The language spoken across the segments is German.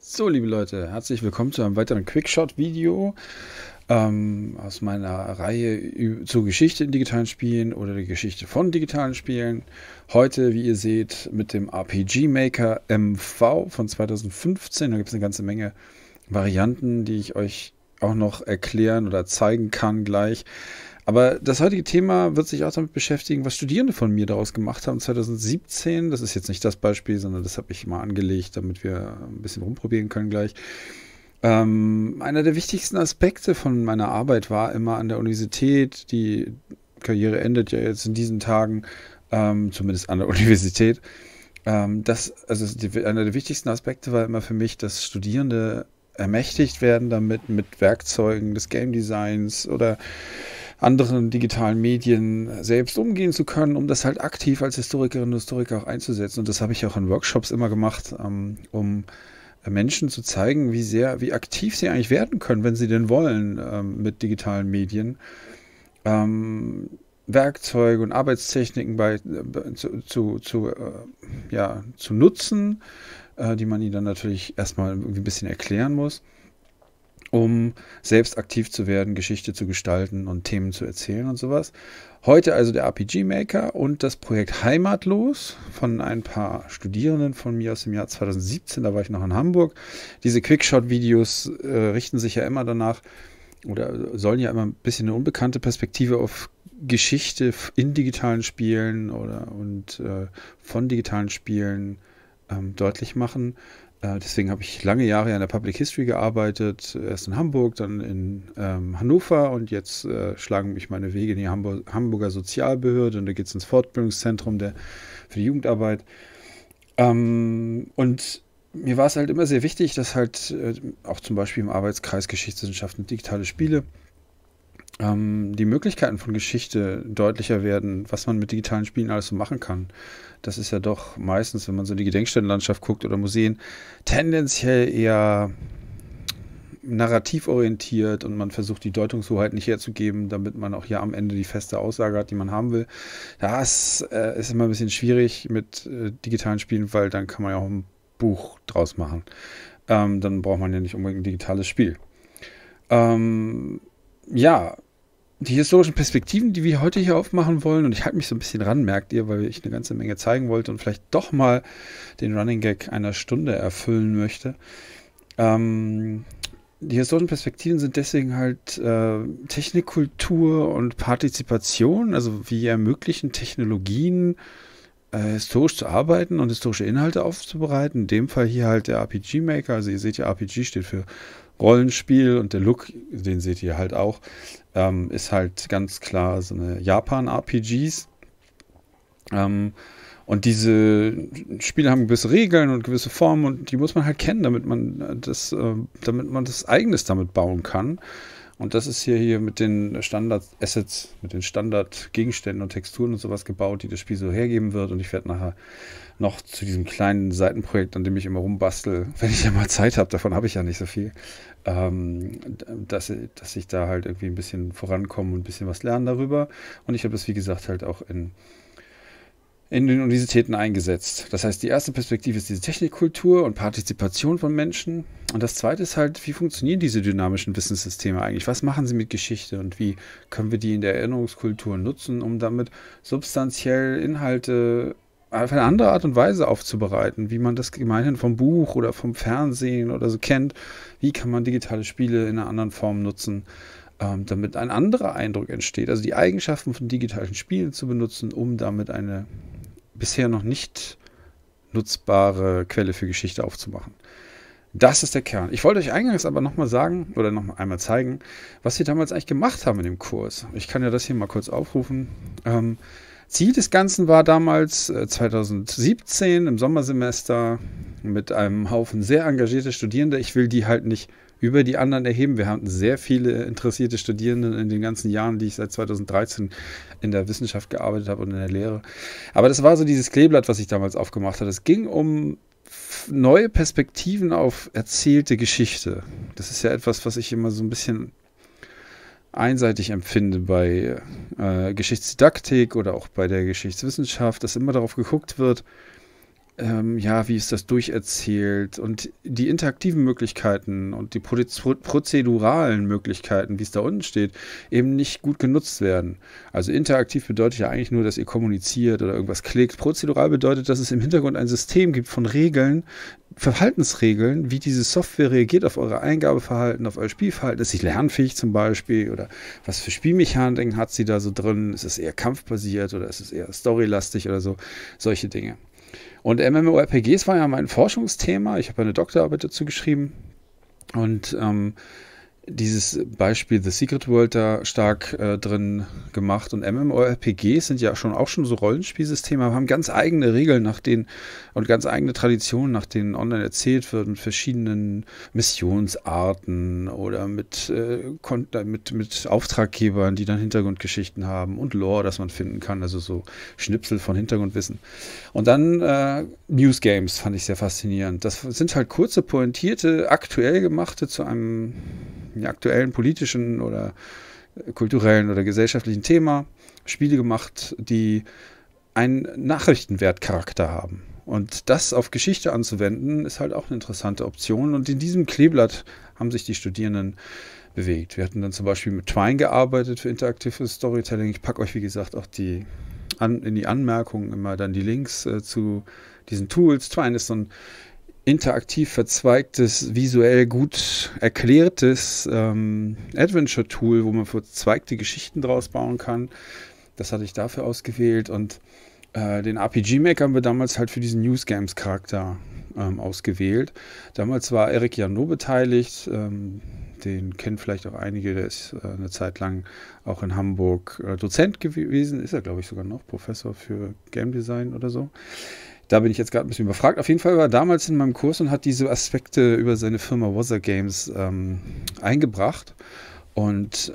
So, liebe Leute, herzlich willkommen zu einem weiteren Quickshot-Video aus meiner Reihe zur Geschichte in digitalen Spielen oder der Geschichte von digitalen Spielen. Heute, wie ihr seht, mit dem RPG Maker MV von 2015. Da gibt es eine ganze Menge Varianten, die ich euch auch noch erklären oder zeigen kann gleich. Aber das heutige Thema wird sich auch damit beschäftigen, was Studierende von mir daraus gemacht haben 2017. Das ist jetzt nicht das Beispiel, sondern das habe ich mal angelegt, damit wir ein bisschen rumprobieren können gleich. Einer der wichtigsten Aspekte von meiner Arbeit war immer an der Universität. Die Karriere endet ja jetzt in diesen Tagen, zumindest an der Universität. Einer der wichtigsten Aspekte war immer für mich, dass Studierende ermächtigt werden, damit mit Werkzeugen des Game Designs oder anderen digitalen Medien selbst umgehen zu können, um das halt aktiv als Historikerinnen und Historiker auch einzusetzen. Und das habe ich auch in Workshops immer gemacht, um Menschen zu zeigen, wie aktiv sie eigentlich werden können, wenn sie denn wollen, mit digitalen Medien. Werkzeuge und Arbeitstechniken zu nutzen, die man ihnen dann natürlich erstmal irgendwie ein bisschen erklären muss, um selbst aktiv zu werden, Geschichte zu gestalten und Themen zu erzählen und sowas. Heute also der RPG Maker und das Projekt Heimatlos von ein paar Studierenden von mir aus dem Jahr 2017, da war ich noch in Hamburg. Diese Quickshot-Videos richten sich ja immer danach oder sollen ja immer ein bisschen eine unbekannte Perspektive auf Geschichte in digitalen Spielen von digitalen Spielen deutlich machen. Deswegen habe ich lange Jahre an der Public History gearbeitet, erst in Hamburg, dann in Hannover und jetzt schlagen mich meine Wege in die Hamburger Sozialbehörde und da geht es ins Fortbildungszentrum für die Jugendarbeit. Und mir war es halt immer sehr wichtig, dass halt auch zum Beispiel im Arbeitskreis Geschichtswissenschaften und digitale Spiele die Möglichkeiten von Geschichte deutlicher werden, was man mit digitalen Spielen alles so machen kann. Das ist ja doch meistens, wenn man so in die Gedenkstättenlandschaft guckt oder Museen, tendenziell eher narrativ orientiert und man versucht, die Deutungshoheit nicht herzugeben, damit man auch hier am Ende die feste Aussage hat, die man haben will. Das ist immer ein bisschen schwierig mit digitalen Spielen, weil dann kann man ja auch ein Buch draus machen. Dann braucht man ja nicht unbedingt ein digitales Spiel. Die historischen Perspektiven, die wir heute hier aufmachen wollen, und ich halte mich so ein bisschen ran, merkt ihr, weil ich eine ganze Menge zeigen wollte und vielleicht doch mal den Running Gag einer Stunde erfüllen möchte. Die historischen Perspektiven sind deswegen halt Technik, Kultur und Partizipation, also wie ermöglichen Technologien historisch zu arbeiten und historische Inhalte aufzubereiten. In dem Fall hier halt der RPG Maker, also ihr seht ja, RPG steht für Rollenspiel und der Look, den seht ihr halt auch, ist halt ganz klar so eine Japan-RPGs. Und diese Spiele haben gewisse Regeln und gewisse Formen und die muss man halt kennen, damit man das Eigenes damit bauen kann. Und das ist hier mit den Standard-Assets, mit den Standard-Gegenständen und Texturen und sowas gebaut, die das Spiel so hergeben wird. Und ich werde nachher noch zu diesem kleinen Seitenprojekt, an dem ich immer rumbastel, wenn ich ja mal Zeit habe, davon habe ich ja nicht so viel, dass ich da halt irgendwie ein bisschen vorankomme und ein bisschen was lerne darüber. Und ich habe das, wie gesagt, halt auch in den Universitäten eingesetzt. Das heißt, die erste Perspektive ist diese Technikkultur und Partizipation von Menschen. Und das zweite ist halt, wie funktionieren diese dynamischen Wissenssysteme eigentlich? Was machen sie mit Geschichte und wie können wir die in der Erinnerungskultur nutzen, um damit substanziell Inhalte auf eine andere Art und Weise aufzubereiten, wie man das gemeinhin vom Buch oder vom Fernsehen oder so kennt. Wie kann man digitale Spiele in einer anderen Form nutzen, damit ein anderer Eindruck entsteht? Also die Eigenschaften von digitalen Spielen zu benutzen, um damit eine bisher noch nicht nutzbare Quelle für Geschichte aufzumachen. Das ist der Kern. Ich wollte euch eingangs aber nochmal sagen oder noch einmal zeigen, was wir damals eigentlich gemacht haben in dem Kurs. Ich kann ja das hier mal kurz aufrufen. Ziel des Ganzen war damals 2017 im Sommersemester mit einem Haufen sehr engagierte Studierende. Ich will die halt nicht über die anderen erheben. Wir hatten sehr viele interessierte Studierende in den ganzen Jahren, die ich seit 2013 in der Wissenschaft gearbeitet habe und in der Lehre. Aber das war so dieses Kleeblatt, was ich damals aufgemacht habe. Es ging um neue Perspektiven auf erzählte Geschichte. Das ist ja etwas, was ich immer so ein bisschen einseitig empfinde bei Geschichtsdidaktik oder auch bei der Geschichtswissenschaft, dass immer darauf geguckt wird, ja, wie ist das durcherzählt und die interaktiven Möglichkeiten und die prozeduralen Möglichkeiten, wie es da unten steht, eben nicht gut genutzt werden. Also interaktiv bedeutet ja eigentlich nur, dass ihr kommuniziert oder irgendwas klickt. Prozedural bedeutet, dass es im Hintergrund ein System gibt von Regeln, Verhaltensregeln, wie diese Software reagiert auf eure Eingabeverhalten, auf euer Spielverhalten. Ist sie lernfähig zum Beispiel oder was für Spielmechaniken hat sie da so drin? Ist es eher kampfbasiert oder ist es eher storylastig oder so? Solche Dinge. Und MMORPGs war ja mein Forschungsthema. Ich habe eine Doktorarbeit dazu geschrieben. Und dieses Beispiel The Secret World da stark drin gemacht. Und MMORPGs sind ja auch schon so Rollenspielsysteme, aber haben ganz eigene Regeln nach denen und ganz eigene Traditionen, nach denen online erzählt wird, mit verschiedenen Missionsarten oder mit Auftraggebern, die dann Hintergrundgeschichten haben und Lore, das man finden kann, also so Schnipsel von Hintergrundwissen. Und dann News Games fand ich sehr faszinierend. Das sind halt kurze, pointierte, aktuell gemachte zu einem aktuellen politischen oder kulturellen oder gesellschaftlichen Thema Spiele gemacht, die einen Nachrichtenwertcharakter haben. Und das auf Geschichte anzuwenden, ist halt auch eine interessante Option. Und in diesem Kleeblatt haben sich die Studierenden bewegt. Wir hatten dann zum Beispiel mit Twine gearbeitet für interaktives Storytelling. Ich packe euch, wie gesagt, auch in die Anmerkungen immer dann die Links zu diesen Tools. Twine ist so ein interaktiv verzweigtes, visuell gut erklärtes Adventure-Tool, wo man verzweigte Geschichten draus bauen kann. Das hatte ich dafür ausgewählt und den RPG-Maker haben wir damals halt für diesen News Games-Charakter ausgewählt. Damals war Eric Janot beteiligt, den kennen vielleicht auch einige, der ist eine Zeit lang auch in Hamburg Dozent gewesen, ist er glaube ich sogar noch, Professor für Game Design oder so. Da bin ich jetzt gerade ein bisschen überfragt. Auf jeden Fall war er damals in meinem Kurs und hat diese Aspekte über seine Firma Wozzer Games eingebracht. Und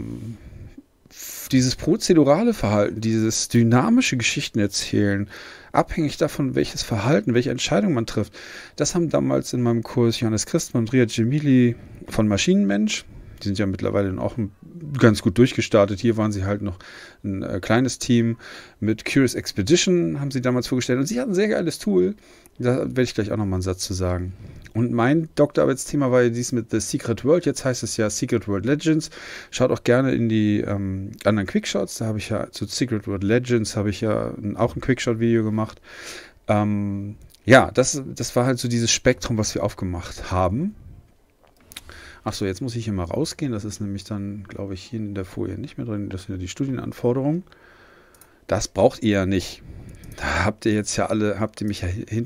dieses prozedurale Verhalten, dieses dynamische Geschichten erzählen, abhängig davon, welches Verhalten, welche Entscheidung man trifft, das haben damals in meinem Kurs Johannes Christmann und Riyad Djemili von Maschinenmensch. Die sind ja mittlerweile auch ganz gut durchgestartet. Hier waren sie halt noch ein kleines Team. Mit Curious Expedition haben sie damals vorgestellt. Und sie hatten ein sehr geiles Tool. Da werde ich gleich auch nochmal einen Satz zu sagen. Und mein Doktorarbeitsthema war ja dies mit The Secret World. Jetzt heißt es ja Secret World Legends. Schaut auch gerne in die anderen Quickshots. Da habe ich ja zu Secret World Legends habe ich ja auch ein Quickshot-Video gemacht. Ja, das war halt so dieses Spektrum, was wir aufgemacht haben. Achso, jetzt muss ich hier mal rausgehen. Das ist nämlich dann, glaube ich, hier in der Folie nicht mehr drin. Das sind ja die Studienanforderungen. Das braucht ihr ja nicht. Da habt ihr jetzt ja alle, habt ihr mich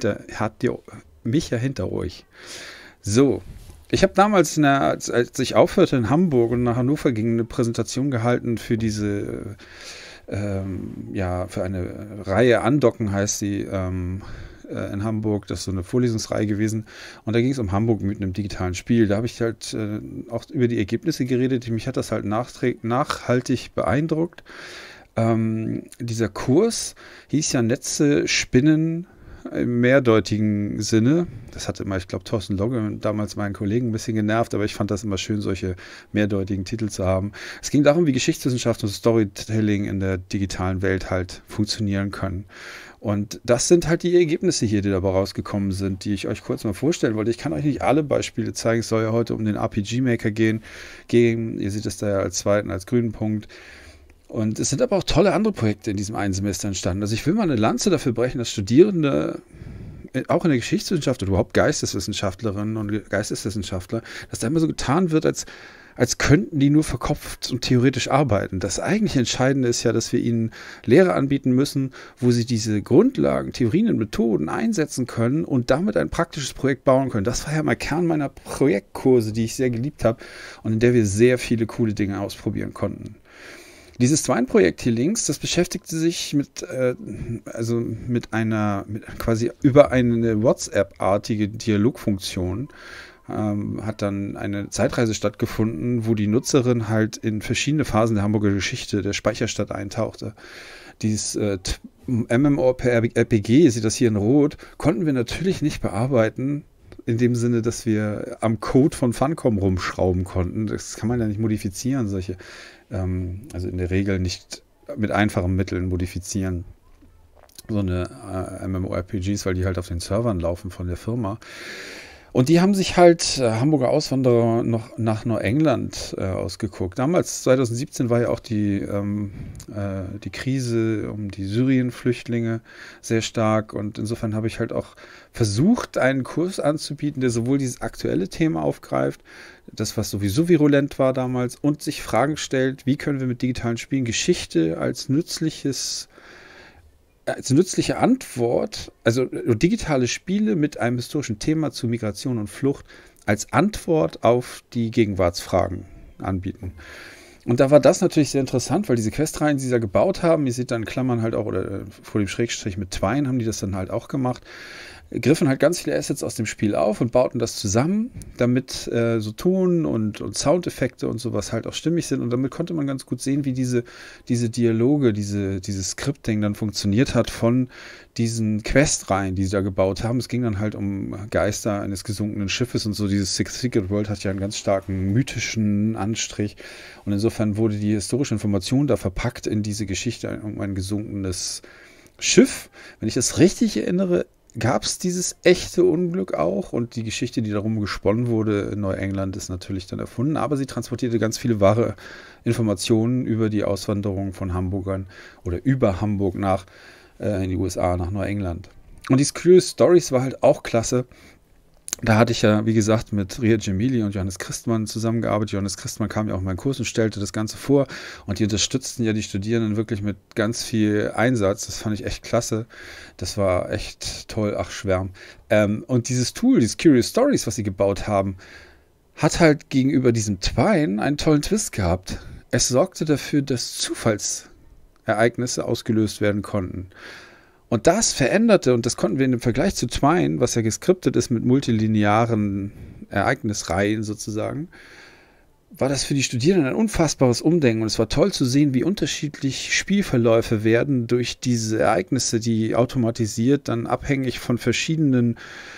ja hinter euch. So, ich habe damals, als ich aufhörte in Hamburg und nach Hannover ging, eine Präsentation gehalten für diese, für eine Reihe Andocken heißt sie, in Hamburg, das ist so eine Vorlesungsreihe gewesen und da ging es um Hamburg mit einem digitalen Spiel. Da habe ich halt auch über die Ergebnisse geredet. Mich hat das halt nachhaltig beeindruckt. Dieser Kurs hieß ja Netze spinnen im mehrdeutigen Sinne. Das hatte immer, ich glaube, Thorsten Logge, damals meinen Kollegen, ein bisschen genervt, aber ich fand das immer schön, solche mehrdeutigen Titel zu haben. Es ging darum, wie Geschichtswissenschaft und Storytelling in der digitalen Welt halt funktionieren können. Und das sind halt die Ergebnisse hier, die dabei rausgekommen sind, die ich euch kurz mal vorstellen wollte. Ich kann euch nicht alle Beispiele zeigen. Es soll ja heute um den RPG-Maker gehen. Ihr seht es da ja als zweiten, als grünen Punkt. Und es sind aber auch tolle andere Projekte in diesem einen Semester entstanden. Also ich will mal eine Lanze dafür brechen, dass Studierende auch in der Geschichtswissenschaft oder überhaupt Geisteswissenschaftlerinnen und Geisteswissenschaftler, dass da immer so getan wird, als könnten die nur verkopft und theoretisch arbeiten. Das eigentlich Entscheidende ist ja, dass wir ihnen Lehre anbieten müssen, wo sie diese Grundlagen, Theorien und Methoden einsetzen können und damit ein praktisches Projekt bauen können. Das war ja mal Kern meiner Projektkurse, die ich sehr geliebt habe und in der wir sehr viele coole Dinge ausprobieren konnten. Dieses Twine-Projekt hier links, das beschäftigte sich quasi über eine WhatsApp-artige Dialogfunktion. Hat dann eine Zeitreise stattgefunden, wo die Nutzerin halt in verschiedene Phasen der Hamburger Geschichte der Speicherstadt eintauchte. Dieses MMORPG, ihr seht das hier in Rot, konnten wir natürlich nicht bearbeiten, in dem Sinne, dass wir am Code von Funcom rumschrauben konnten. Das kann man ja nicht modifizieren, also in der Regel nicht mit einfachen Mitteln modifizieren. so eine MMORPGs, weil die halt auf den Servern laufen von der Firma. Und die haben sich halt Hamburger Auswanderer noch nach Neuengland ausgeguckt. Damals, 2017, war ja auch die Krise um die Syrien-Flüchtlinge sehr stark. Und insofern habe ich halt auch versucht, einen Kurs anzubieten, der sowohl dieses aktuelle Thema aufgreift, das, was sowieso virulent war damals, und sich Fragen stellt, wie können wir mit digitalen Spielen Geschichte als nützliche Antwort, also digitale Spiele mit einem historischen Thema zu Migration und Flucht als Antwort auf die Gegenwartsfragen anbieten. Und da war das natürlich sehr interessant, weil diese Questreihen, die sie da gebaut haben, ihr seht da in Klammern halt auch, oder vor dem Schrägstrich mit Twine haben die das dann halt auch gemacht, griffen halt ganz viele Assets aus dem Spiel auf und bauten das zusammen, damit so Ton und Soundeffekte und sowas halt auch stimmig sind. Und damit konnte man ganz gut sehen, wie diese Dialoge, dieses Scripting dann funktioniert hat von diesen Questreihen, die sie da gebaut haben. Es ging dann halt um Geister eines gesunkenen Schiffes und so. Dieses Six Secret World hat ja einen ganz starken mythischen Anstrich. Und insofern wurde die historische Information da verpackt in diese Geschichte um ein gesunkenes Schiff. Wenn ich das richtig erinnere, gab es dieses echte Unglück auch, und die Geschichte, die darum gesponnen wurde in Neuengland, ist natürlich dann erfunden, aber sie transportierte ganz viele wahre Informationen über die Auswanderung von Hamburgern oder über Hamburg in die USA, nach Neuengland. Und die Curious Stories war halt auch klasse. Da hatte ich ja, wie gesagt, mit Ria Gemili und Johannes Christmann zusammengearbeitet. Johannes Christmann kam ja auch in meinen Kurs und stellte das Ganze vor. Und die unterstützten ja die Studierenden wirklich mit ganz viel Einsatz. Das fand ich echt klasse. Das war echt toll. Ach, Schwärm. Und dieses Tool, dieses Curious Stories, was sie gebaut haben, hat halt gegenüber diesem Twine einen tollen Twist gehabt. Es sorgte dafür, dass Zufallsereignisse ausgelöst werden konnten. Und das veränderte, und das konnten wir in dem Vergleich zu Twine, was ja geskriptet ist mit multilinearen Ereignisreihen sozusagen, war das für die Studierenden ein unfassbares Umdenken. Und es war toll zu sehen, wie unterschiedlich Spielverläufe werden durch diese Ereignisse, die automatisiert dann abhängig von verschiedenen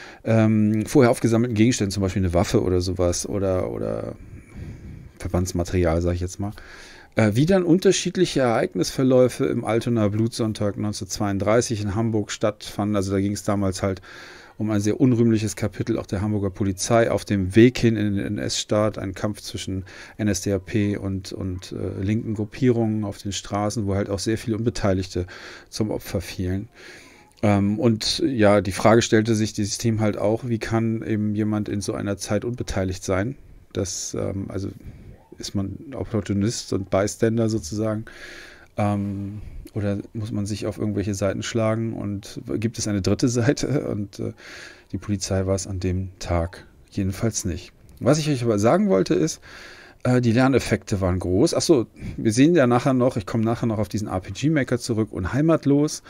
vorher aufgesammelten Gegenständen, zum Beispiel eine Waffe oder sowas oder Verbandsmaterial, sage ich jetzt mal, wie dann unterschiedliche Ereignisverläufe im Altonaer Blutsonntag 1932 in Hamburg stattfanden. Also da ging es damals halt um ein sehr unrühmliches Kapitel auch der Hamburger Polizei auf dem Weg hin in den NS-Staat, ein Kampf zwischen NSDAP und linken Gruppierungen auf den Straßen, wo halt auch sehr viele Unbeteiligte zum Opfer fielen. Und ja, die Frage stellte sich dieses System halt auch, wie kann eben jemand in so einer Zeit unbeteiligt sein? Das, also ist man Opportunist und Bystander sozusagen? Oder muss man sich auf irgendwelche Seiten schlagen? Und gibt es eine dritte Seite? Und die Polizei war es an dem Tag jedenfalls nicht. Was ich euch aber sagen wollte ist, die Lerneffekte waren groß. Achso, wir sehen ja nachher noch, ich komme nachher noch auf diesen RPG-Maker zurück und Heimatlos.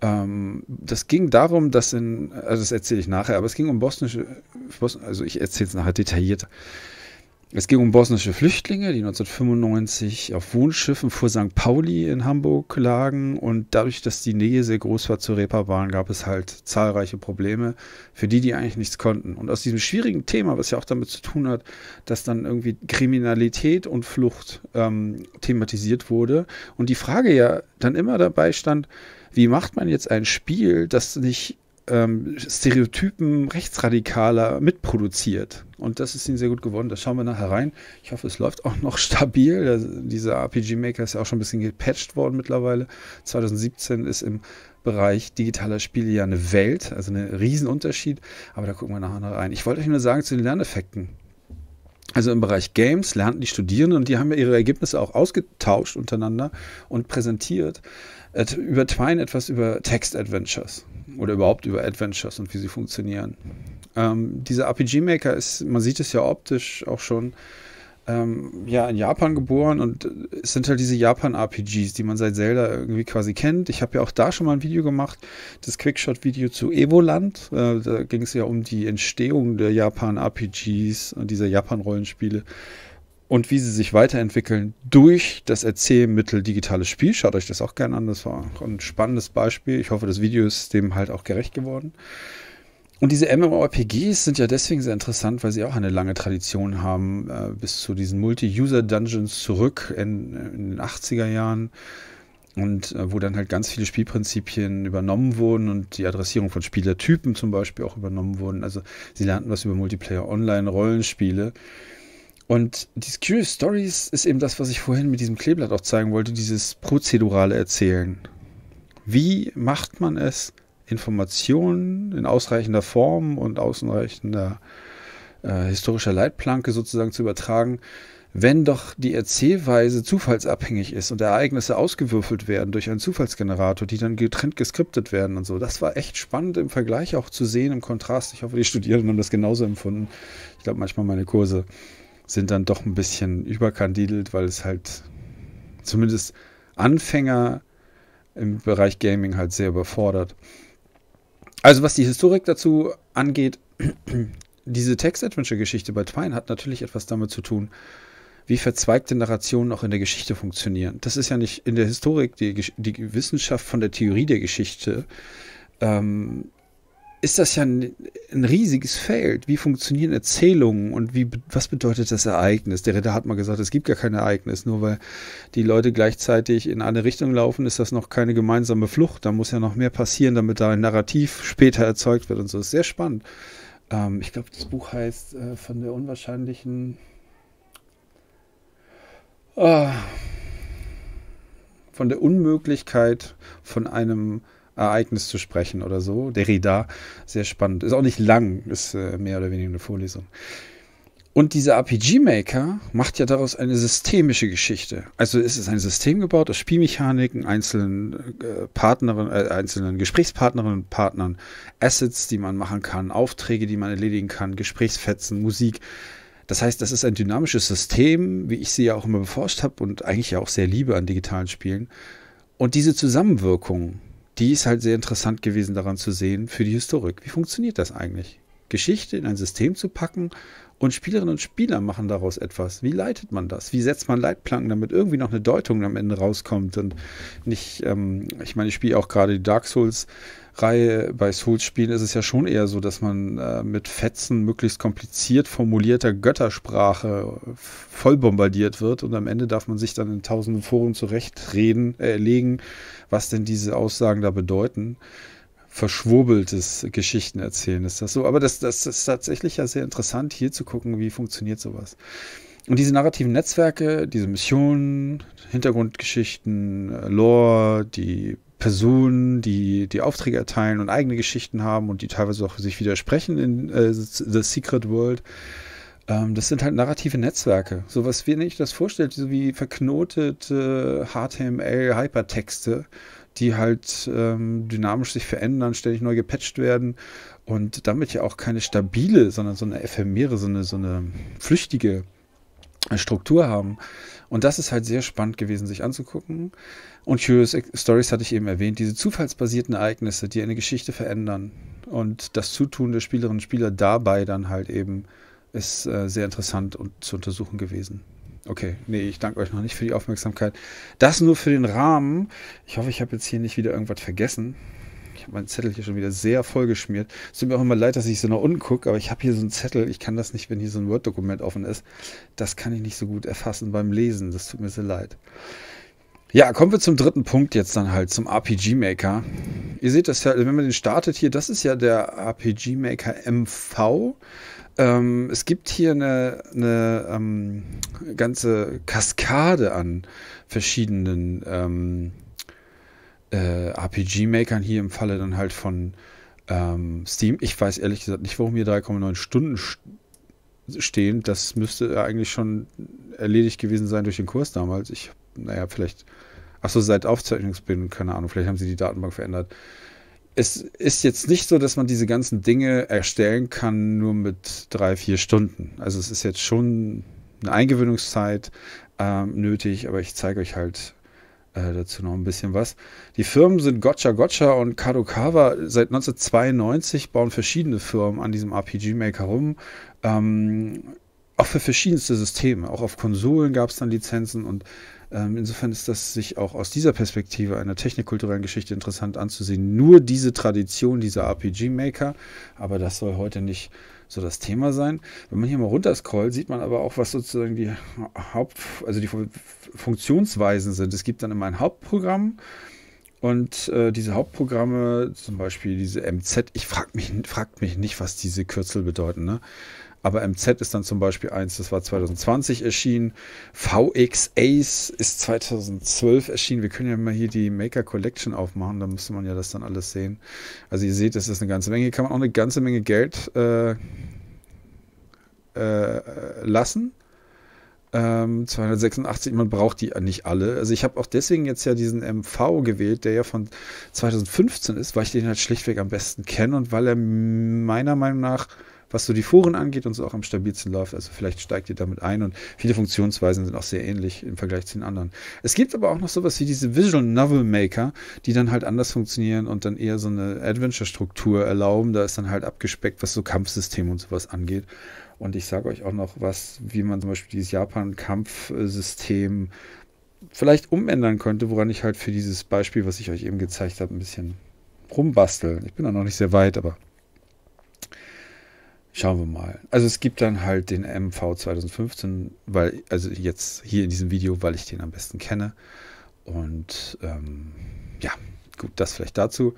Das ging darum, also das erzähle ich nachher, aber es ging um also ich erzähle es nachher detailliert. Es ging um bosnische Flüchtlinge, die 1995 auf Wohnschiffen vor St. Pauli in Hamburg lagen, und dadurch, dass die Nähe sehr groß war zur Reeperbahn, gab es halt zahlreiche Probleme für die eigentlich nichts konnten. Und aus diesem schwierigen Thema, was ja auch damit zu tun hat, dass dann irgendwie Kriminalität und Flucht thematisiert wurde und die Frage ja dann immer dabei stand, wie macht man jetzt ein Spiel, das nicht Stereotypen Rechtsradikaler mitproduziert. Und das ist ihnen sehr gut geworden. Da schauen wir nachher rein. Ich hoffe, es läuft auch noch stabil. Dieser RPG-Maker ist ja auch schon ein bisschen gepatcht worden mittlerweile. 2017 ist im Bereich digitaler Spiele ja eine Welt, also ein Riesenunterschied. Aber da gucken wir nachher noch rein. Ich wollte euch nur sagen zu den Lerneffekten. Also im Bereich Games lernten die Studierenden, und die haben ja ihre Ergebnisse auch ausgetauscht untereinander und präsentiert, über Twine etwas über Text-Adventures oder überhaupt über Adventures und wie sie funktionieren. Dieser RPG-Maker ist, man sieht es ja optisch auch schon, ja, in Japan geboren, und es sind halt diese Japan-RPGs, die man seit Zelda irgendwie quasi kennt. Ich habe ja auch da schon mal ein Video gemacht, das Quickshot-Video zu Evoland. Da ging es ja um die Entstehung der Japan-RPGs und dieser Japan-Rollenspiele und wie sie sich weiterentwickeln durch das Erzählmittel digitales Spiel. Schaut euch das auch gerne an, das war auch ein spannendes Beispiel. Ich hoffe, das Video ist dem halt auch gerecht geworden. Und diese MMORPGs sind ja deswegen sehr interessant, weil sie auch eine lange Tradition haben, bis zu diesen Multi-User-Dungeons zurück in den 80er Jahren. und wo dann halt ganz viele Spielprinzipien übernommen wurden und die Adressierung von Spielertypen zum Beispiel auch übernommen wurden. Also sie lernten was über Multiplayer, Online-Rollenspiele. Und diese Curious Stories ist eben das, was ich vorhin mit diesem Kleeblatt auch zeigen wollte, dieses prozedurale Erzählen. Wie macht man es, Informationen in ausreichender Form und ausreichender historischer Leitplanke sozusagen zu übertragen, wenn doch die Erzählweise zufallsabhängig ist und Ereignisse ausgewürfelt werden durch einen Zufallsgenerator, die dann getrennt geskriptet werden und so. Das war echt spannend im Vergleich auch zu sehen, im Kontrast. Ich hoffe, die Studierenden haben das genauso empfunden. Ich glaube, manchmal meine Kurse sind dann doch ein bisschen überkandidelt, weil es halt zumindest Anfänger im Bereich Gaming halt sehr überfordert. Also was die Historik dazu angeht, diese Text-Adventure-Geschichte bei Twine hat natürlich etwas damit zu tun, wie verzweigte Narrationen auch in der Geschichte funktionieren. Das ist ja nicht in der Historik die Wissenschaft von der Theorie der Geschichte, ist das ja ein riesiges Feld. Wie funktionieren Erzählungen und was bedeutet das Ereignis? Der Ritter hat mal gesagt, es gibt gar kein Ereignis. Nur weil die Leute gleichzeitig in eine Richtung laufen, ist das noch keine gemeinsame Flucht. Da muss ja noch mehr passieren, damit da ein Narrativ später erzeugt wird und so. Das ist sehr spannend. Ich glaube, das Buch heißt von der unwahrscheinlichen... von der Unmöglichkeit von einem Ereignis zu sprechen oder so. Derrida, sehr spannend. Ist auch nicht lang, ist mehr oder weniger eine Vorlesung. Und dieser RPG-Maker macht ja daraus eine systemische Geschichte. Also es ist ein System gebaut aus Spielmechaniken, einzelnen einzelnen Gesprächspartnerinnen und Partnern, Assets, die man machen kann, Aufträge, die man erledigen kann, Gesprächsfetzen, Musik. Das heißt, das ist ein dynamisches System, wie ich sie ja auch immer beforscht habe und eigentlich ja auch sehr liebe an digitalen Spielen. Und diese Zusammenwirkung, die ist halt sehr interessant gewesen daran zu sehen für die Historik. Wie funktioniert das eigentlich? Geschichte in ein System zu packen und Spielerinnen und Spieler machen daraus etwas. Wie leitet man das? Wie setzt man Leitplanken, damit irgendwie noch eine Deutung am Ende rauskommt und nicht, ich meine, ich spiele auch gerade die Dark Souls-Reihe. Bei Souls-Spielen ist es ja schon eher so, dass man mit Fetzen möglichst kompliziert formulierter Göttersprache voll bombardiert wird und am Ende darf man sich dann in tausenden Foren legen, was denn diese Aussagen da bedeuten. Verschwurbeltes Geschichten erzählen ist das so. Aber das ist tatsächlich ja sehr interessant, hier zu gucken, wie funktioniert sowas. Und diese narrativen Netzwerke, diese Missionen, Hintergrundgeschichten, Lore, die Personen, die Aufträge erteilen und eigene Geschichten haben und die teilweise auch sich widersprechen in The Secret World, das sind halt narrative Netzwerke. Sowas, wie ich das vorstelle, so wie verknotete HTML-Hypertexte, die halt dynamisch sich verändern, ständig neu gepatcht werden und damit ja auch keine stabile, sondern so eine ephemere, so eine flüchtige Struktur haben. Und das ist halt sehr spannend gewesen, sich anzugucken. Und Curious Stories hatte ich eben erwähnt, diese zufallsbasierten Ereignisse, die eine Geschichte verändern und das Zutun der Spielerinnen und Spieler dabei dann halt eben ist sehr interessant und zu untersuchen gewesen. Okay, nee, ich danke euch noch nicht für die Aufmerksamkeit. Das nur für den Rahmen. Ich hoffe, ich habe jetzt hier nicht wieder irgendwas vergessen. Ich habe meinen Zettel hier schon wieder sehr vollgeschmiert. Es tut mir auch immer leid, dass ich so nach unten gucke, aber ich habe hier so einen Zettel. Ich kann das nicht, wenn hier so ein Word-Dokument offen ist. Das kann ich nicht so gut erfassen beim Lesen. Das tut mir sehr leid. Ja, kommen wir zum dritten Punkt jetzt dann halt, zum RPG-Maker. Ihr seht das ja, wenn man den startet hier, das ist ja der RPG-Maker MV. Es gibt hier eine ganze Kaskade an verschiedenen RPG-Makern, hier im Falle dann halt von Steam. Ich weiß ehrlich gesagt nicht, warum hier 3,9 Stunden stehen. Das müsste eigentlich schon erledigt gewesen sein durch den Kurs damals. Vielleicht, seit Aufzeichnungsbeginn, keine Ahnung, vielleicht haben sie die Datenbank verändert. Es ist jetzt nicht so, dass man diese ganzen Dinge erstellen kann nur mit 3-4 Stunden. Also es ist jetzt schon eine Eingewöhnungszeit nötig, aber ich zeige euch halt dazu noch ein bisschen was. Die Firmen sind Gotcha Gotcha und Kadokawa. Seit 1992 bauen verschiedene Firmen an diesem RPG-Maker rum. Auch für verschiedenste Systeme. Auch auf Konsolen gab es dann Lizenzen und Insofern ist das sich auch aus dieser Perspektive einer technikkulturellen Geschichte interessant anzusehen. Nur diese Tradition, dieser RPG-Maker, aber das soll heute nicht so das Thema sein. Wenn man hier mal runterscrollt, sieht man aber auch, was sozusagen die also die Funktionsweisen sind. Es gibt dann immer ein Hauptprogramm und diese Hauptprogramme, zum Beispiel diese MZ, fragt mich nicht, was diese Kürzel bedeuten, ne? Aber MZ ist dann zum Beispiel eins, das war 2020 erschienen. VX Ace ist 2012 erschienen. Wir können ja mal hier die Maker Collection aufmachen, da müsste man ja das dann alles sehen. Also ihr seht, das ist eine ganze Menge. Hier kann man auch eine ganze Menge Geld lassen. 286, man braucht die nicht alle. Also ich habe auch deswegen jetzt ja diesen MV gewählt, der ja von 2015 ist, weil ich den halt schlichtweg am besten kenne und weil er meiner Meinung nach, was so die Foren angeht und so, auch am stabilsten läuft. Also vielleicht steigt ihr damit ein und viele Funktionsweisen sind auch sehr ähnlich im Vergleich zu den anderen. Es gibt aber auch noch sowas wie diese Visual Novel Maker, die dann halt anders funktionieren und dann eher so eine Adventure-Struktur erlauben. Da ist dann halt abgespeckt, was so Kampfsysteme und sowas angeht. Und ich sage euch auch noch wie man zum Beispiel dieses Japan-Kampfsystem vielleicht umändern könnte, woran ich halt für dieses Beispiel, was ich euch eben gezeigt habe, ein bisschen rumbastel. Ich bin da noch nicht sehr weit, aber schauen wir mal. Also es gibt dann halt den MV 2015, also jetzt hier in diesem Video, weil ich den am besten kenne. Und ja, gut, das vielleicht dazu.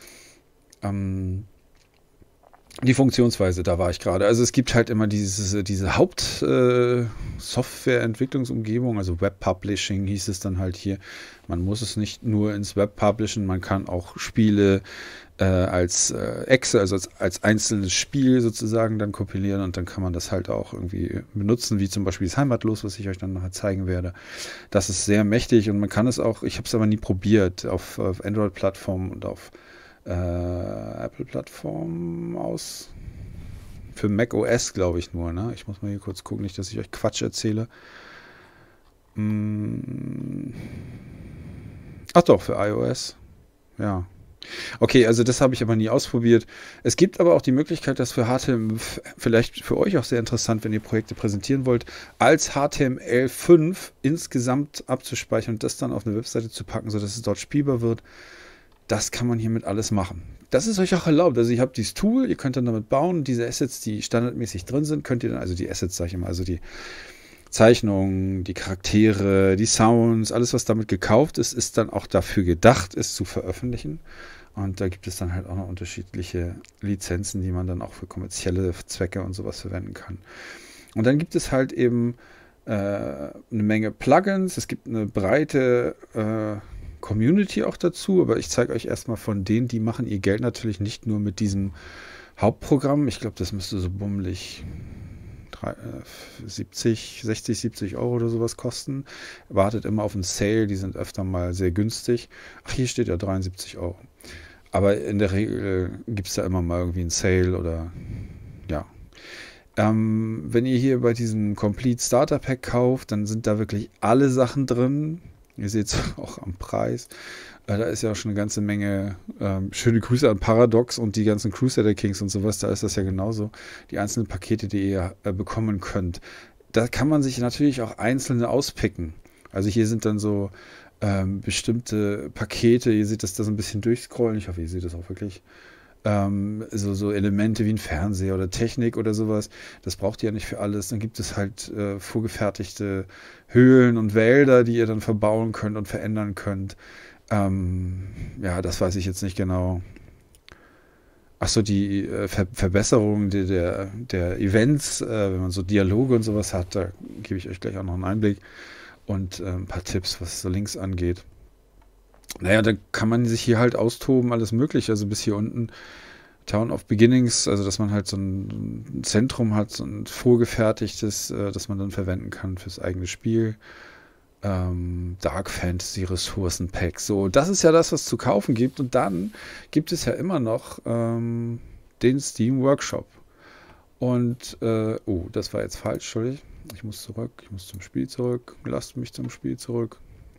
Die Funktionsweise, da war ich gerade. Also es gibt halt immer diese Hauptsoftwareentwicklungsumgebung, also Web Publishing hieß es dann halt hier. Man muss es nicht nur ins Web publishen, man kann auch Spiele als Exe, also als einzelnes Spiel sozusagen dann kompilieren und dann kann man das halt auch irgendwie benutzen, wie zum Beispiel das Heimatlos, was ich euch dann nachher zeigen werde. Das ist sehr mächtig und man kann es auch, ich habe es aber nie probiert, auf Android-Plattformen und auf Apple-Plattform aus. Für Mac OS, glaube ich, nur. Ne? Ich muss mal hier kurz gucken, nicht, dass ich euch Quatsch erzähle. Ach doch, für iOS. Ja. Okay, also das habe ich aber nie ausprobiert. Es gibt aber auch die Möglichkeit, das für HTML, vielleicht für euch auch sehr interessant, wenn ihr Projekte präsentieren wollt, als HTML5 insgesamt abzuspeichern und das dann auf eine Webseite zu packen, sodass es dort spielbar wird. Das kann man hiermit alles machen. Das ist euch auch erlaubt. Also ihr habt dieses Tool, ihr könnt dann damit bauen. Diese Assets, die standardmäßig drin sind, könnt ihr dann, also die Assets, sage ich immer, also die Zeichnungen, die Charaktere, die Sounds, alles, was damit gekauft ist, ist dann auch dafür gedacht, es zu veröffentlichen. Und da gibt es dann halt auch noch unterschiedliche Lizenzen, die man dann auch für kommerzielle Zwecke und sowas verwenden kann. Und dann gibt es halt eben eine Menge Plugins. Es gibt eine breite Community auch dazu, aber ich zeige euch erstmal von denen, die machen ihr Geld natürlich nicht nur mit diesem Hauptprogramm. Ich glaube, das müsste so bummelig 60, 70 Euro oder sowas kosten. Wartet immer auf einen Sale, die sind öfter mal sehr günstig. Ach, hier steht ja 73 Euro. Aber in der Regel gibt es da immer mal irgendwie einen Sale oder ja. Wenn ihr hier bei diesem Complete Starter Pack kauft, dann sind da wirklich alle Sachen drin. Ihr seht es auch am Preis. Da ist ja auch schon eine ganze Menge. Schöne Grüße an Paradox und die ganzen Crusader Kings und sowas. Da ist das ja genauso. Die einzelnen Pakete, die ihr bekommen könnt. Da kann man sich natürlich auch einzelne auspicken. Also hier sind dann so bestimmte Pakete. Ihr seht das da so ein bisschen durchscrollen. Ich hoffe, ihr seht das auch wirklich. So Elemente wie ein Fernseher oder Technik oder sowas, das braucht ihr ja nicht für alles. Dann gibt es halt vorgefertigte Höhlen und Wälder, die ihr dann verbauen könnt und verändern könnt. Ja, das weiß ich jetzt nicht genau. Achso, die Verbesserung der Events, wenn man so Dialoge und sowas hat, da gebe ich euch gleich auch noch einen Einblick und ein paar Tipps, was so Links angeht. Naja, da kann man sich hier halt austoben, alles mögliche. Also bis hier unten Town of Beginnings, also dass man halt so ein Zentrum hat, so ein vorgefertigtes, das man dann verwenden kann fürs eigene Spiel. Dark Fantasy Ressourcen Pack. So, das ist ja das, was es zu kaufen gibt. Und dann gibt es ja immer noch den Steam Workshop. Und, das war jetzt falsch, Entschuldigung. Ich muss zurück, ich muss zum Spiel zurück. Lasst mich zum Spiel zurück.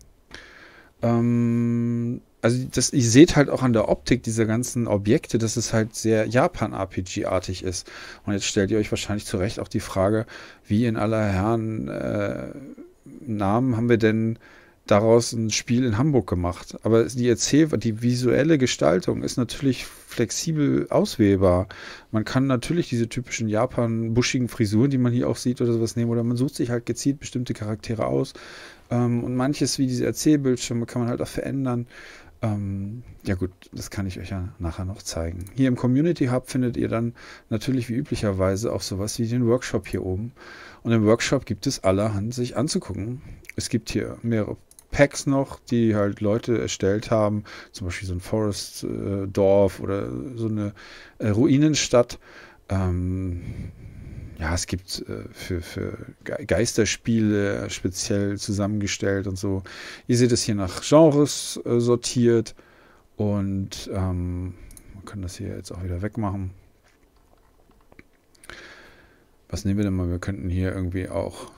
Also ihr seht halt auch an der Optik dieser ganzen Objekte, dass es halt sehr Japan-RPG-artig ist. Und jetzt stellt ihr euch wahrscheinlich zu Recht auch die Frage, wie in aller Herren Namen haben wir denn daraus ein Spiel in Hamburg gemacht. Aber die visuelle Gestaltung ist natürlich flexibel auswählbar. Man kann natürlich diese typischen Japan-buschigen Frisuren, die man hier auch sieht oder sowas nehmen, oder man sucht sich halt gezielt bestimmte Charaktere aus. Und manches, wie diese Erzählbildschirme, kann man halt auch verändern. Ja gut, das kann ich euch ja nachher noch zeigen. Hier im Community Hub findet ihr dann natürlich wie üblicherweise auch sowas wie den Workshop hier oben. Und im Workshop gibt es allerhand sich anzugucken. Es gibt hier mehrere Packs noch, die halt Leute erstellt haben, zum Beispiel so ein Forest-Dorf oder so eine Ruinenstadt. Ja, es gibt für Geisterspiele speziell zusammengestellt und so. Ihr seht es hier nach Genres sortiert und man kann das hier jetzt auch wieder wegmachen. Was nehmen wir denn mal? Wir könnten hier irgendwie auch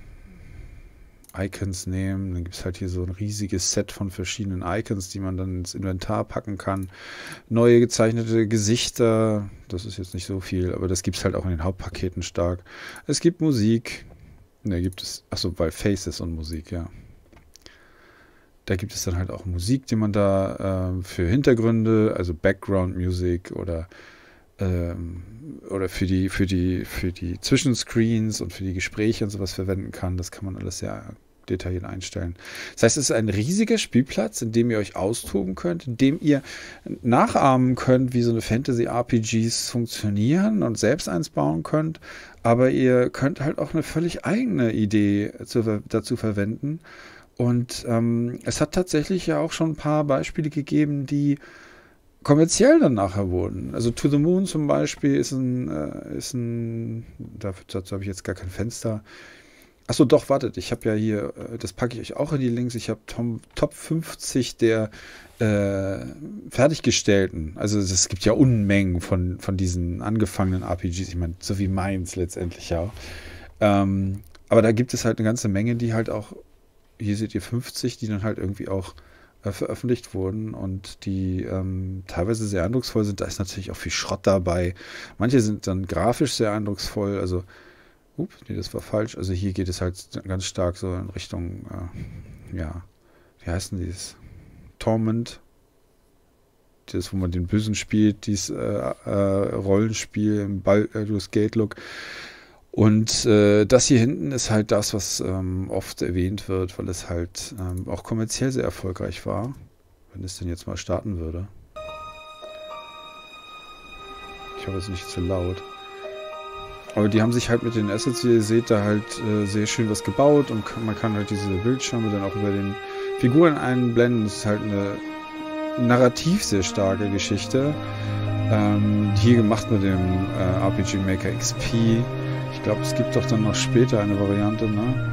Icons nehmen. Dann gibt es halt hier so ein riesiges Set von verschiedenen Icons, die man dann ins Inventar packen kann. Neue gezeichnete Gesichter. Das ist jetzt nicht so viel, aber das gibt es halt auch in den Hauptpaketen stark. Es gibt Musik. Ne, gibt es. Achso, weil Faces und Musik, ja. Da gibt es dann halt auch Musik, die man da für Hintergründe, also Background Music oder für die Zwischenscreens und für die Gespräche und sowas verwenden kann. Das kann man alles sehr detailliert einstellen. Das heißt, es ist ein riesiger Spielplatz, in dem ihr euch austoben könnt, in dem ihr nachahmen könnt, wie so eine Fantasy-RPGs funktionieren und selbst eins bauen könnt, aber ihr könnt halt auch eine völlig eigene Idee dazu verwenden. Und es hat tatsächlich ja auch schon ein paar Beispiele gegeben, die kommerziell dann nachher wurden. Also To the Moon zum Beispiel ist dazu habe ich jetzt gar kein Fenster. Achso, doch, wartet, ich habe ja hier, das packe ich euch auch in die Links, ich habe Top 50 der fertiggestellten. Also es gibt ja Unmengen von diesen angefangenen RPGs, ich meine, so wie meins letztendlich ja. Aber da gibt es halt eine ganze Menge, die halt auch, hier seht ihr 50, die dann halt irgendwie auch veröffentlicht wurden und die teilweise sehr eindrucksvoll sind. Da ist natürlich auch viel Schrott dabei. Manche sind dann grafisch sehr eindrucksvoll. Also, nee, das war falsch. Also hier geht es halt ganz stark so in Richtung, ja, wie heißt denn dieses? Torment. Das, wo man den Bösen spielt, dieses Rollenspiel im Baldur's Gate Look. Und das hier hinten ist halt das, was oft erwähnt wird, weil es halt auch kommerziell sehr erfolgreich war. Wenn es denn jetzt mal starten würde. Ich hoffe, es ist nicht zu laut. Aber die haben sich halt mit den Assets, wie ihr seht, da halt sehr schön was gebaut und man kann halt diese Bildschirme dann auch über den Figuren einblenden. Das ist halt eine narrativ sehr starke Geschichte. Hier gemacht mit dem RPG Maker XP. Ich glaube, es gibt doch dann noch später eine Variante, ne?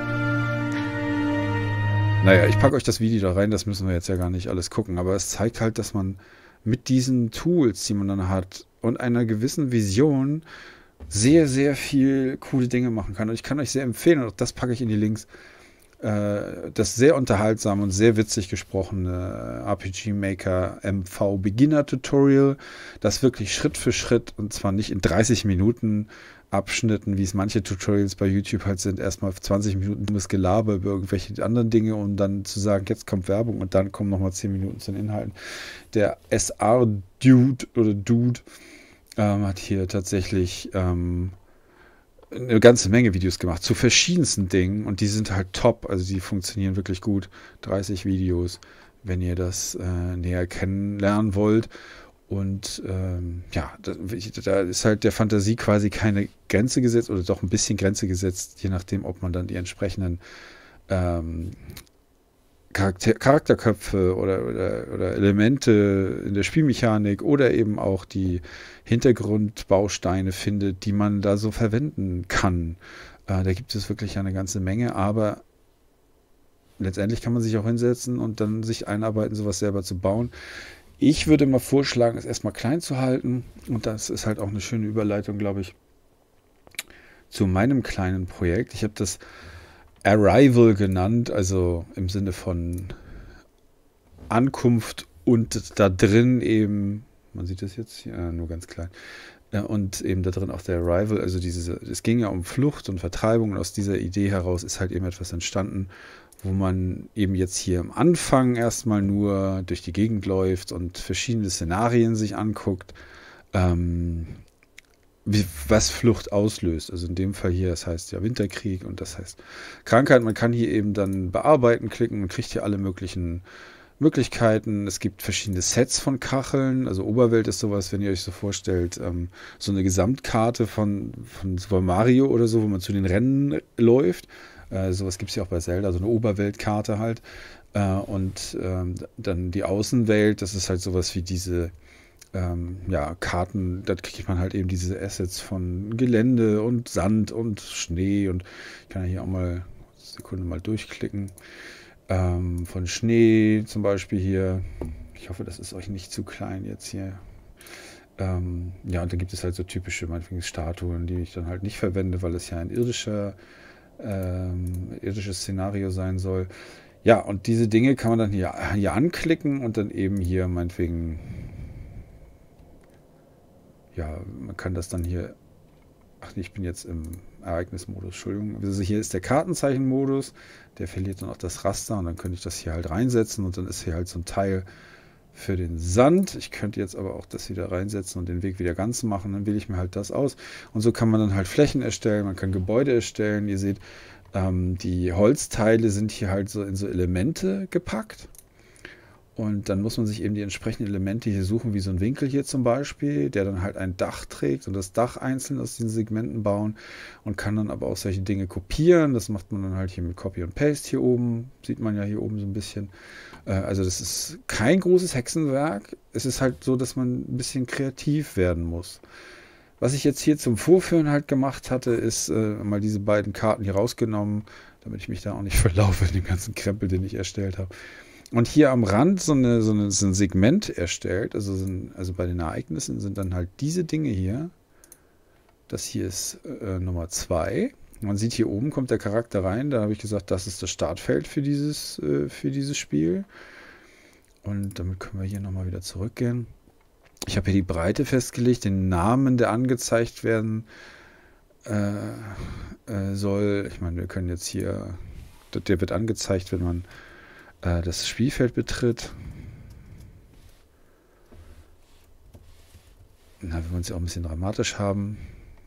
Naja, ich packe euch das Video da rein, das müssen wir jetzt ja gar nicht alles gucken, aber es zeigt halt, dass man mit diesen Tools, die man dann hat und einer gewissen Vision sehr, sehr viel coole Dinge machen kann. Und ich kann euch sehr empfehlen, und auch das packe ich in die Links, das sehr unterhaltsam und sehr witzig gesprochene RPG Maker MV Beginner Tutorial, das wirklich Schritt für Schritt, und zwar nicht in 30 Minuten Abschnitten, wie es manche Tutorials bei YouTube halt sind, erstmal 20 Minuten dummes Gelaber über irgendwelche anderen Dinge, um dann zu sagen, jetzt kommt Werbung und dann kommen nochmal 10 Minuten zu den Inhalten. Der SR-Dude oder Dude hat hier tatsächlich eine ganze Menge Videos gemacht zu verschiedensten Dingen und die sind halt top, also die funktionieren wirklich gut. 30 Videos, wenn ihr das näher kennenlernen wollt. Und ja, da ist halt der Fantasie quasi keine Grenze gesetzt oder doch ein bisschen Grenze gesetzt, je nachdem, ob man dann die entsprechenden Charakterköpfe oder Elemente in der Spielmechanik oder eben auch die Hintergrundbausteine findet, die man da so verwenden kann. Da gibt es wirklich eine ganze Menge, aber letztendlich kann man sich auch hinsetzen und dann sich einarbeiten, sowas selber zu bauen. Ich würde mal vorschlagen, es erstmal klein zu halten. Und das ist halt auch eine schöne Überleitung, glaube ich, zu meinem kleinen Projekt. Ich habe das Arrival genannt, also im Sinne von Ankunft und da drin eben, man sieht das jetzt hier, nur ganz klein, Und eben da drin auch der Arrival, also es ging ja um Flucht und Vertreibung und aus dieser Idee heraus ist halt eben etwas entstanden, wo man eben jetzt hier am Anfang erstmal nur durch die Gegend läuft und verschiedene Szenarien sich anguckt, was Flucht auslöst. Also in dem Fall hier, das heißt ja Winterkrieg und das heißt Krankheit. Man kann hier eben dann bearbeiten, klicken und kriegt hier alle möglichen Möglichkeiten. Es gibt verschiedene Sets von Kacheln. Also Oberwelt ist sowas, wenn ihr euch so vorstellt, so eine Gesamtkarte von Super Mario oder so, wo man zu den Rennen läuft. Sowas gibt es ja auch bei Zelda, so eine Oberweltkarte halt. Dann die Außenwelt, das ist halt sowas wie diese Karten, da kriegt man halt eben diese Assets von Gelände und Sand und Schnee und ich kann ja hier auch mal eine Sekunde mal durchklicken. Von Schnee zum Beispiel hier. Ich hoffe, das ist euch nicht zu klein jetzt hier. Und dann gibt es halt so typische, meinetwegen Statuen, die ich dann halt nicht verwende, weil es ja ein irdisches Szenario sein soll. Ja, und diese Dinge kann man dann hier anklicken und dann eben hier meinetwegen, ja, man kann das dann hier, ach nee, ich bin jetzt im Ereignismodus, Entschuldigung. Also hier ist der Kartenzeichenmodus, der verliert dann auch das Raster und dann könnte ich das hier halt reinsetzen und dann ist hier halt so ein Teil für den Sand. Ich könnte jetzt aber auch das wieder reinsetzen und den Weg wieder ganz machen, dann wähle ich mir halt das aus und so kann man dann halt Flächen erstellen, man kann Gebäude erstellen. Ihr seht, die Holzteile sind hier halt so in so Elemente gepackt. Und dann muss man sich eben die entsprechenden Elemente hier suchen, wie so ein Winkel hier zum Beispiel, der dann halt ein Dach trägt und das Dach einzeln aus diesen Segmenten bauen und kann dann aber auch solche Dinge kopieren. Das macht man dann halt hier mit Copy und Paste hier oben. Sieht man ja hier oben so ein bisschen. Also das ist kein großes Hexenwerk. Es ist halt so, dass man ein bisschen kreativ werden muss. Was ich jetzt hier zum Vorführen halt gemacht hatte, ist mal diese beiden Karten hier rausgenommen, damit ich mich da auch nicht verlaufe, den ganzen Krempel, den ich erstellt habe. Und hier am Rand so ein Segment erstellt, also bei den Ereignissen sind dann halt diese Dinge hier. Das hier ist Nummer 2. Man sieht hier oben kommt der Charakter rein, da habe ich gesagt, das ist das Startfeld für dieses Spiel. Und damit können wir hier nochmal wieder zurückgehen. Ich habe hier die Breite festgelegt, den Namen, der angezeigt werden soll. Ich meine, wir können jetzt hier, der wird angezeigt, wenn man das Spielfeld betritt. Wir wollen es ja auch ein bisschen dramatisch haben.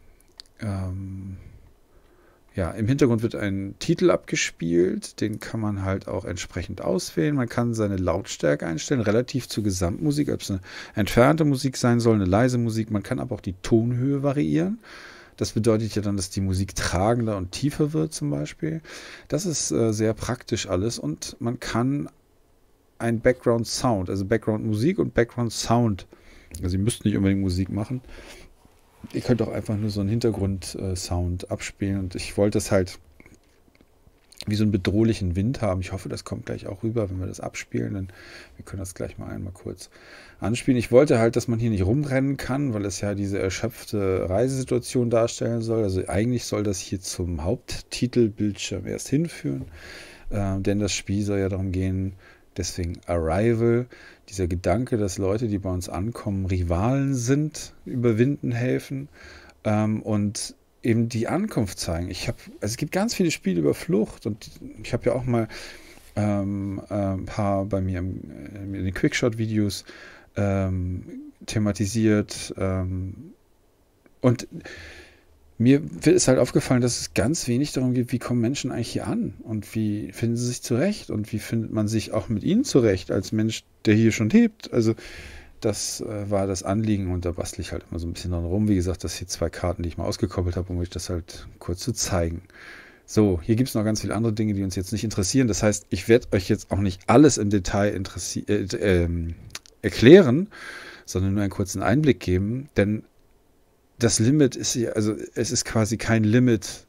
Im Hintergrund wird ein Titel abgespielt, den kann man halt auch entsprechend auswählen. Man kann seine Lautstärke einstellen, relativ zur Gesamtmusik, ob es eine entfernte Musik sein soll, eine leise Musik. Man kann aber auch die Tonhöhe variieren. Das bedeutet ja dann, dass die Musik tragender und tiefer wird zum Beispiel. Das ist sehr praktisch alles und man kann ein Background Sound, also Background Musik und Background Sound, also ihr müsst nicht unbedingt Musik machen. Ihr könnt auch einfach nur so einen Hintergrund-Sound abspielen und ich wollte es halt wie so einen bedrohlichen Wind haben. Ich hoffe, das kommt gleich auch rüber, wenn wir das abspielen. Denn wir können das gleich mal einmal kurz anspielen. Ich wollte halt, dass man hier nicht rumrennen kann, weil es ja diese erschöpfte Reisesituation darstellen soll. Also eigentlich soll das hier zum Haupttitelbildschirm erst hinführen. Denn das Spiel soll ja darum gehen, deswegen Arrival, dieser Gedanke, dass Leute, die bei uns ankommen, Rivalen sind, überwinden helfen. Und eben die Ankunft zeigen. Es gibt ganz viele Spiele über Flucht und ich habe ja auch mal ein paar bei mir in den Quickshot-Videos thematisiert. Und mir ist halt aufgefallen, dass es ganz wenig darum geht, wie kommen Menschen eigentlich hier an und wie finden sie sich zurecht und wie findet man sich auch mit ihnen zurecht als Mensch, der hier schon lebt. Also das war das Anliegen und da bastle ich halt immer so ein bisschen dran rum. Wie gesagt, das hier 2 Karten, die ich mal ausgekoppelt habe, um euch das halt kurz zu zeigen. So, hier gibt es noch ganz viele andere Dinge, die uns jetzt nicht interessieren. Das heißt, ich werde euch jetzt auch nicht alles im Detail erklären, sondern nur einen kurzen Einblick geben. Denn das Limit ist hier, also es ist quasi kein Limit.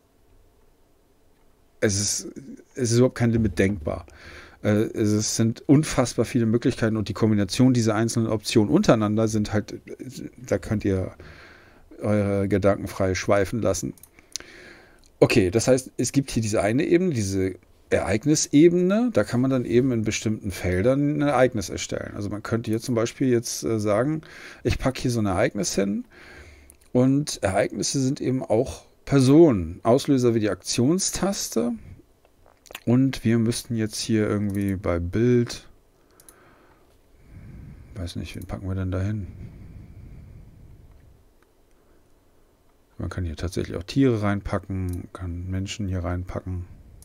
Es ist überhaupt kein Limit denkbar. Es sind unfassbar viele Möglichkeiten und die Kombination dieser einzelnen Optionen untereinander sind halt, da könnt ihr eure Gedanken frei schweifen lassen. Okay, das heißt, es gibt hier diese eine Ebene, diese Ereignisebene, da kann man dann eben in bestimmten Feldern ein Ereignis erstellen. Also man könnte hier zum Beispiel jetzt sagen, ich packe hier so ein Ereignis hin Und Ereignisse sind eben auch Personen. Auslöser wie die Aktionstaste. Und wir müssten jetzt hier irgendwie bei Bild, weiß nicht, wen packen wir denn da hin? Man kann hier tatsächlich auch Tiere reinpacken, kann Menschen hier reinpacken.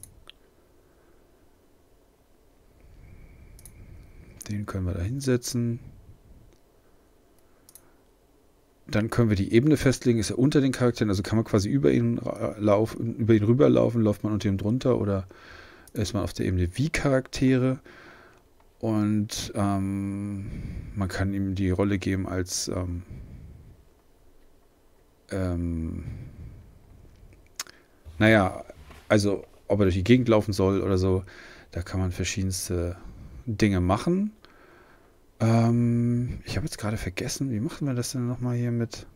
Den können wir da hinsetzen. Dann können wir die Ebene festlegen, ist er unter den Charakteren, also kann man quasi über ihn rüberlaufen, läuft man unter ihm drunter oder ist man auf der Ebene wie Charaktere. Und man kann ihm die Rolle geben als naja, also ob er durch die Gegend laufen soll oder so, da kann man verschiedenste Dinge machen. Ich habe jetzt gerade vergessen, wie machen wir das denn nochmal hier mit...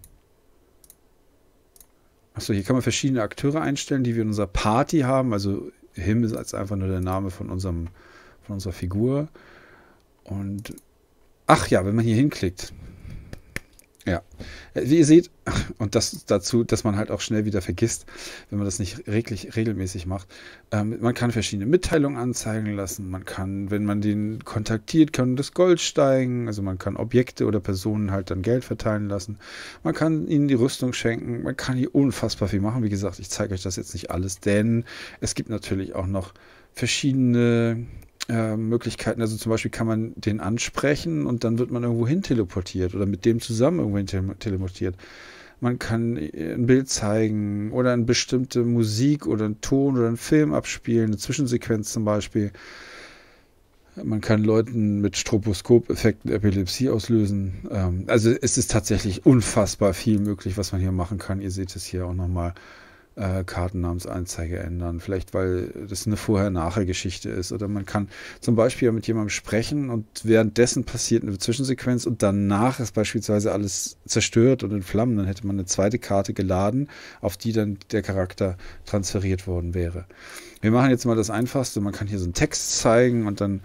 Achso, hier kann man verschiedene Akteure einstellen, die wir in unserer Party haben. Also Him ist als einfach nur der Name von unserer Figur. Und ach ja, wenn man hier hinklickt. Ja, wie ihr seht, und das dazu, dass man halt auch schnell wieder vergisst, wenn man das nicht regelmäßig macht. Man kann verschiedene Mitteilungen anzeigen lassen. Man kann, wenn man den kontaktiert, kann das Gold steigen. Also man kann Objekte oder Personen halt dann Geld verteilen lassen. Man kann ihnen die Rüstung schenken. Man kann hier unfassbar viel machen. Wie gesagt, ich zeige euch das jetzt nicht alles, denn es gibt natürlich auch noch verschiedene Möglichkeiten. Also zum Beispiel kann man den ansprechen und dann wird man irgendwo hin teleportiert oder mit dem zusammen irgendwo hin teleportiert. Man kann ein Bild zeigen oder eine bestimmte Musik oder einen Ton oder einen Film abspielen, eine Zwischensequenz zum Beispiel. Man kann Leuten mit Stroboskop-Effekten Epilepsie auslösen. Also es ist tatsächlich unfassbar viel möglich, was man hier machen kann. Ihr seht es hier auch nochmal. Kartennamensanzeige ändern. Vielleicht, weil das eine Vorher-Nachher-Geschichte ist. Oder man kann zum Beispiel mit jemandem sprechen und währenddessen passiert eine Zwischensequenz und danach ist beispielsweise alles zerstört und in Flammen. Dann hätte man eine zweite Karte geladen, auf die dann der Charakter transferiert worden wäre. Wir machen jetzt mal das Einfachste. Man kann hier so einen Text zeigen und dann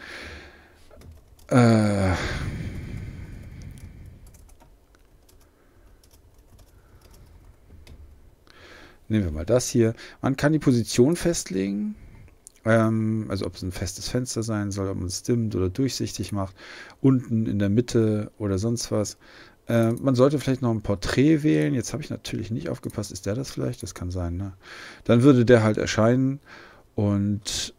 nehmen wir mal das hier. Man kann die Position festlegen. Also ob es ein festes Fenster sein soll, ob man es dimmt oder durchsichtig macht. Unten in der Mitte oder sonst was. Man sollte vielleicht noch ein Porträt wählen. Jetzt habe ich natürlich nicht aufgepasst. Ist der das vielleicht? Das kann sein, ne? Dann würde der halt erscheinen. Und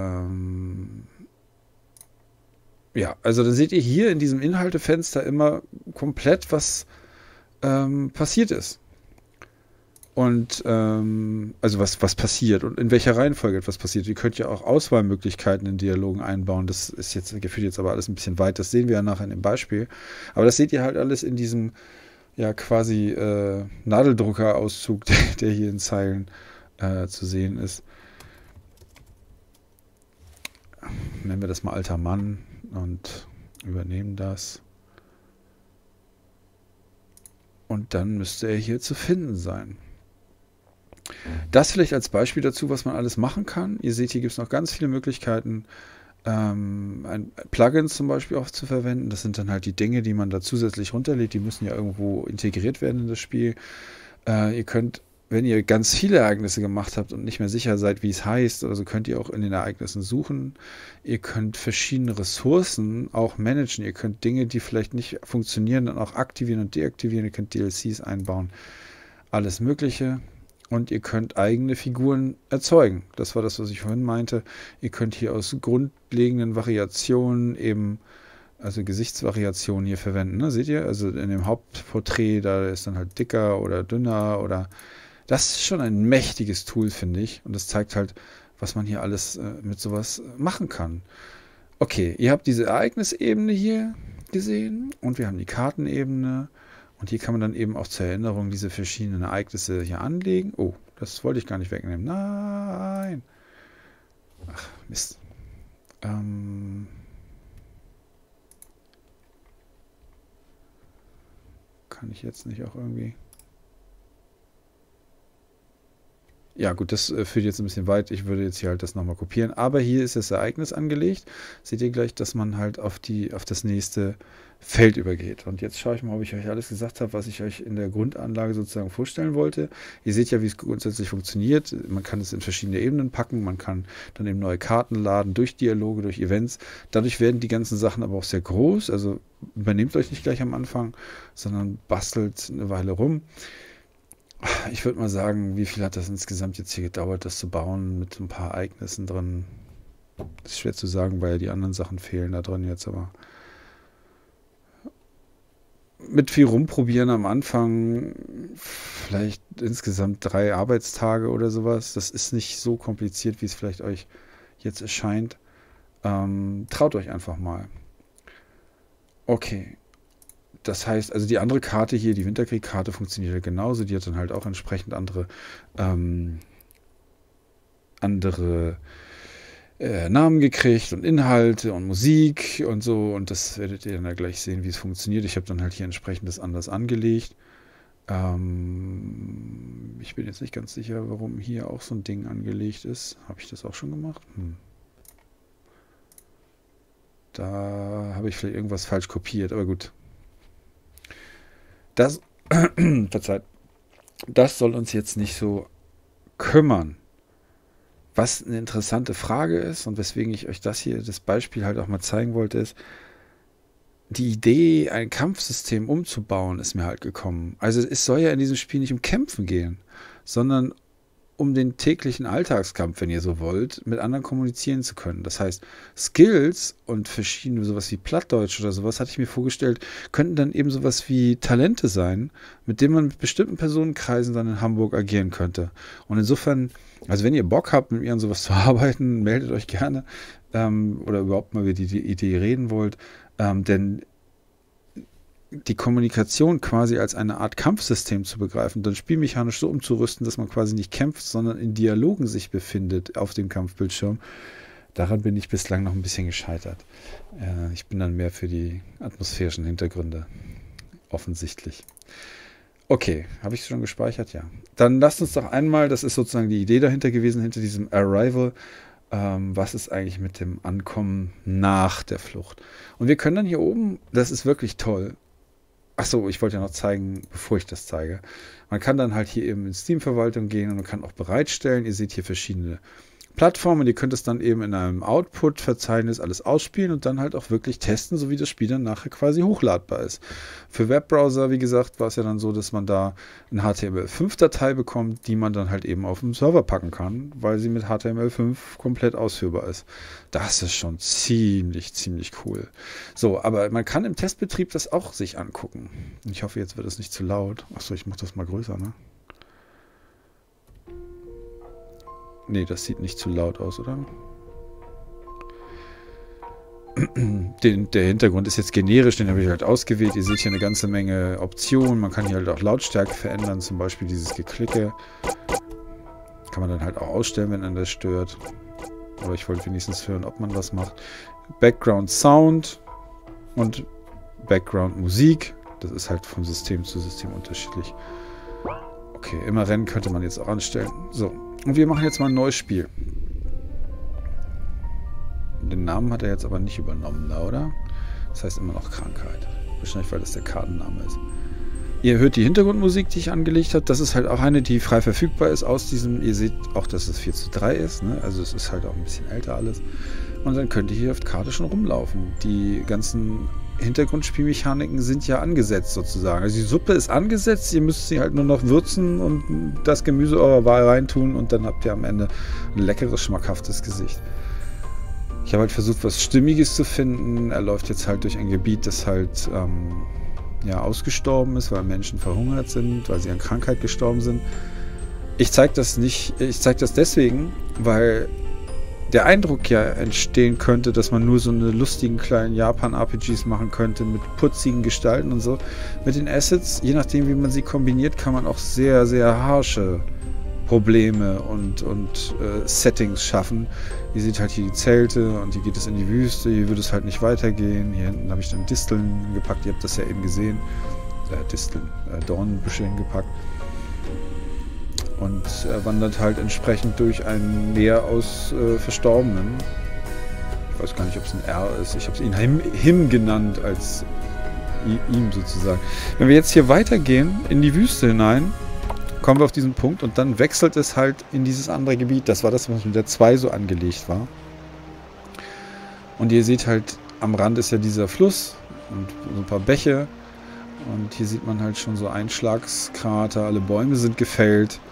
ja, also dann seht ihr hier in diesem Inhaltefenster immer komplett, was passiert ist. Und also was passiert und in welcher Reihenfolge etwas passiert. Ihr könnt ja auch Auswahlmöglichkeiten in Dialogen einbauen. Das ist jetzt, gefühlt jetzt aber alles ein bisschen weit. Das sehen wir ja nachher in dem Beispiel. Aber das seht ihr halt alles in diesem ja quasi Nadeldrucker-Auszug, der hier in Zeilen zu sehen ist. Nennen wir das mal alter Mann und übernehmen das. Und dann müsste er hier zu finden sein. Das vielleicht als Beispiel dazu, was man alles machen kann. Ihr seht, hier gibt es noch ganz viele Möglichkeiten, ein Plugin zum Beispiel auch zu verwenden. Das sind dann halt die Dinge, die man da zusätzlich runterlädt. Die müssen ja irgendwo integriert werden in das Spiel. Ihr könnt, wenn ihr ganz viele Ereignisse gemacht habt und nicht mehr sicher seid, wie es heißt, also könnt ihr auch in den Ereignissen suchen. Ihr könnt verschiedene Ressourcen auch managen. Ihr könnt Dinge, die vielleicht nicht funktionieren, dann auch aktivieren und deaktivieren. Ihr könnt DLCs einbauen. Alles Mögliche. Und ihr könnt eigene Figuren erzeugen. Das war das, was ich vorhin meinte. Ihr könnt hier aus grundlegenden Variationen eben, also Gesichtsvariationen hier verwenden. Ne? Seht ihr? Also in dem Hauptporträt, da ist dann halt dicker oder dünner oder... Das ist schon ein mächtiges Tool, finde ich. Und das zeigt halt, was man hier alles mit sowas machen kann. Okay, ihr habt diese Ereignisebene hier gesehen und wir haben die Kartenebene. Und hier kann man dann eben auch zur Erinnerung diese verschiedenen Ereignisse hier anlegen. Oh, das wollte ich gar nicht wegnehmen. Nein. Ach, Mist. Kann ich jetzt nicht auch irgendwie... ja gut, das führt jetzt ein bisschen weit. Ich würde jetzt hier halt das nochmal kopieren. Aber hier ist das Ereignis angelegt. Seht ihr gleich, dass man halt auf das nächste Feld übergeht. Und jetzt schaue ich mal, ob ich euch alles gesagt habe, was ich euch in der Grundanlage sozusagen vorstellen wollte. Ihr seht ja, wie es grundsätzlich funktioniert. Man kann es in verschiedene Ebenen packen. Man kann dann eben neue Karten laden durch Dialoge, durch Events. Dadurch werden die ganzen Sachen aber auch sehr groß. Also übernehmt euch nicht gleich am Anfang, sondern bastelt eine Weile rum. Ich würde mal sagen, wie viel hat das insgesamt jetzt hier gedauert, das zu bauen mit ein paar Ereignissen drin? Das ist schwer zu sagen, weil ja die anderen Sachen fehlen da drin jetzt, aber mit viel rumprobieren am Anfang, vielleicht insgesamt 3 Arbeitstage oder sowas. Das ist nicht so kompliziert, wie es vielleicht euch jetzt erscheint. Traut euch einfach mal. Okay. Das heißt, also die andere Karte hier, die Winterkrieg-Karte, funktioniert ja genauso. Die hat dann halt auch entsprechend andere Namen gekriegt und Inhalte und Musik und so. Und das werdet ihr dann ja gleich sehen, wie es funktioniert. Ich habe dann halt hier entsprechend das anders angelegt. Ich bin jetzt nicht ganz sicher, warum hier auch so ein Ding angelegt ist. Habe ich das auch schon gemacht? Da habe ich vielleicht irgendwas falsch kopiert, aber gut. Verzeiht, das soll uns jetzt nicht so kümmern. Was eine interessante Frage ist und weswegen ich euch das Beispiel halt auch mal zeigen wollte, ist, die Idee, ein Kampfsystem umzubauen, ist mir halt gekommen. Also es soll ja in diesem Spiel nicht um Kämpfen gehen, sondern um den täglichen Alltagskampf, wenn ihr so wollt, mit anderen kommunizieren zu können. Das heißt, Skills und verschiedene, sowas wie Plattdeutsch oder sowas, hatte ich mir vorgestellt, könnten dann eben sowas wie Talente sein, mit denen man mit bestimmten Personenkreisen dann in Hamburg agieren könnte. Und insofern, also wenn ihr Bock habt, mit mir an sowas zu arbeiten, meldet euch gerne oder überhaupt mal über die Idee reden wollt, denn die Kommunikation quasi als eine Art Kampfsystem zu begreifen, dann spielmechanisch so umzurüsten, dass man quasi nicht kämpft, sondern in Dialogen sich befindet auf dem Kampfbildschirm. Daran bin ich bislang noch ein bisschen gescheitert. Ich bin dann mehr für die atmosphärischen Hintergründe, offensichtlich. Okay, habe ich es schon gespeichert? Ja. Dann lasst uns doch einmal, das ist sozusagen die Idee dahinter gewesen, hinter diesem Arrival, was ist eigentlich mit dem Ankommen nach der Flucht. Und wir können dann hier oben, das ist wirklich toll. Achso, ich wollte ja noch zeigen, bevor ich das zeige. Man kann dann halt hier eben in Steam-Verwaltung gehen und man kann auch bereitstellen. Ihr seht hier verschiedene Plattformen. Ihr könnt es dann eben in einem Output-Verzeichnis alles ausspielen und dann halt auch wirklich testen, so wie das Spiel dann nachher quasi hochladbar ist. Für Webbrowser, wie gesagt, war es ja dann so, dass man da eine HTML5-Datei bekommt, die man dann halt eben auf den Server packen kann, weil sie mit HTML5 komplett ausführbar ist. Das ist schon ziemlich, ziemlich cool. So, aber man kann im Testbetrieb das auch sich angucken. Ich hoffe, jetzt wird es nicht zu laut. Achso, ich mache das mal größer, ne? Nee, das sieht nicht zu laut aus, oder? Der Hintergrund ist jetzt generisch, den habe ich halt ausgewählt. Ihr seht hier eine ganze Menge Optionen. Man kann hier halt auch Lautstärke verändern, zum Beispiel dieses Geklicke. Kann man dann halt auch ausstellen, wenn einen das stört. Aber ich wollte wenigstens hören, ob man was macht. Background Sound und Background Musik. Das ist halt von System zu System unterschiedlich. Okay, immer Rennen könnte man jetzt auch anstellen. So. Und wir machen jetzt mal ein neues Spiel. Den Namen hat er jetzt aber nicht übernommen, da, oder? Das heißt immer noch Krankheit. Wahrscheinlich, weil das der Kartenname ist. Ihr hört die Hintergrundmusik, die ich angelegt habe. Das ist halt auch eine, die frei verfügbar ist aus diesem... Ihr seht auch, dass es 4:3 ist. Ne? Also es ist halt auch ein bisschen älter alles. Und dann könnt ihr hier auf der Karte schon rumlaufen. Die ganzen Hintergrundspielmechaniken sind ja angesetzt sozusagen. Also die Suppe ist angesetzt, ihr müsst sie halt nur noch würzen und das Gemüse eurer Wahl reintun und dann habt ihr am Ende ein leckeres, schmackhaftes Gesicht. Ich habe halt versucht, was Stimmiges zu finden. Er läuft jetzt halt durch ein Gebiet, das halt ja, ausgestorben ist, weil Menschen verhungert sind, weil sie an Krankheit gestorben sind. Ich zeige das nicht, ich zeige das deswegen, weil der Eindruck ja entstehen könnte, dass man nur so eine lustigen kleinen Japan-RPGs machen könnte mit putzigen Gestalten und so. Mit den Assets, je nachdem wie man sie kombiniert, kann man auch sehr, sehr harsche Probleme und Settings schaffen. Ihr seht halt hier die Zelte und hier geht es in die Wüste, hier würde es halt nicht weitergehen. Hier hinten habe ich dann Disteln gepackt, ihr habt das ja eben gesehen. Dornenbüsche hingepackt. Und er wandert halt entsprechend durch ein Meer aus Verstorbenen. Ich weiß gar nicht, ob es ein R ist. Ich habe es ihn Him genannt, als ihm sozusagen. Wenn wir jetzt hier weitergehen, in die Wüste hinein, kommen wir auf diesen Punkt und dann wechselt es halt in dieses andere Gebiet. Das war das, was mit der 2 so angelegt war. Und ihr seht halt, am Rand ist ja dieser Fluss und so ein paar Bäche. Und hier sieht man halt schon so Einschlagskrater, alle Bäume sind gefällt.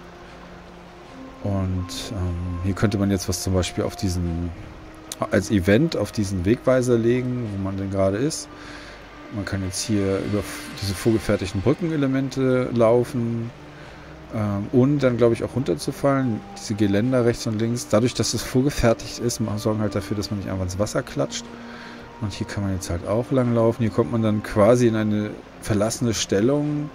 Und hier könnte man jetzt was zum Beispiel auf diesen, als Event auf diesen Wegweiser legen, wo man denn gerade ist. Man kann jetzt hier über diese vorgefertigten Brückenelemente laufen. Und dann, glaube ich, auch runterzufallen. Diese Geländer rechts und links. Dadurch, dass es vorgefertigt ist, sorgen halt dafür, dass man nicht einfach ins Wasser klatscht. Und hier kann man jetzt halt auch lang laufen. Hier kommt man dann quasi in eine verlassene Stellung.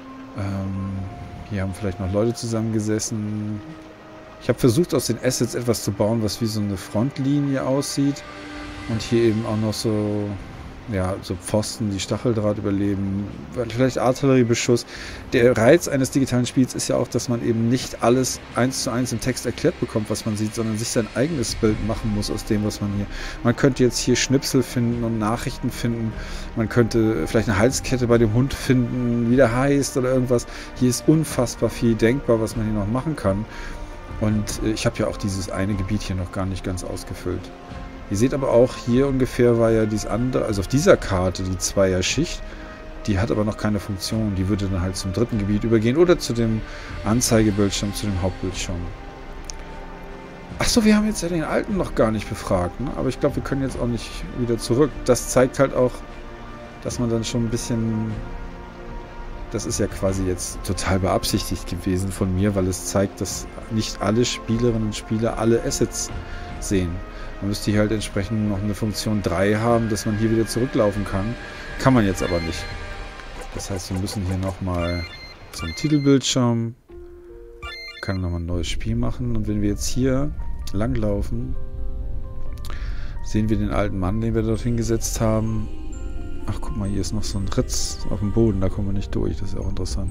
Hier haben vielleicht noch Leute zusammengesessen. Ich habe versucht, aus den Assets etwas zu bauen, was wie so eine Frontlinie aussieht. Und hier eben auch noch so, ja, so Pfosten, die Stacheldraht überleben. Vielleicht Artilleriebeschuss. Der Reiz eines digitalen Spiels ist ja auch, dass man eben nicht alles 1:1 im Text erklärt bekommt, was man sieht, sondern sich sein eigenes Bild machen muss aus dem, was man hier... Man könnte jetzt hier Schnipsel finden und Nachrichten finden. Man könnte vielleicht eine Halskette bei dem Hund finden, wie der heißt oder irgendwas. Hier ist unfassbar viel denkbar, was man hier noch machen kann. Und ich habe ja auch dieses eine Gebiet hier noch gar nicht ganz ausgefüllt. Ihr seht aber auch, hier ungefähr war ja dieses andere, also auf dieser Karte die Zweierschicht, die hat aber noch keine Funktion. Die würde dann halt zum dritten Gebiet übergehen oder zu dem Anzeigebildschirm, zu dem Hauptbildschirm. Achso, wir haben jetzt ja den alten noch gar nicht befragt, ne? Aber ich glaube, wir können jetzt auch nicht wieder zurück. Das zeigt halt auch, dass man dann schon ein bisschen... Das ist ja quasi jetzt total beabsichtigt gewesen von mir, weil es zeigt, dass nicht alle Spielerinnen und Spieler alle Assets sehen. Man müsste hier halt entsprechend noch eine Funktion 3 haben, dass man hier wieder zurücklaufen kann. Kann man jetzt aber nicht. Das heißt, wir müssen hier nochmal zum Titelbildschirm. Kann nochmal ein neues Spiel machen. Und wenn wir jetzt hier langlaufen, sehen wir den alten Mann, den wir dorthin gesetzt haben. Ach, guck mal, hier ist noch so ein Ritz auf dem Boden. Da kommen wir nicht durch. Das ist ja auch interessant.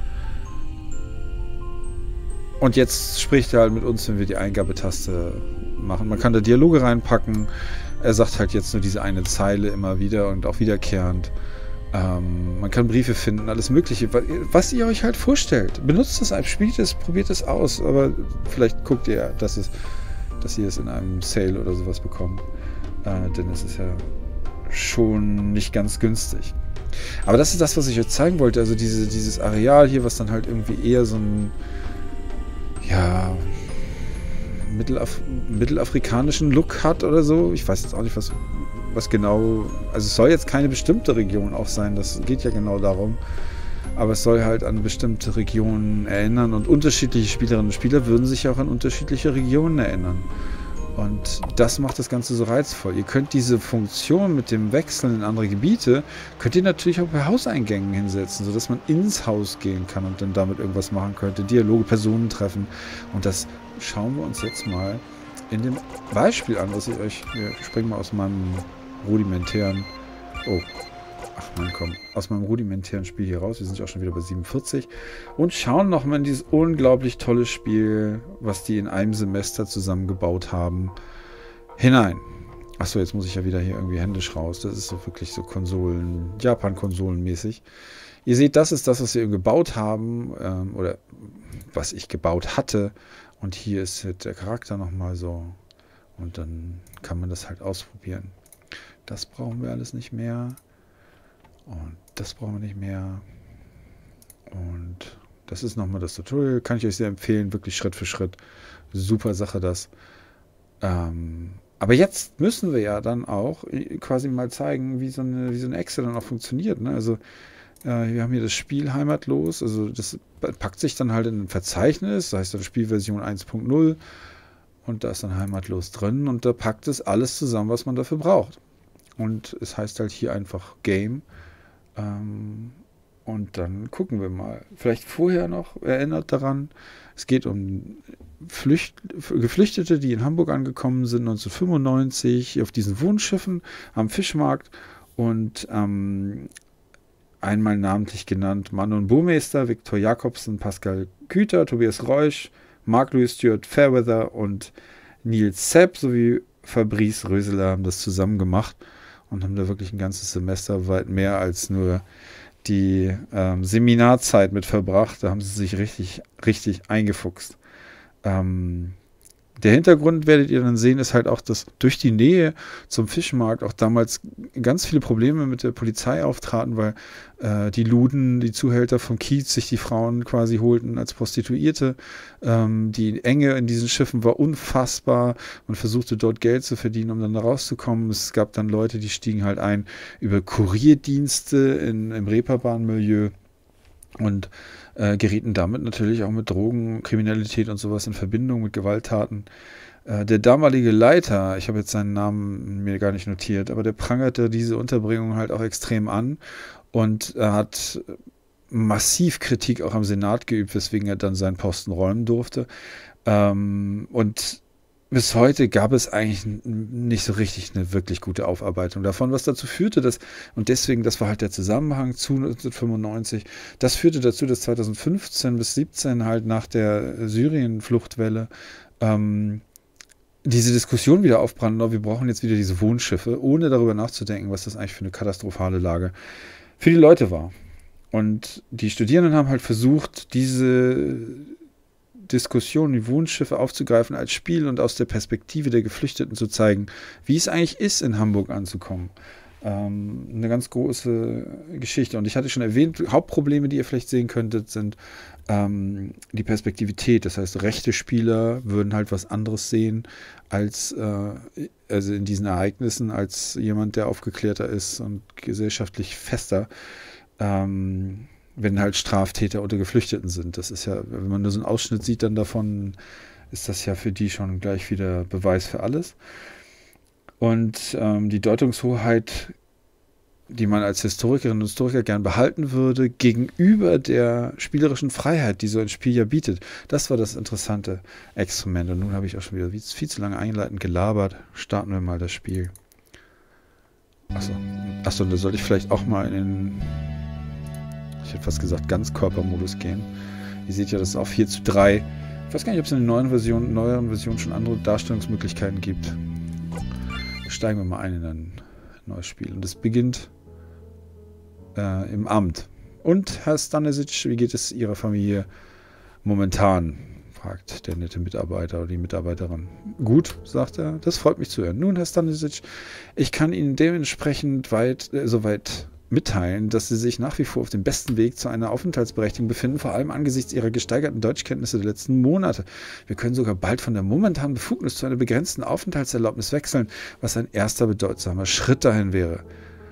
Und jetzt spricht er halt mit uns, wenn wir die Eingabetaste machen. Man kann da Dialoge reinpacken. Er sagt halt jetzt nur diese eine Zeile immer wieder und auch wiederkehrend. Man kann Briefe finden, alles Mögliche. Was ihr euch halt vorstellt. Benutzt es, spielt es, probiert es aus. Aber vielleicht guckt ihr, dass ihr es in einem Sale oder sowas bekommt. Denn es ist ja schon nicht ganz günstig. Aber das ist das, was ich euch zeigen wollte. Also dieses Areal hier, was dann halt irgendwie eher so ein, ja, mittelafrikanischen Look hat oder so. Ich weiß jetzt auch nicht, was genau... Also es soll jetzt keine bestimmte Region auch sein. Das geht ja genau darum. Aber es soll halt an bestimmte Regionen erinnern. Und unterschiedliche Spielerinnen und Spieler würden sich auch an unterschiedliche Regionen erinnern. Und das macht das Ganze so reizvoll. Ihr könnt diese Funktion mit dem Wechseln in andere Gebiete, könnt ihr natürlich auch bei Hauseingängen hinsetzen, sodass man ins Haus gehen kann und dann damit irgendwas machen könnte. Dialoge, Personen treffen. Und das schauen wir uns jetzt mal in dem Beispiel an, was ich euch... Wir springen mal aus meinem rudimentären... Oh, ach man, komm. Aus meinem rudimentären Spiel hier raus. Wir sind ja auch schon wieder bei 47. Und schauen nochmal in dieses unglaublich tolle Spiel, was die in einem Semester zusammengebaut haben, hinein. Achso, jetzt muss ich ja wieder hier irgendwie händisch raus. Das ist so wirklich so Konsolen, Japan-Konsolen-mäßig. Ihr seht, das ist das, was wir gebaut haben, oder was ich gebaut hatte. Und hier ist halt der Charakter nochmal so. Und dann kann man das halt ausprobieren. Das brauchen wir alles nicht mehr. Und das brauchen wir nicht mehr. Und das ist nochmal das Tutorial. Kann ich euch sehr empfehlen. Wirklich Schritt für Schritt. Super Sache das. Aber jetzt müssen wir ja dann auch quasi mal zeigen, wie so eine Exe dann auch funktioniert. Ne? Also wir haben hier das Spiel heimatlos. Also das packt sich dann halt in ein Verzeichnis. Das heißt dann Spielversion 1.0. Und da ist dann heimatlos drin. Und da packt es alles zusammen, was man dafür braucht. Und es heißt halt hier einfach Game. Und dann gucken wir mal. Vielleicht vorher noch erinnert daran, es geht um Geflüchtete, die in Hamburg angekommen sind 1995 auf diesen Wohnschiffen am Fischmarkt und einmal namentlich genannt Manon Burmeister, Viktor Jakobsen, Pascal Küter, Tobias Reusch, Mark-Louis Stewart Fairweather und Nils Sepp sowie Fabrice Röseler haben das zusammen gemacht und haben da wirklich ein ganzes Semester weit mehr als nur die Seminarzeit mit verbracht. Da haben sie sich richtig, richtig eingefuchst. Der Hintergrund, werdet ihr dann sehen, ist halt auch, dass durch die Nähe zum Fischmarkt auch damals ganz viele Probleme mit der Polizei auftraten, weil die Luden, die Zuhälter vom Kiez sich die Frauen quasi holten als Prostituierte. Die Enge in diesen Schiffen war unfassbar. Man versuchte dort Geld zu verdienen, um dann da rauszukommen. Es gab dann Leute, die stiegen halt ein über Kurierdienste im Reeperbahn-Milieu und gerieten damit natürlich auch mit Drogen, Kriminalität und sowas in Verbindung mit Gewalttaten. Der damalige Leiter, ich habe jetzt seinen Namen mir gar nicht notiert, aber der prangerte diese Unterbringung halt auch extrem an und hat massiv Kritik auch am Senat geübt, weswegen er dann seinen Posten räumen durfte. Und bis heute gab es eigentlich nicht so richtig eine wirklich gute Aufarbeitung davon, was dazu führte, und deswegen, das war halt der Zusammenhang zu 1995, das führte dazu, dass 2015 bis 2017 halt nach der Syrien-Fluchtwelle diese Diskussion wieder aufbrannte, wir brauchen jetzt wieder diese Wohnschiffe, ohne darüber nachzudenken, was das eigentlich für eine katastrophale Lage für die Leute war. Und die Studierenden haben halt versucht, diese Diskussion, die Wohnschiffe aufzugreifen als Spiel und aus der Perspektive der Geflüchteten zu zeigen, wie es eigentlich ist, in Hamburg anzukommen. Eine ganz große Geschichte. Und ich hatte schon erwähnt, Hauptprobleme, die ihr vielleicht sehen könntet, sind die Perspektivität. Das heißt, rechte Spieler würden halt was anderes sehen als also in diesen Ereignissen, als jemand, der aufgeklärter ist und gesellschaftlich fester. Wenn halt Straftäter oder Geflüchteten sind. Das ist ja, wenn man nur so einen Ausschnitt sieht dann davon, ist das ja für die schon gleich wieder Beweis für alles. Und die Deutungshoheit, die man als Historikerin und Historiker gern behalten würde, gegenüber der spielerischen Freiheit, die so ein Spiel ja bietet, das war das interessante Experiment. Und nun habe ich auch schon wieder viel zu lange einleitend gelabert. Starten wir mal das Spiel. Achso, da sollte ich vielleicht auch mal ich hätte fast gesagt, Ganzkörpermodus gehen. Ihr seht ja, das ist auch 4:3. Ich weiß gar nicht, ob es in den neueren Versionen schon andere Darstellungsmöglichkeiten gibt. Steigen wir mal ein in ein neues Spiel. Und es beginnt im Amt. Und Herr Stanisic, wie geht es Ihrer Familie momentan? Fragt der nette Mitarbeiter oder die Mitarbeiterin. Gut, sagt er, das freut mich zu hören. Nun, Herr Stanisic, ich kann Ihnen dementsprechend soweit mitteilen, dass Sie sich nach wie vor auf dem besten Weg zu einer Aufenthaltsberechtigung befinden, vor allem angesichts Ihrer gesteigerten Deutschkenntnisse der letzten Monate. Wir können sogar bald von der momentanen Befugnis zu einer begrenzten Aufenthaltserlaubnis wechseln, was ein erster bedeutsamer Schritt dahin wäre.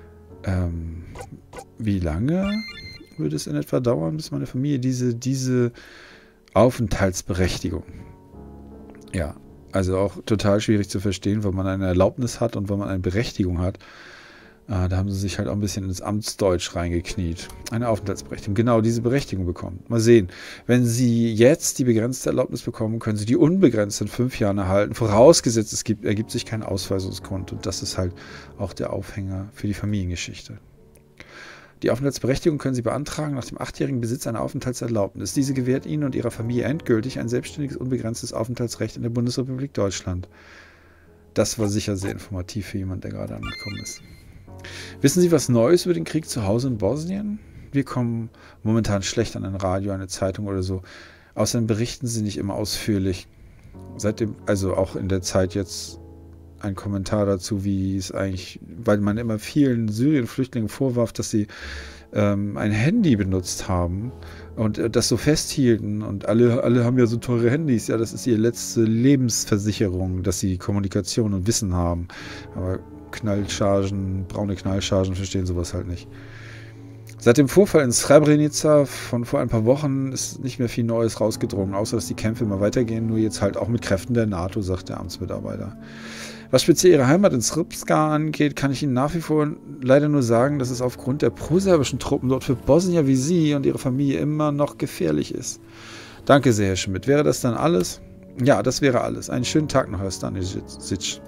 Wie lange würde es in etwa dauern, bis meine Familie diese Aufenthaltsberechtigung, ja, also auch total schwierig zu verstehen, weil man eine Erlaubnis hat und weil man eine Berechtigung hat. Da haben sie sich halt auch ein bisschen ins Amtsdeutsch reingekniet. Eine Aufenthaltsberechtigung. Genau, diese Berechtigung bekommen. Mal sehen. Wenn Sie jetzt die begrenzte Erlaubnis bekommen, können Sie die unbegrenzt in 5 Jahren erhalten. Vorausgesetzt, ergibt sich kein Ausweisungsgrund. Und das ist halt auch der Aufhänger für die Familiengeschichte. Die Aufenthaltsberechtigung können Sie beantragen nach dem 8-jährigen Besitz einer Aufenthaltserlaubnis. Diese gewährt Ihnen und Ihrer Familie endgültig ein selbstständiges, unbegrenztes Aufenthaltsrecht in der Bundesrepublik Deutschland. Das war sicher sehr informativ für jemanden, der gerade angekommen ist. Wissen Sie was Neues über den Krieg zu Hause in Bosnien? Wir kommen momentan schlecht an ein Radio, eine Zeitung oder so. Außerdem berichten sie nicht immer ausführlich. Seitdem, also auch in der Zeit jetzt ein Kommentar dazu, wie es eigentlich, weil man immer vielen Syrien-Flüchtlingen vorwarf, dass sie ein Handy benutzt haben und das so festhielten und alle haben ja so teure Handys. Ja, das ist ihre letzte Lebensversicherung, dass sie Kommunikation und Wissen haben. Aber braune Knallchargen verstehen sowas halt nicht. Seit dem Vorfall in Srebrenica von vor ein paar Wochen ist nicht mehr viel Neues rausgedrungen, außer dass die Kämpfe immer weitergehen, nur jetzt halt auch mit Kräften der NATO, sagt der Amtsmitarbeiter. Was speziell ihre Heimat in Srpska angeht, kann ich Ihnen nach wie vor leider nur sagen, dass es aufgrund der proserbischen Truppen dort für Bosnier wie Sie und Ihre Familie immer noch gefährlich ist. Danke sehr, Herr Schmidt. Wäre das dann alles? Ja, das wäre alles. Einen schönen Tag noch, Herr Stanisic.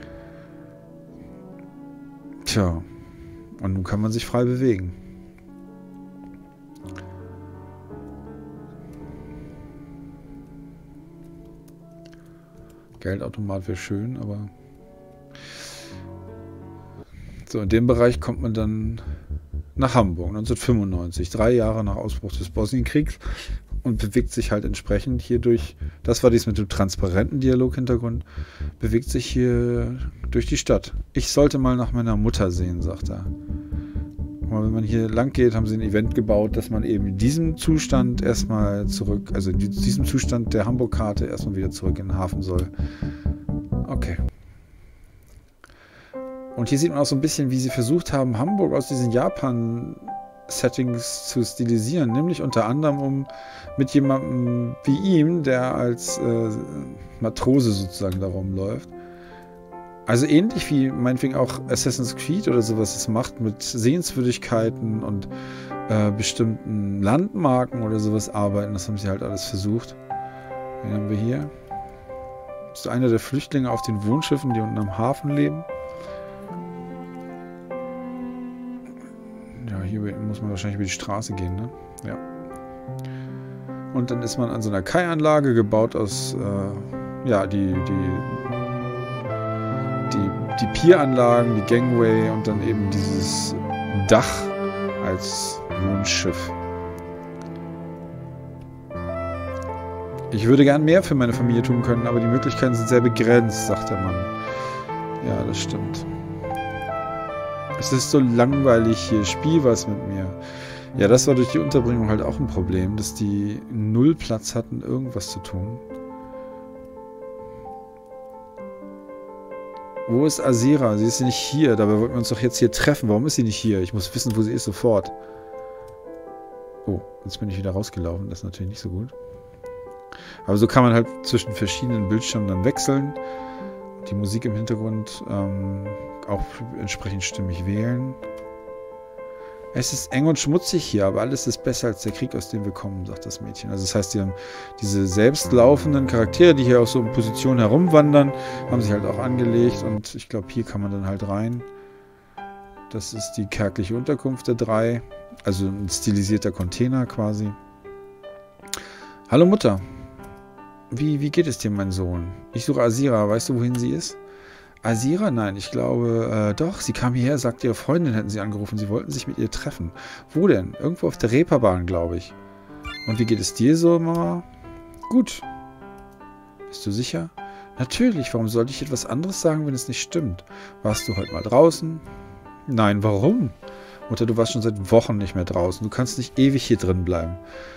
Tja, und nun kann man sich frei bewegen. Geldautomat wäre schön, aber... So, in dem Bereich kommt man dann nach Hamburg, 1995, 3 Jahre nach Ausbruch des Bosnienkriegs und bewegt sich halt entsprechend hier durch, das war dies mit dem transparenten Dialoghintergrund, bewegt sich hier durch die Stadt. Ich sollte mal nach meiner Mutter sehen, sagt er. Aber wenn man hier lang geht, haben sie ein Event gebaut, dass man eben in diesem Zustand erstmal zurück, also in diesem Zustand der Hamburg-Karte erstmal wieder zurück in den Hafen soll. Okay. Und hier sieht man auch so ein bisschen, wie sie versucht haben, Hamburg aus diesen Japan-Settings zu stilisieren. Nämlich unter anderem, um mit jemandem wie ihm, der als Matrose sozusagen da rumläuft. Also ähnlich wie meinetwegen auch Assassin's Creed oder sowas es macht, mit Sehenswürdigkeiten und bestimmten Landmarken oder sowas arbeiten. Das haben sie halt alles versucht. Wen haben wir hier? Das ist einer der Flüchtlinge auf den Wohnschiffen, die unten am Hafen leben. Ja, hier muss man wahrscheinlich über die Straße gehen, ne? Ja. Und dann ist man an so einer Kai-Anlage gebaut aus, ja, die Pieranlagen, die Gangway und dann eben dieses Dach als Wohnschiff. Ich würde gern mehr für meine Familie tun können, aber die Möglichkeiten sind sehr begrenzt, sagt der Mann. Ja, das stimmt. Es ist so langweilig hier, spiel was mit mir. Ja, das war durch die Unterbringung halt auch ein Problem, dass die null Platz hatten, irgendwas zu tun. Wo ist Azira? Sie ist nicht hier. Dabei wollten wir uns doch jetzt hier treffen. Warum ist sie nicht hier? Ich muss wissen, wo sie ist, sofort. Oh, jetzt bin ich wieder rausgelaufen. Das ist natürlich nicht so gut. Aber so kann man halt zwischen verschiedenen Bildschirmen dann wechseln. Die Musik im Hintergrund auch entsprechend stimmig wählen. Es ist eng und schmutzig hier, aber alles ist besser als der Krieg, aus dem wir kommen, sagt das Mädchen. Also das heißt, die haben diese selbstlaufenden Charaktere, die hier auch so in Position herumwandern, haben sie halt auch angelegt. Und ich glaube, hier kann man dann halt rein. Das ist die kärgliche Unterkunft der 3. Also ein stilisierter Container quasi. Hallo Mutter. Wie geht es dir, mein Sohn? Ich suche Azira. Weißt du, wohin sie ist? Azira? Nein, ich glaube, doch. Sie kam hierher, sagte, ihre Freundin hätten sie angerufen. Sie wollten sich mit ihr treffen. Wo denn? Irgendwo auf der Reeperbahn, glaube ich. Und wie geht es dir so, Mama? Gut. Bist du sicher? Natürlich. Warum sollte ich etwas anderes sagen, wenn es nicht stimmt? Warst du heute mal draußen? Nein, warum? Mutter, du warst schon seit Wochen nicht mehr draußen. Du kannst nicht ewig hier drin bleiben.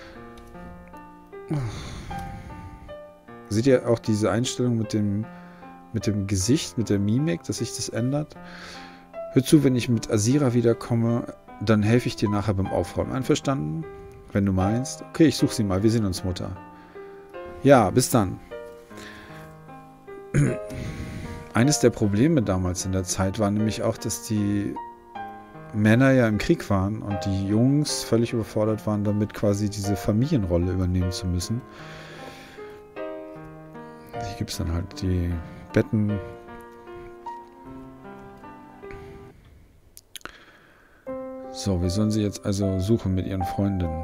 Seht ihr auch diese Einstellung mit dem Gesicht, mit der Mimik, dass sich das ändert? Hör zu, wenn ich mit Azira wiederkomme, dann helfe ich dir nachher beim Aufräumen. Einverstanden? Wenn du meinst. Okay, ich suche sie mal. Wir sehen uns, Mutter. Ja, bis dann. Eines der Probleme damals in der Zeit war nämlich auch, dass die Männer ja im Krieg waren und die Jungs völlig überfordert waren, damit quasi diese Familienrolle übernehmen zu müssen. Hier gibt es dann halt die Betten. So, wir sollen sie jetzt also suchen mit ihren Freundinnen.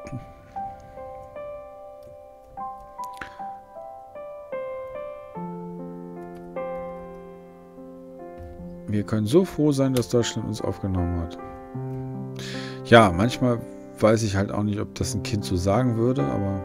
Wir können so froh sein, dass Deutschland uns aufgenommen hat. Ja, manchmal weiß ich halt auch nicht, ob das ein Kind so sagen würde, aber...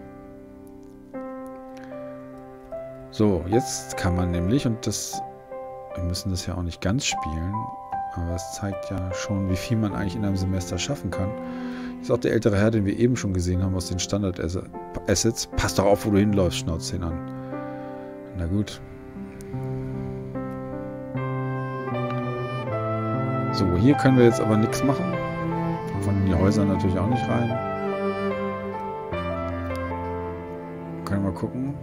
So, jetzt kann man nämlich, und das, wir müssen das ja auch nicht ganz spielen, aber es zeigt ja schon, wie viel man eigentlich in einem Semester schaffen kann. Ist auch der ältere Herr, den wir eben schon gesehen haben aus den Standard-Assets. Pass doch auf, wo du hinläufst, schnauzt ihn an. Na gut. So, hier können wir jetzt aber nichts machen. Von den Häusern natürlich auch nicht rein. Können wir mal gucken,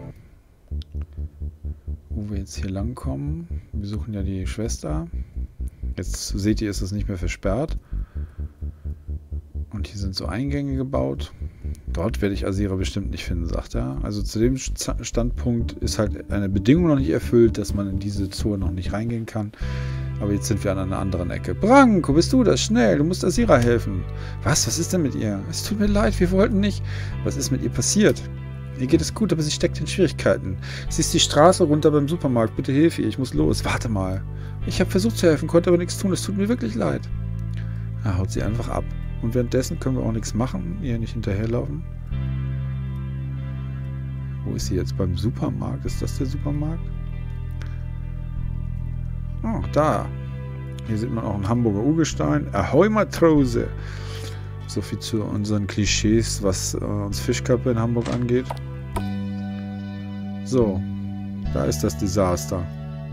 wo wir jetzt hier lang kommen. Wir suchen ja die Schwester. Jetzt seht ihr, ist es nicht mehr versperrt. Und hier sind so Eingänge gebaut. Dort werde ich Azira bestimmt nicht finden, sagt er. Also zu dem Standpunkt ist halt eine Bedingung noch nicht erfüllt, dass man in diese Zone noch nicht reingehen kann. Aber jetzt sind wir an einer anderen Ecke. Branko, bist du das? Schnell, du musst Azira helfen. Was ist denn mit ihr? Es tut mir leid, wir wollten nicht. Was ist mit ihr passiert? Ihr geht es gut, aber sie steckt in Schwierigkeiten. Sie ist die Straße runter beim Supermarkt. Bitte hilf ihr, ich muss los. Warte mal. Ich habe versucht zu helfen, konnte aber nichts tun. Es tut mir wirklich leid. Er haut sie einfach ab. Und währenddessen können wir auch nichts machen, ihr nicht hinterherlaufen. Wo ist sie jetzt? Beim Supermarkt? Ist das der Supermarkt? Oh, da. Hier sieht man auch einen Hamburger Urgestein. Ahoi Matrose. So viel zu unseren Klischees, was uns Fischkappe in Hamburg angeht. So. Da ist das Desaster.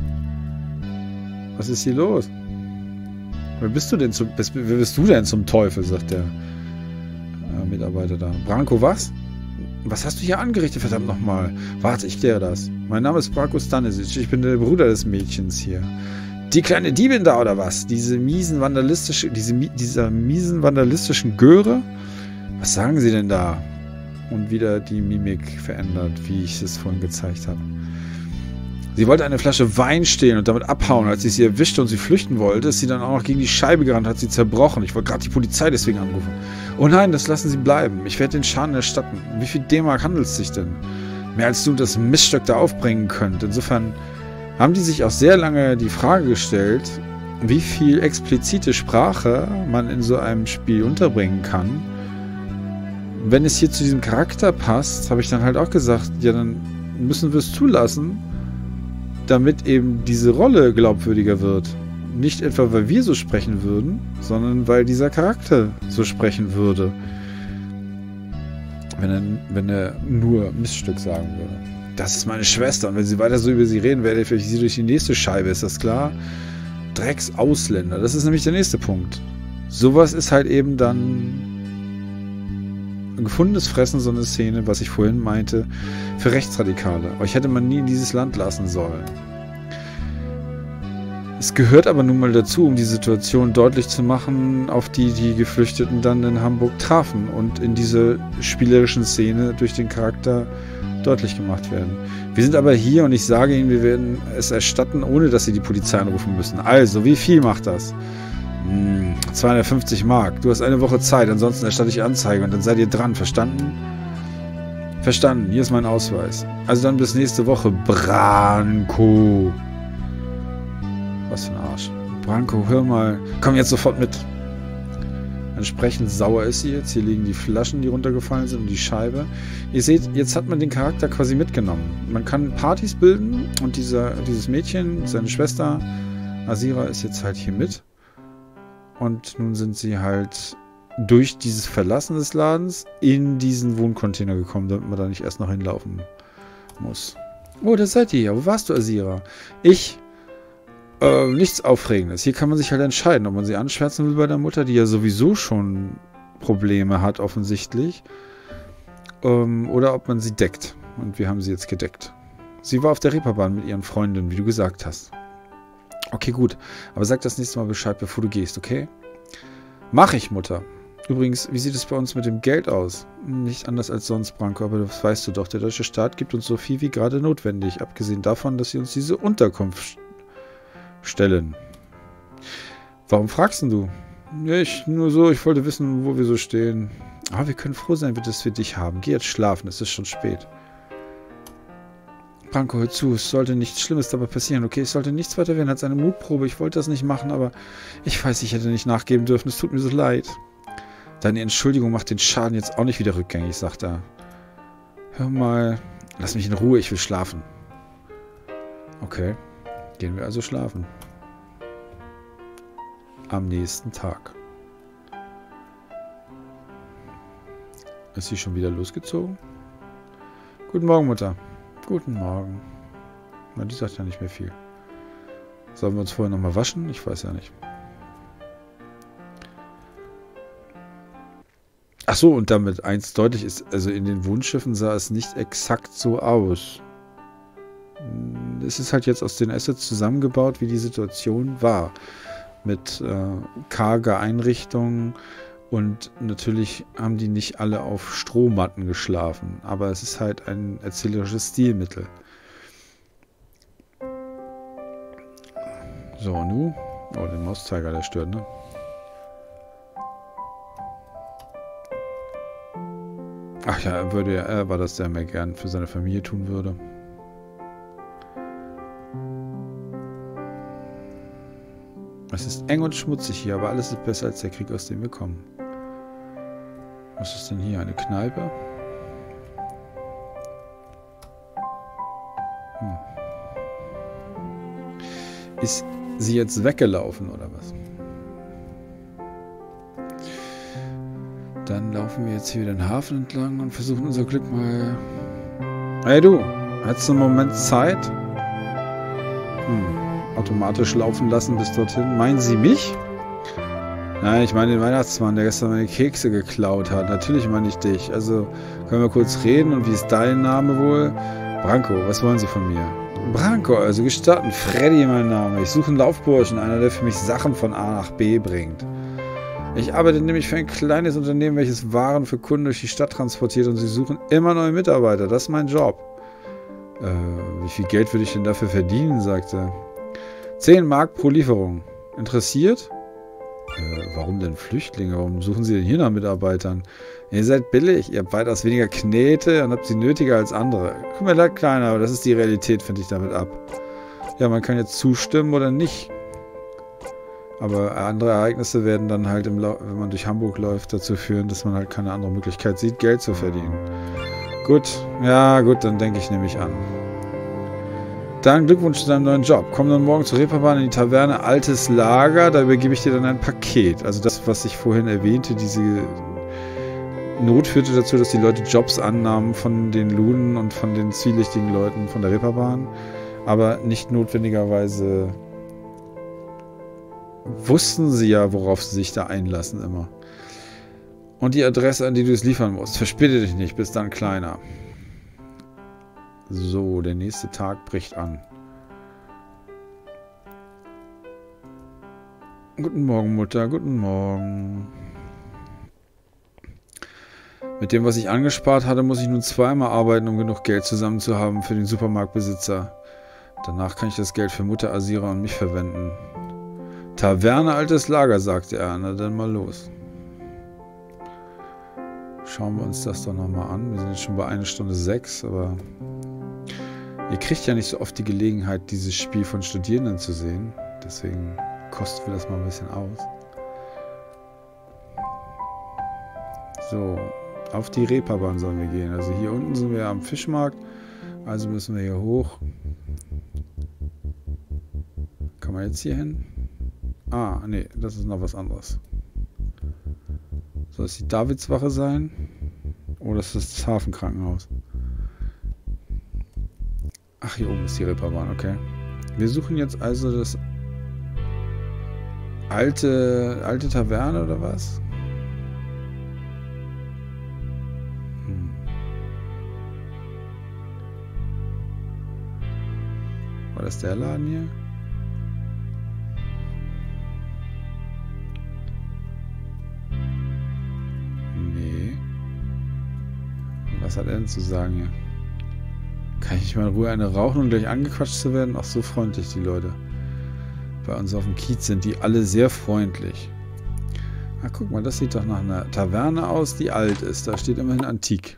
Was ist hier los? Wer bist du denn zum Teufel, sagt der Mitarbeiter da. Branko, was? Was hast du hier angerichtet, verdammt nochmal? Warte, ich kläre das. Mein Name ist Branko Stanisic. Ich bin der Bruder des Mädchens hier. Die kleine Diebin da, oder was? Dieser miesen vandalistischen Göre? Was sagen sie denn da? Und wieder die Mimik verändert, wie ich es vorhin gezeigt habe. Sie wollte eine Flasche Wein stehlen und damit abhauen. Als ich sie erwischte und sie flüchten wollte, ist sie dann auch noch gegen die Scheibe gerannt, hat sie zerbrochen. Ich wollte gerade die Polizei deswegen anrufen. Oh nein, das lassen Sie bleiben. Ich werde den Schaden erstatten. Wie viel D-Mark handelt es sich denn? Mehr als du das Miststück da aufbringen könnt. Insofern haben die sich auch sehr lange die Frage gestellt, wie viel explizite Sprache man in so einem Spiel unterbringen kann. Wenn es hier zu diesem Charakter passt, habe ich dann halt auch gesagt, ja, dann müssen wir es zulassen, damit eben diese Rolle glaubwürdiger wird. Nicht etwa, weil wir so sprechen würden, sondern weil dieser Charakter so sprechen würde. Wenn er nur Miststück sagen würde. Das ist meine Schwester und wenn sie weiter so über sie reden, werde ich sie durch die nächste Scheibe, ist das klar? Drecksausländer, das ist nämlich der nächste Punkt. Sowas ist halt eben dann ein gefundenes Fressen, so eine Szene, was ich vorhin meinte, für Rechtsradikale. Euch hätte man nie in dieses Land lassen sollen. Es gehört aber nun mal dazu, um die Situation deutlich zu machen, auf die die Geflüchteten dann in Hamburg trafen und in dieser spielerischen Szene durch den Charakter deutlich gemacht werden. Wir sind aber hier und ich sage Ihnen, wir werden es erstatten, ohne dass Sie die Polizei anrufen müssen. Also, wie viel macht das? 250 Mark. Du hast eine Woche Zeit, ansonsten erstatte ich Anzeige und dann seid ihr dran. Verstanden? Verstanden. Hier ist mein Ausweis. Also dann bis nächste Woche. Branko. Was für ein Arsch. Branko, hör mal. Komm jetzt sofort mit. Entsprechend sauer ist sie jetzt. Hier liegen die Flaschen, die runtergefallen sind und die Scheibe. Ihr seht, jetzt hat man den Charakter quasi mitgenommen. Man kann Partys bilden und dieses Mädchen, seine Schwester Asira, ist jetzt halt hier mit. Und nun sind sie halt durch dieses Verlassen des Ladens in diesen Wohncontainer gekommen, damit man da nicht erst noch hinlaufen muss. Oh, da seid ihr ja. Wo warst du, Asira? Nichts Aufregendes. Hier kann man sich halt entscheiden, ob man sie anschwärzen will bei der Mutter, die ja sowieso schon Probleme hat, offensichtlich. Oder ob man sie deckt. Und wir haben sie jetzt gedeckt. Sie war auf der Reeperbahn mit ihren Freundinnen, wie du gesagt hast. Okay, gut. Aber sag das nächste Mal Bescheid, bevor du gehst, okay? Mach ich, Mutter. Übrigens, wie sieht es bei uns mit dem Geld aus? Nicht anders als sonst, Branko, aber das weißt du doch. Der deutsche Staat gibt uns so viel wie gerade notwendig. Abgesehen davon, dass sie uns diese Unterkunft stellen. Warum fragst du? Ja, ich wollte wissen, wo wir so stehen. Aber wir können froh sein, dass wir dich haben. Geh jetzt schlafen, es ist schon spät. Branko, hör zu, es sollte nichts Schlimmes dabei passieren, okay? Es sollte nichts weiter werden als eine Mutprobe. Ich wollte das nicht machen, aber ich weiß, ich hätte nicht nachgeben dürfen. Es tut mir so leid. Deine Entschuldigung macht den Schaden jetzt auch nicht wieder rückgängig, sagt er. Hör mal, lass mich in Ruhe, ich will schlafen. Okay, gehen wir also schlafen. Am nächsten Tag. Ist sie schon wieder losgezogen? Guten Morgen, Mutter. Guten Morgen. Na, die sagt ja nicht mehr viel. Sollen wir uns vorher nochmal waschen? Ich weiß ja nicht. Ach so, und damit eins deutlich ist, also in den Wohnschiffen sah es nicht exakt so aus. Es ist halt jetzt aus den Assets zusammengebaut, wie die Situation war. Mit karger Einrichtungen und natürlich haben die nicht alle auf Strohmatten geschlafen, aber es ist halt ein erzählerisches Stilmittel. So, nu. Oh, den Mauszeiger, der stört, ne? Ach ja, war das, der mehr gern für seine Familie tun würde. Es ist eng und schmutzig hier, aber alles ist besser als der Krieg, aus dem wir kommen. Was ist denn hier? Eine Kneipe? Ist sie jetzt weggelaufen oder was? Dann laufen wir jetzt hier wieder den Hafen entlang und versuchen unser Glück mal... Hey du, hättest du einen Moment Zeit? Automatisch laufen lassen bis dorthin. Meinen Sie mich? Nein, ich meine den Weihnachtsmann, der gestern meine Kekse geklaut hat. Natürlich meine ich dich. Also, können wir kurz reden und wie ist dein Name wohl? Branko, was wollen Sie von mir? Branko, also gestatten, Freddy mein Name. Ich suche einen Laufburschen, einer, der für mich Sachen von A nach B bringt. Ich arbeite nämlich für ein kleines Unternehmen, welches Waren für Kunden durch die Stadt transportiert und sie suchen immer neue Mitarbeiter. Das ist mein Job. Wie viel Geld würde ich denn dafür verdienen, sagte er. 10 Mark pro Lieferung. Interessiert? Warum denn Flüchtlinge? Warum suchen Sie denn hier nach Mitarbeitern? Ihr seid billig, ihr habt weitaus weniger Knete und habt sie nötiger als andere. Tut mir leid, Kleiner, aber das ist die Realität, finde ich damit ab. Ja, man kann jetzt zustimmen oder nicht. Aber andere Ereignisse werden dann halt, wenn man durch Hamburg läuft, dazu führen, dass man halt keine andere Möglichkeit sieht, Geld zu verdienen. Gut, ja gut, dann denke ich nämlich an. Dann Glückwunsch zu deinem neuen Job. Komm dann morgen zur Reeperbahn in die Taverne Altes Lager, da übergebe ich dir dann ein Paket. Also das, was ich vorhin erwähnte, diese Not führte dazu, dass die Leute Jobs annahmen von den Luden und von den zwielichtigen Leuten von der Reeperbahn, aber nicht notwendigerweise wussten sie ja, worauf sie sich da einlassen immer. Und die Adresse, an die du es liefern musst. Verspäte dich nicht, bis dann, Kleiner. So, der nächste Tag bricht an. Guten Morgen, Mutter, guten Morgen. Mit dem, was ich angespart hatte, muss ich nun zweimal arbeiten, um genug Geld zusammen zu haben für den Supermarktbesitzer. Danach kann ich das Geld für Mutter Asira und mich verwenden. Taverne Altes Lager, sagte er. Na dann mal los. Schauen wir uns das doch nochmal an. Wir sind jetzt schon bei 1 Stunde 6, aber ihr kriegt ja nicht so oft die Gelegenheit, dieses Spiel von Studierenden zu sehen. Deswegen kosten wir das mal ein bisschen aus. So, auf die Reeperbahn sollen wir gehen. Also hier unten sind wir am Fischmarkt, also müssen wir hier hoch. Kann man jetzt hier hin? Ah, nee, das ist noch was anderes. Soll es die Davidswache sein? Oder ist das Hafenkrankenhaus? Ach, hier oben ist die Reeperbahn, okay. Wir suchen jetzt also das alte Taverne oder was? War das der Laden hier? Nee. Was hat er denn zu sagen hier? Kann ich nicht mal in Ruhe eine rauchen und gleich angequatscht zu werden? Ach, so freundlich die Leute. Bei uns auf dem Kiez sind die alle sehr freundlich. Ah, guck mal, das sieht doch nach einer Taverne aus, die alt ist. Da steht immerhin Antik.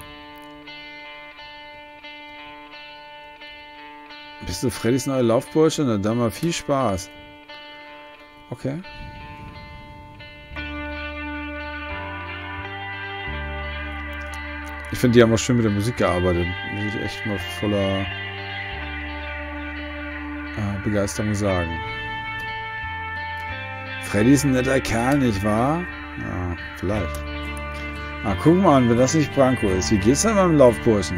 Bist du Freddys neue Laufbursche? Na dann mal viel Spaß. Okay. Ich finde, die haben auch schön mit der Musik gearbeitet. Muss ich echt mal voller Begeisterung sagen. Freddy ist ein netter Kerl, nicht wahr? Ja, vielleicht. Ah, guck mal an, wenn das nicht Branko ist. Wie geht's denn beim Laufburschen?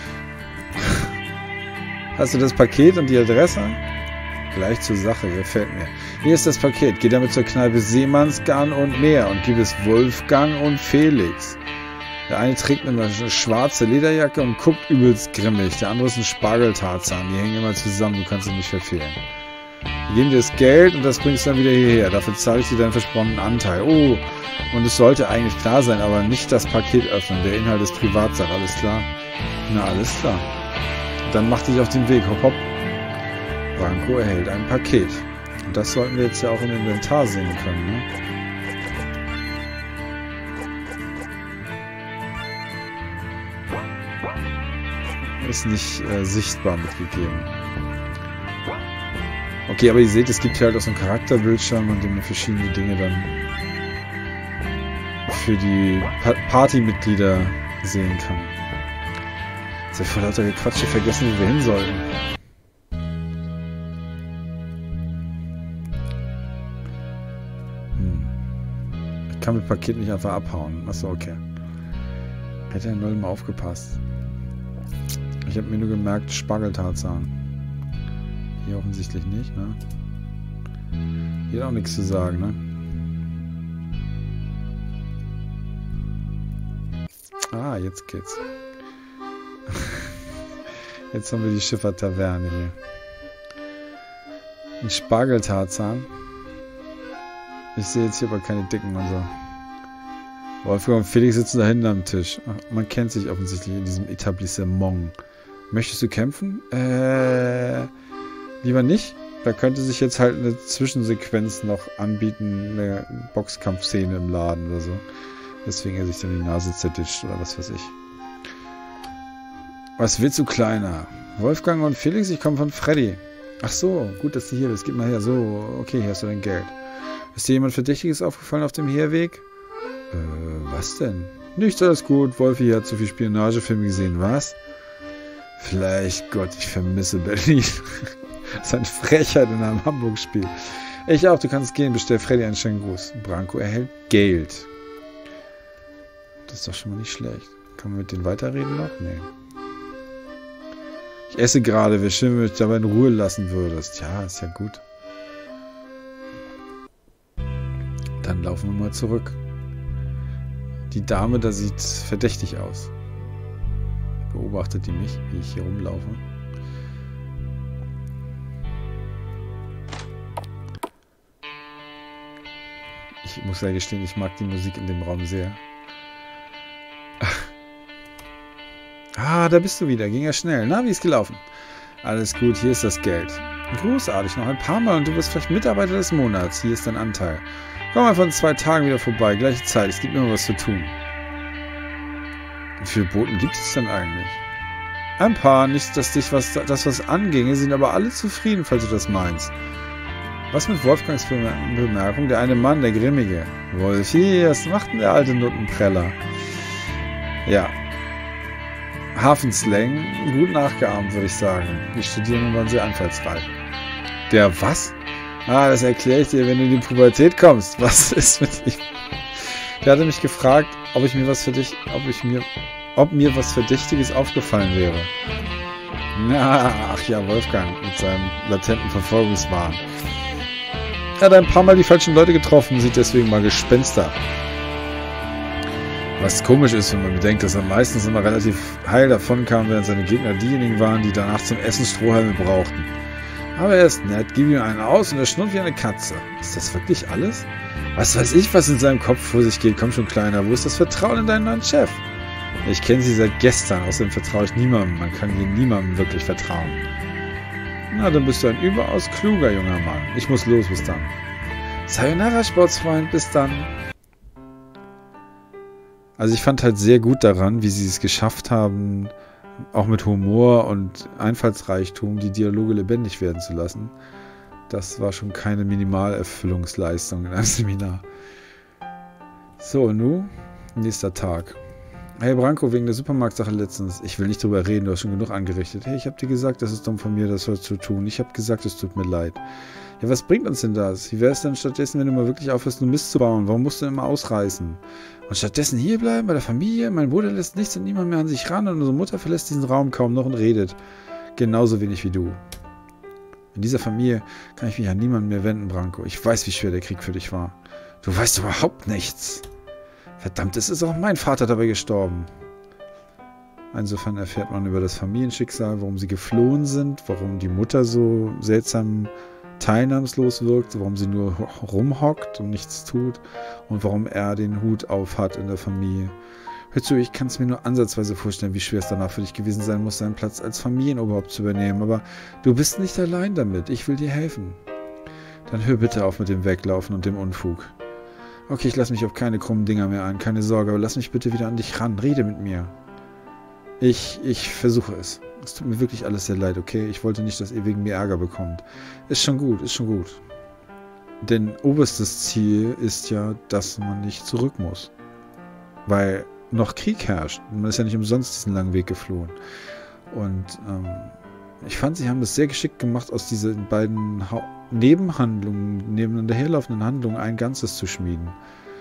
Hast du das Paket und die Adresse? Gleich zur Sache, gefällt mir. Hier ist das Paket. Geh damit zur Kneipe Seemannsgarn und mehr und gib es Wolfgang und Felix. Der eine trägt eine schwarze Lederjacke und guckt übelst grimmig. Der andere ist ein Spargeltarzan. Die hängen immer zusammen, du kannst ihn nicht verfehlen. Wir geben dir das Geld und das bringst du dann wieder hierher. Dafür zahle ich dir deinen versprochenen Anteil. Oh, und es sollte eigentlich klar sein, aber nicht das Paket öffnen. Der Inhalt ist Privatsache, alles klar? Na, alles klar. Dann mach dich auf den Weg, hopp hopp. Branko erhält ein Paket. Und das sollten wir jetzt ja auch im Inventar sehen können, ne? ist nicht sichtbar mitgegeben. Okay, aber ihr seht, es gibt hier halt auch so einen Charakterbildschirm, an dem man verschiedene Dinge dann für die Partymitglieder sehen kann. Jetzt habe ich vor lauter Gequatsche vergessen, wo wir hin sollten. Ich kann mit Paket nicht einfach abhauen. Achso, okay. Hätte er null mal aufgepasst. Ich habe mir nur gemerkt, Spargeltarzan. Hier offensichtlich nicht, ne? Hier hat auch nichts zu sagen, ne? Ah, jetzt geht's. Jetzt haben wir die Schiffertaverne hier. Ein Spargeltarzan. Ich sehe jetzt hier aber keine Dicken und so. Wolfgang und Felix sitzen da hinten am Tisch. Man kennt sich offensichtlich in diesem Etablissement. Möchtest du kämpfen? Lieber nicht. Da könnte sich jetzt halt eine Zwischensequenz noch anbieten, eine Boxkampfszene im Laden oder so. Deswegen er sich dann die Nase zerditscht oder was weiß ich. Was willst du, Kleiner? Wolfgang und Felix, ich komme von Freddy. Ach so, gut, dass du hier bist. Gib mal her. So, okay, hier hast du dein Geld. Ist dir jemand Verdächtiges aufgefallen auf dem Herweg? Was denn? Nichts, alles gut. Wolfi hier hat zu viel Spionagefilme gesehen. Was? Vielleicht, Gott, ich vermisse Berlin. Sein Frechheit in einem Hamburg-Spiel. Ich auch, du kannst gehen. Bestell Freddy einen schönen Gruß. Branko erhält Geld. Das ist doch schon mal nicht schlecht. Kann man mit denen weiterreden noch? Nee. Ich esse gerade. Wäre schön, wenn du mich dabei in Ruhe lassen würdest. Ja, ist ja gut. Dann laufen wir mal zurück. Die Dame da sieht verdächtig aus. Beobachtet die mich, wie ich hier rumlaufe. Ich muss ja gestehen, ich mag die Musik in dem Raum sehr. Ah, da bist du wieder. Ging ja schnell. Na, wie ist gelaufen? Alles gut, hier ist das Geld. Großartig, noch ein paar Mal und du wirst vielleicht Mitarbeiter des Monats. Hier ist dein Anteil. Komm mal von 2 Tagen wieder vorbei. Gleiche Zeit, es gibt immer was zu tun. Wie viele Boten gibt es denn eigentlich? Ein paar, nicht, dass dich was anginge, sind aber alle zufrieden, falls du das meinst. Was mit Wolfgangs Bemerkung? Der eine Mann, der Grimmige. Wolfi, was macht denn der alte Nuttenpreller? Ja. Hafenslang, gut nachgeahmt, würde ich sagen. Die Studierenden waren sehr einfallsreich. Der was? Ah, das erkläre ich dir, wenn du in die Pubertät kommst. Was ist mit ihm? Der hatte mich gefragt, ob mir was Verdächtiges aufgefallen wäre. Na, ach ja, Wolfgang mit seinem latenten Verfolgungswahn. Er hat ein paar Mal die falschen Leute getroffen, sieht deswegen mal Gespenster. Was komisch ist, wenn man bedenkt, dass er meistens immer relativ heil davon kam, während seine Gegner diejenigen waren, die danach zum Essen Strohhalme brauchten. Aber er ist nett, gib ihm einen aus und er schnurrt wie eine Katze. Ist das wirklich alles? Was weiß ich, was in seinem Kopf vor sich geht? Komm schon, Kleiner, wo ist das Vertrauen in deinen neuen Chef? Ich kenne sie seit gestern, außerdem vertraue ich niemandem. Man kann hier niemandem wirklich vertrauen. Na, dann bist du ein überaus kluger junger Mann. Ich muss los, bis dann. Sayonara, Sportsfreund, bis dann. Also ich fand halt sehr gut daran, wie sie es geschafft haben, auch mit Humor und Einfallsreichtum die Dialoge lebendig werden zu lassen. Das war schon keine Minimalerfüllungsleistung in einem Seminar. So, nun, nächster Tag. Hey Branko, wegen der Supermarktsache letztens. Ich will nicht drüber reden, du hast schon genug angerichtet. Hey, ich habe dir gesagt, das ist dumm von mir, das so zu tun. Ich habe gesagt, es tut mir leid. Ja, was bringt uns denn das? Wie wäre es denn stattdessen, wenn du mal wirklich aufhörst, nur Mist zu bauen? Warum musst du immer ausreißen? Und stattdessen hierbleiben bei der Familie? Mein Bruder lässt nichts und niemand mehr an sich ran und unsere Mutter verlässt diesen Raum kaum noch und redet. Genauso wenig wie du. In dieser Familie kann ich mich an niemanden mehr wenden, Branko. Ich weiß, wie schwer der Krieg für dich war. Du weißt überhaupt nichts. Verdammt, es ist auch mein Vater dabei gestorben. Insofern erfährt man über das Familienschicksal, warum sie geflohen sind, warum die Mutter so seltsam teilnahmslos wirkt, warum sie nur rumhockt und nichts tut und warum er den Hut auf hat in der Familie. Hör zu, ich kann es mir nur ansatzweise vorstellen, wie schwer es danach für dich gewesen sein muss, seinen Platz als Familienoberhaupt zu übernehmen, aber du bist nicht allein damit, ich will dir helfen. Dann hör bitte auf mit dem Weglaufen und dem Unfug. Okay, ich lasse mich auf keine krummen Dinger mehr ein, keine Sorge, aber lass mich bitte wieder an dich ran, rede mit mir. Ich versuche es. Es tut mir wirklich alles sehr leid, okay? Ich wollte nicht, dass ihr wegen mir Ärger bekommt. Ist schon gut, ist schon gut. Denn oberstes Ziel ist ja, dass man nicht zurück muss. Weil noch Krieg herrscht. Man ist ja nicht umsonst diesen langen Weg geflohen. Und ich fand, sie haben das sehr geschickt gemacht, aus diesen beiden Nebenhandlungen, nebeneinander herlaufenden Handlungen ein Ganzes zu schmieden.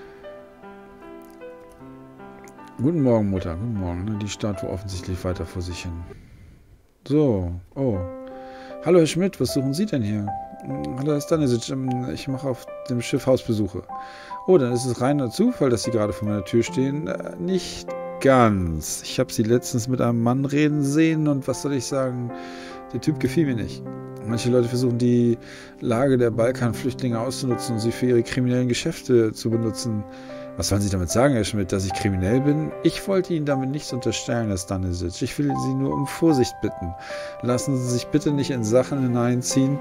Guten Morgen, Mutter. Guten Morgen. Die Statue offensichtlich weiter vor sich hin. So. Oh. Hallo, Herr Schmidt. Was suchen Sie denn hier? Hallo, Herr Stanisic. Ich mache auf dem Schiff Hausbesuche. Oh, dann ist es reiner Zufall, dass Sie gerade vor meiner Tür stehen. Nicht ganz. Ich habe Sie letztens mit einem Mann reden sehen und was soll ich sagen? Der Typ gefiel mir nicht. Manche Leute versuchen, die Lage der Balkanflüchtlinge auszunutzen und sie für ihre kriminellen Geschäfte zu benutzen. Was wollen Sie damit sagen, Herr Schmidt, dass ich kriminell bin? Ich wollte Ihnen damit nichts unterstellen, Herr Stanisic. Ich will Sie nur um Vorsicht bitten. Lassen Sie sich bitte nicht in Sachen hineinziehen,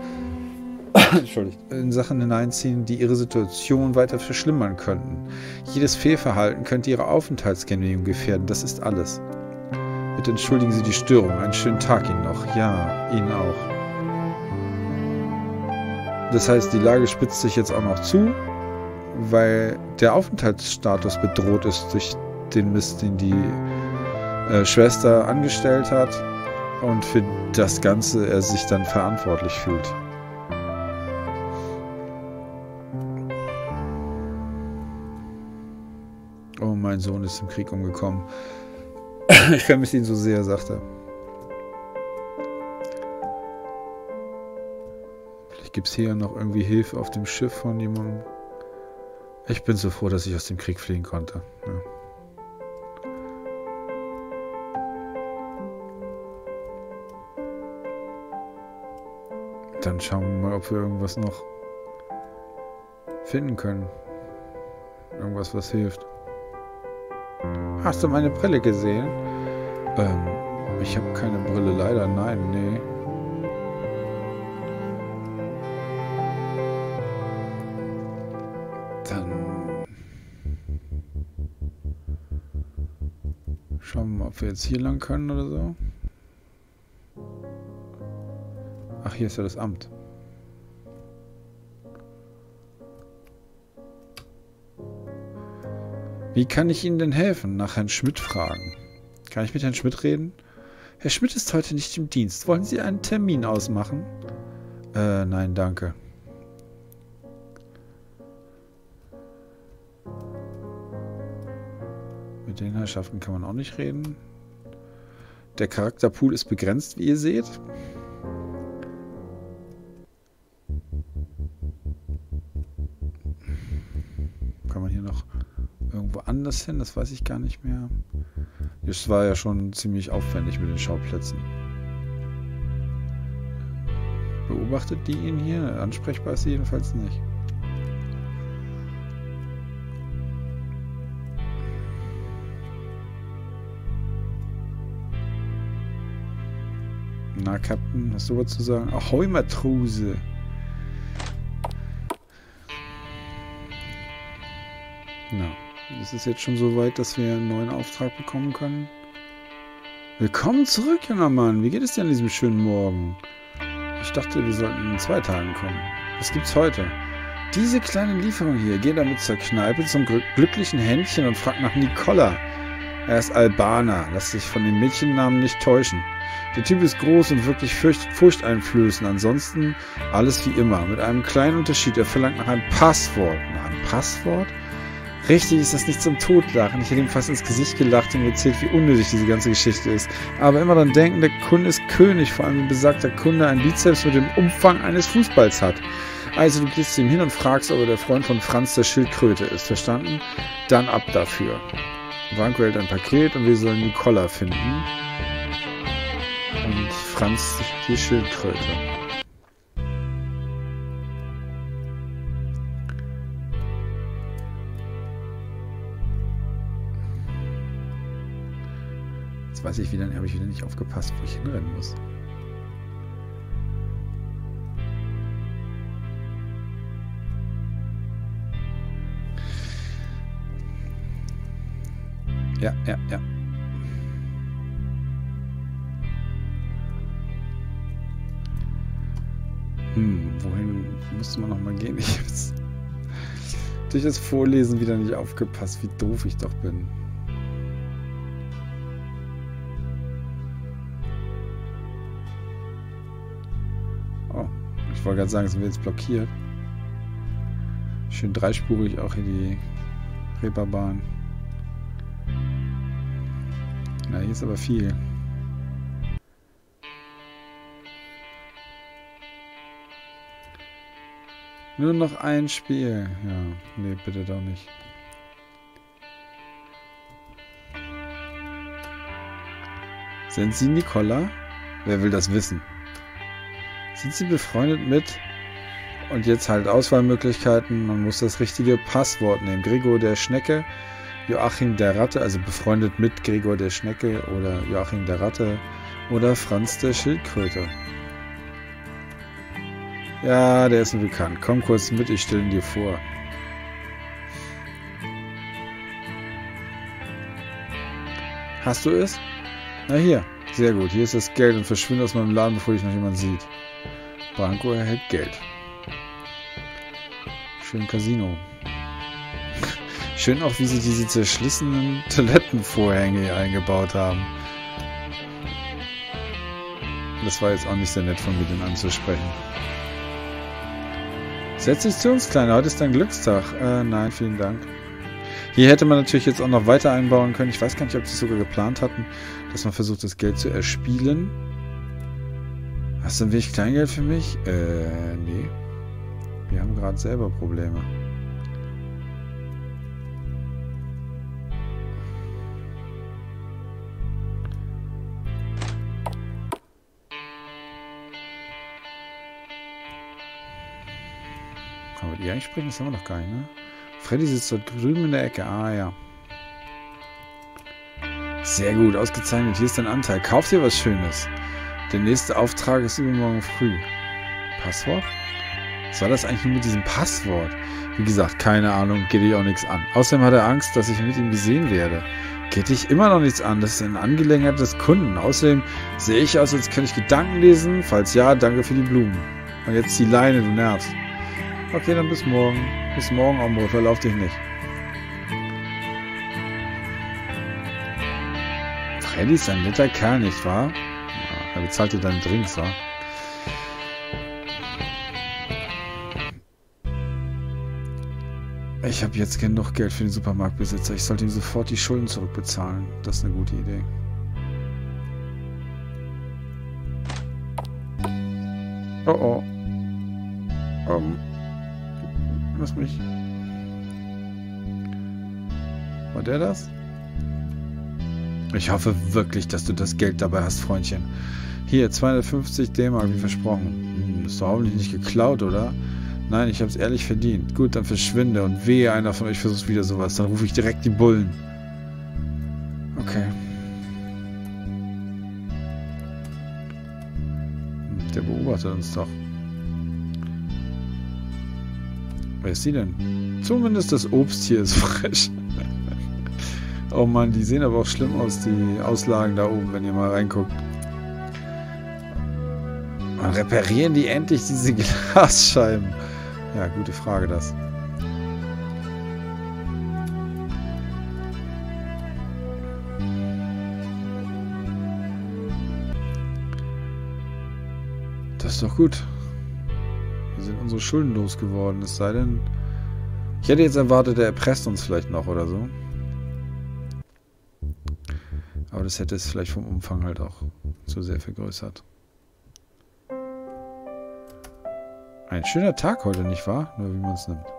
die Ihre Situation weiter verschlimmern könnten. Jedes Fehlverhalten könnte Ihre Aufenthaltsgenehmigung gefährden. Das ist alles. Bitte entschuldigen Sie die Störung. Einen schönen Tag Ihnen noch. Ja, Ihnen auch. Das heißt, die Lage spitzt sich jetzt auch noch zu, weil der Aufenthaltsstatus bedroht ist durch den Mist, den die Schwester angestellt hat und für das Ganze er sich dann verantwortlich fühlt. Oh, mein Sohn ist im Krieg umgekommen. Ich vermisse ihn so sehr, sagt er. Vielleicht gibt es hier noch irgendwie Hilfe auf dem Schiff von jemandem. Ich bin so froh, dass ich aus dem Krieg fliehen konnte. Ja. Dann schauen wir mal, ob wir irgendwas noch finden können. Irgendwas, was hilft. Hast du meine Brille gesehen? Ich habe keine Brille, leider. Nein, nee. Dann schauen wir mal, ob wir jetzt hier lang können oder so. Ach, hier ist ja das Amt. Wie kann ich Ihnen denn helfen? Nach Herrn Schmidt fragen. Kann ich mit Herrn Schmidt reden? Herr Schmidt ist heute nicht im Dienst. Wollen Sie einen Termin ausmachen? Nein, danke. Mit den Herrschaften kann man auch nicht reden. Der Charakterpool ist begrenzt, wie ihr seht. Kann man hier noch irgendwo anders hin? Das weiß ich gar nicht mehr. Das war ja schon ziemlich aufwendig mit den Schauplätzen. Beobachtet die ihn hier? Ansprechbar ist sie jedenfalls nicht. Na, Captain, hast du was zu sagen? Ahoi, Matrose! Na, ist es jetzt schon so weit, dass wir einen neuen Auftrag bekommen können? Willkommen zurück, junger Mann. Wie geht es dir an diesem schönen Morgen? Ich dachte, wir sollten in 2 Tagen kommen. Was gibt's heute? Diese kleine Lieferung hier. Geh damit zur Kneipe zum glücklichen Händchen und frag nach Nicola. Er ist Albaner. Lass dich von den Mädchennamen nicht täuschen. Der Typ ist groß und wirklich furchteinflößend. Ansonsten alles wie immer. Mit einem kleinen Unterschied. Er verlangt nach einem Passwort. Nach einem Passwort? Richtig ist das nicht zum Totlachen. Ich hätte ihm fast ins Gesicht gelacht und erzählt, wie unnötig diese ganze Geschichte ist. Aber immer dann denken, der Kunde ist König, vor allem wenn besagter Kunde einen Bizeps mit dem Umfang eines Fußballs hat. Also du gehst zu ihm hin und fragst, ob er der Freund von Franz der Schildkröte ist. Verstanden? Dann ab dafür. Branko hält ein Paket und wir sollen Nicola finden. Und Franz die Schildkröte. Jetzt weiß ich wieder, habe ich wieder nicht aufgepasst, wo ich hinrennen muss. Ja. Wohin musste man nochmal gehen? Ich hab's durch das Vorlesen wieder nicht aufgepasst, wie doof ich doch bin. Oh, ich wollte gerade sagen, sind wir jetzt blockiert. Schön dreispurig auch hier die Reeperbahn. Na, hier ist aber viel. Nur noch ein Spiel. Ja, nee, bitte doch nicht. Sind Sie Nicola? Wer will das wissen? Sind Sie befreundet mit... Und jetzt halt Auswahlmöglichkeiten. Man muss das richtige Passwort nehmen. Gregor der Schnecke, Joachim der Ratte, also befreundet mit Gregor der Schnecke oder Joachim der Ratte oder Franz der Schildkröte. Ja, der ist mir bekannt. Komm kurz mit, ich stelle ihn dir vor. Hast du es? Na hier. Sehr gut. Hier ist das Geld und verschwinde aus meinem Laden, bevor dich noch jemand sieht. Branko erhält Geld. Schön Casino. Schön auch, wie sie diese zerschlissenen Toilettenvorhänge hier eingebaut haben. Das war jetzt auch nicht sehr nett von mir, den anzusprechen. Setz dich zu uns, Kleiner. Heute ist dein Glückstag. Nein, vielen Dank. Hier hätte man natürlich jetzt auch noch weiter einbauen können. Ich weiß gar nicht, ob sie es sogar geplant hatten, dass man versucht, das Geld zu erspielen. Hast du ein wenig Kleingeld für mich? Nee. Wir haben gerade selber Probleme. Kann man mit ihr eigentlich sprechen? Das haben wir noch gar nicht, ne? Freddy sitzt dort drüben in der Ecke. Ah, ja. Sehr gut, ausgezeichnet. Hier ist dein Anteil. Kauf dir was Schönes. Der nächste Auftrag ist übermorgen früh. Passwort? Was war das eigentlich nur mit diesem Passwort? Wie gesagt, keine Ahnung, geht dich auch nichts an. Außerdem hat er Angst, dass ich mit ihm gesehen werde. Geht dich immer noch nichts an. Das ist eine Angelegenheit des Kunden. Außerdem sehe ich aus, als könnte ich Gedanken lesen. Falls ja, danke für die Blumen. Und jetzt die Leine, du nervst. Okay, dann bis morgen. Bis morgen, Omro. Verlauf dich nicht. Freddy ist ein netter Kerl, nicht wahr? Ja, er bezahlt dir deine Drinks, wa? Ich habe jetzt genug Geld für den Supermarktbesitzer. Ich sollte ihm sofort die Schulden zurückbezahlen. Das ist eine gute Idee. Oh oh. Lass mich. War der das? Ich hoffe wirklich, dass du das Geld dabei hast, Freundchen. Hier, 250 D-Mark, wie versprochen. Ist doch hoffentlich nicht geklaut, oder? Nein, ich habe es ehrlich verdient. Gut, dann verschwinde und wehe, einer von euch versucht wieder sowas. Dann rufe ich direkt die Bullen. Okay. Der beobachtet uns doch. Wer ist sie denn? Zumindest das Obst hier ist frisch. Oh Mann, die sehen aber auch schlimm aus, die Auslagen da oben, wenn ihr mal reinguckt. Wann reparieren die endlich diese Glasscheiben? Ja, gute Frage das. Das ist doch gut. Wir sind unsere Schulden losgeworden. Es sei denn... Ich hätte jetzt erwartet, er erpresst uns vielleicht noch oder so. Aber das hätte es vielleicht vom Umfang halt auch zu sehr vergrößert. Ein schöner Tag heute, nicht wahr? Nur wie man es nimmt.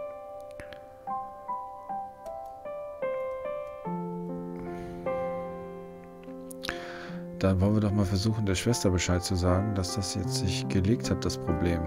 Dann wollen wir doch mal versuchen, der Schwester Bescheid zu sagen, dass das jetzt sich gelegt hat, das Problem.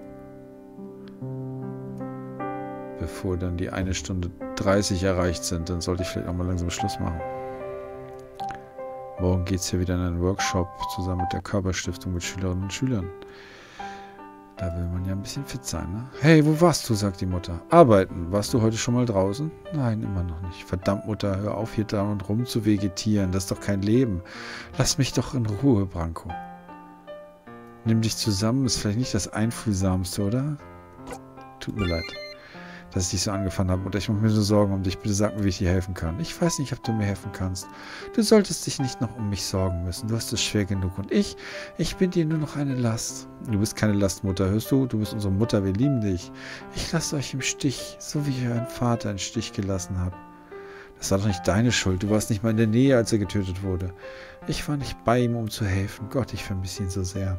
Bevor dann die 1 Stunde 30 erreicht sind, dann sollte ich vielleicht auch mal langsam Schluss machen. Morgen geht es hier wieder in einen Workshop zusammen mit der Körperstiftung mit Schülerinnen und Schülern. Da will man ja ein bisschen fit sein, ne? Hey, wo warst du, sagt die Mutter. Arbeiten. Warst du heute schon mal draußen? Nein, immer noch nicht. Verdammt, Mutter, hör auf, hier dran und rum zu vegetieren. Das ist doch kein Leben. Lass mich doch in Ruhe, Branko. Nimm dich zusammen, ist vielleicht nicht das Einfühlsamste, oder? Tut mir leid, dass ich dich so angefangen habe. Und ich mache mir so Sorgen um dich. Bitte sag mir, wie ich dir helfen kann. Ich weiß nicht, ob du mir helfen kannst. Du solltest dich nicht noch um mich sorgen müssen. Du hast es schwer genug. Und ich bin dir nur noch eine Last. Du bist keine Last, Mutter. Hörst du? Du bist unsere Mutter. Wir lieben dich. Ich lasse euch im Stich, so wie ich euren Vater im Stich gelassen habe. Das war doch nicht deine Schuld. Du warst nicht mal in der Nähe, als er getötet wurde. Ich war nicht bei ihm, um zu helfen. Gott, ich vermisse ihn so sehr.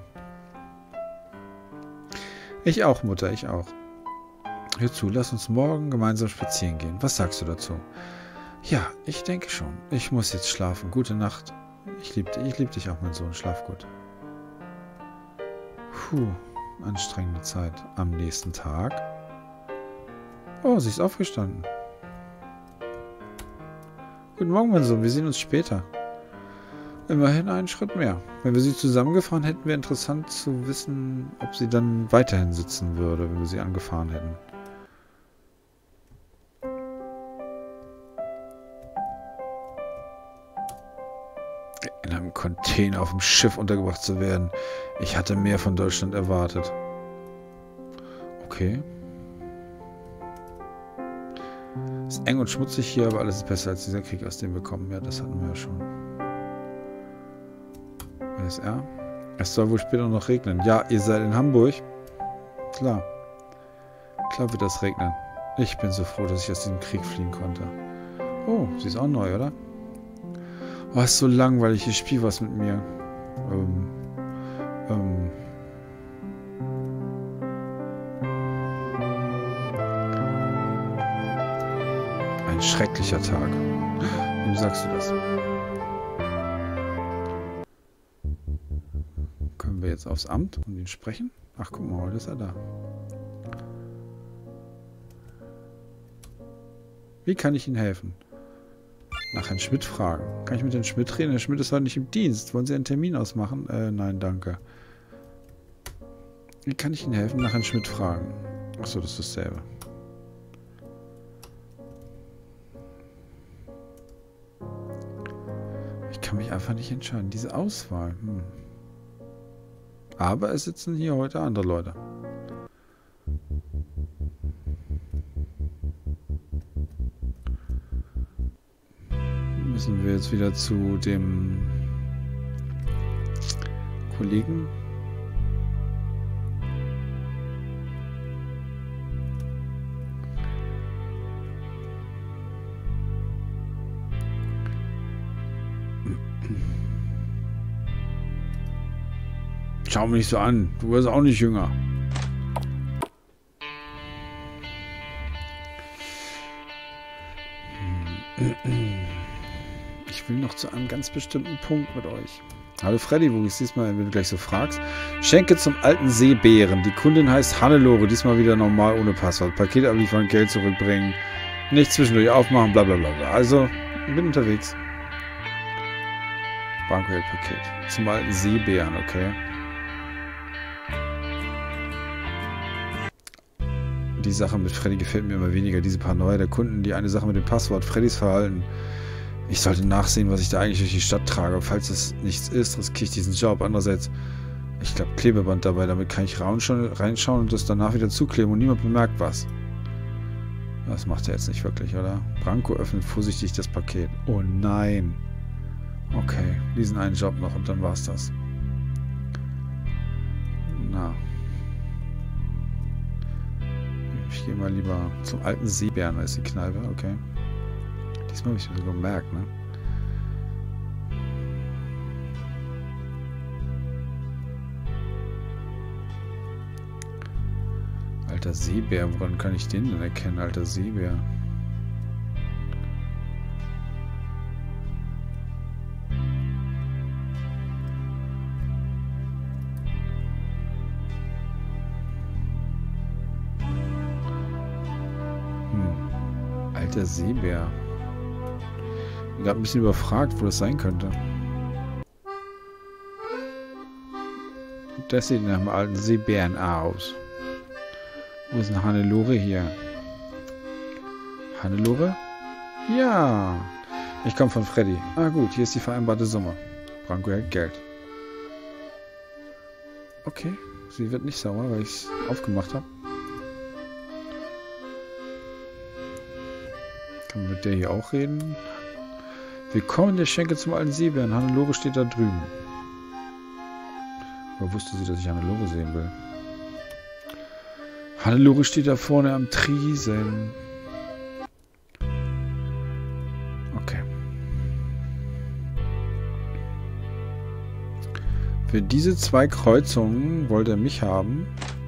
Ich auch, Mutter, ich auch. Hör zu, lass uns morgen gemeinsam spazieren gehen. Was sagst du dazu? Ja, ich denke schon. Ich muss jetzt schlafen. Gute Nacht. Ich liebe dich auch, mein Sohn. Schlaf gut. Puh, anstrengende Zeit. Am nächsten Tag. Oh, sie ist aufgestanden. Guten Morgen, mein Sohn. Wir sehen uns später. Immerhin einen Schritt mehr. Wenn wir sie zusammengefahren hätten, wäre interessant zu wissen, ob sie dann weiterhin sitzen würde, wenn wir sie angefahren hätten. In einem Container auf dem Schiff untergebracht zu werden. Ich hatte mehr von Deutschland erwartet. Okay. Es ist eng und schmutzig hier, aber alles ist besser als dieser Krieg, aus dem wir kommen. Ja, das hatten wir ja schon. Wer ist er? Es soll wohl später noch regnen. Ja, ihr seid in Hamburg. Klar. Klar wird das regnen. Ich bin so froh, dass ich aus diesem Krieg fliehen konnte. Oh, sie ist auch neu, oder? Oh, ist so langweilig. Ich spiele was mit mir. Ein schrecklicher Tag. Wem sagst du das? Können wir jetzt aufs Amt und ihn sprechen? Ach, guck mal, heute ist er da. Wie kann ich Ihnen helfen? Nach Herrn Schmidt fragen. Kann ich mit Herrn Schmidt reden? Herr Schmidt ist heute nicht im Dienst. Wollen Sie einen Termin ausmachen? Nein, danke. Wie kann ich Ihnen helfen? Nach Herrn Schmidt fragen. Achso, das ist dasselbe. Ich kann mich einfach nicht entscheiden. Diese Auswahl. Aber es sitzen hier heute andere Leute. Müssen wir jetzt wieder zu dem Kollegen? Schau mich nicht so an. Du wirst auch nicht jünger. Ich will noch zu einem ganz bestimmten Punkt mit euch. Hallo Freddy, wo ist diesmal, wenn du gleich so fragst? Schenke zum alten Seebären. Die Kundin heißt Hannelore. Diesmal wieder normal ohne Passwort. Paket abliefern, Geld zurückbringen. Nicht zwischendurch aufmachen, bla bla bla bla. Also, bin unterwegs. Bankgeldpaket. Zum alten Seebären, okay. Die Sache mit Freddy gefällt mir immer weniger. Diese Paranoia der Kunden, die eine Sache mit dem Passwort, Freddys Verhalten. Ich sollte nachsehen, was ich da eigentlich durch die Stadt trage. Falls es nichts ist, riskiere ich diesen Job. Andererseits, ich glaube, Klebeband dabei. Damit kann ich reinschauen und das danach wieder zukleben und niemand bemerkt was. Das macht er jetzt nicht wirklich, oder? Branko öffnet vorsichtig das Paket. Oh nein. Okay, diesen einen Job noch und dann war's das. Na. Ich gehe mal lieber zum alten Seebären, da ist die Kneipe, okay. Diesmal habe ich mir sogar gemerkt, ne? Alter Seebär, woran kann ich den denn erkennen, alter Seebär? Alter Seebär. Ich bin gerade ein bisschen überfragt, wo das sein könnte. Das sieht nach einem alten Seebären aus. Wo ist eine Hannelore hier? Hannelore? Ja. Ich komme von Freddy. Ah gut, hier ist die vereinbarte Summe. Branko hält Geld. Okay, sie wird nicht sauer, weil ich es aufgemacht habe. Kann man mit der hier auch reden? Willkommen in der Schenke zum alten Seebären. Hannelore steht da drüben. Oder wusste sie, dass ich Hannelore sehen will? Hannelore steht da vorne am Tresen. Okay. Für diese 2 Kreuzungen wollte er mich haben.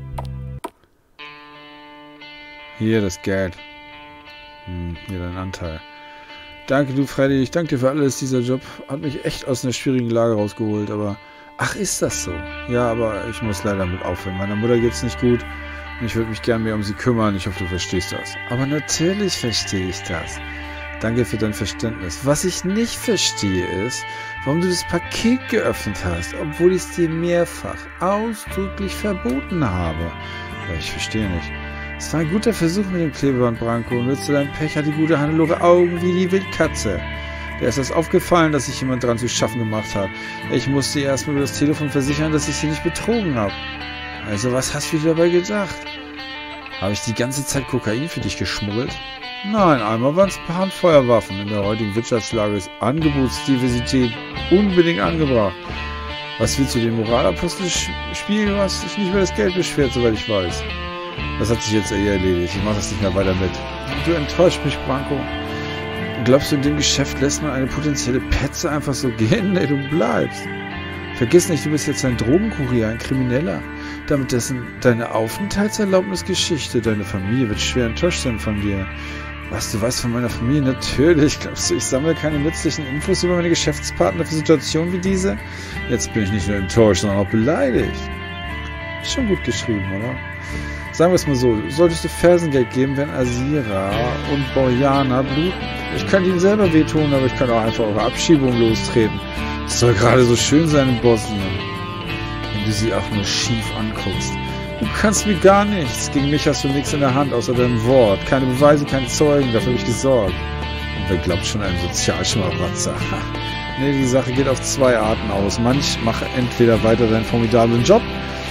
Hier das Geld. Hier dein Anteil. Danke, du Freddy. Ich danke dir für alles. Dieser Job hat mich echt aus einer schwierigen Lage rausgeholt. Aber, ach, ist das so? Ja, aber ich muss leider mit aufhören. Meiner Mutter geht's nicht gut. Und ich würde mich gern mehr um sie kümmern. Ich hoffe, du verstehst das. Aber natürlich verstehe ich das. Danke für dein Verständnis. Was ich nicht verstehe ist, warum du das Paket geöffnet hast, obwohl ich es dir mehrfach ausdrücklich verboten habe. Ja, ich verstehe nicht. Es war ein guter Versuch mit dem Klebeband, Branko. Und zu deinem Pech hat die gute Hannelore Augen wie die Wildkatze. Der ist das aufgefallen, dass sich jemand dran zu schaffen gemacht hat. Ich musste ihr erstmal über das Telefon versichern, dass ich sie nicht betrogen habe. Also was hast du dir dabei gedacht? Habe ich die ganze Zeit Kokain für dich geschmuggelt? Nein, einmal waren es ein paar Handfeuerwaffen. In der heutigen Wirtschaftslage ist Angebotsdiversität unbedingt angebracht. Was willst du den Moralapostel spielen? Du hast dich nicht über das Geld beschwert, soweit ich weiß. Das hat sich jetzt eher erledigt. Ich mache das nicht mehr weiter mit. Du enttäuscht mich, Branko. Glaubst du, in dem Geschäft lässt man eine potenzielle Petze einfach so gehen? Nee, du bleibst. Vergiss nicht, du bist jetzt ein Drogenkurier, ein Krimineller. Damit ist deine Aufenthaltserlaubnis Geschichte. Deine Familie wird schwer enttäuscht sein von dir. Was, du weißt von meiner Familie? Natürlich. Glaubst du, ich sammle keine nützlichen Infos über meine Geschäftspartner für Situationen wie diese? Jetzt bin ich nicht nur enttäuscht, sondern auch beleidigt. Schon gut geschrieben, oder? Sagen wir es mal so, solltest du Fersengeld geben, wenn Asira und Bojana bluten. Ich kann ihnen selber wehtun, aber ich kann auch einfach eure Abschiebung lostreten. Es soll gerade so schön sein in Bosnien. Wenn du sie auch nur schief anguckst. Du kannst mir gar nichts. Gegen mich hast du nichts in der Hand, außer deinem Wort. Keine Beweise, keine Zeugen, dafür habe ich gesorgt. Und wer glaubt schon einem Sozialschmarotzer? Nee, die Sache geht auf 2 Arten aus. Manch mache entweder weiter deinen formidablen Job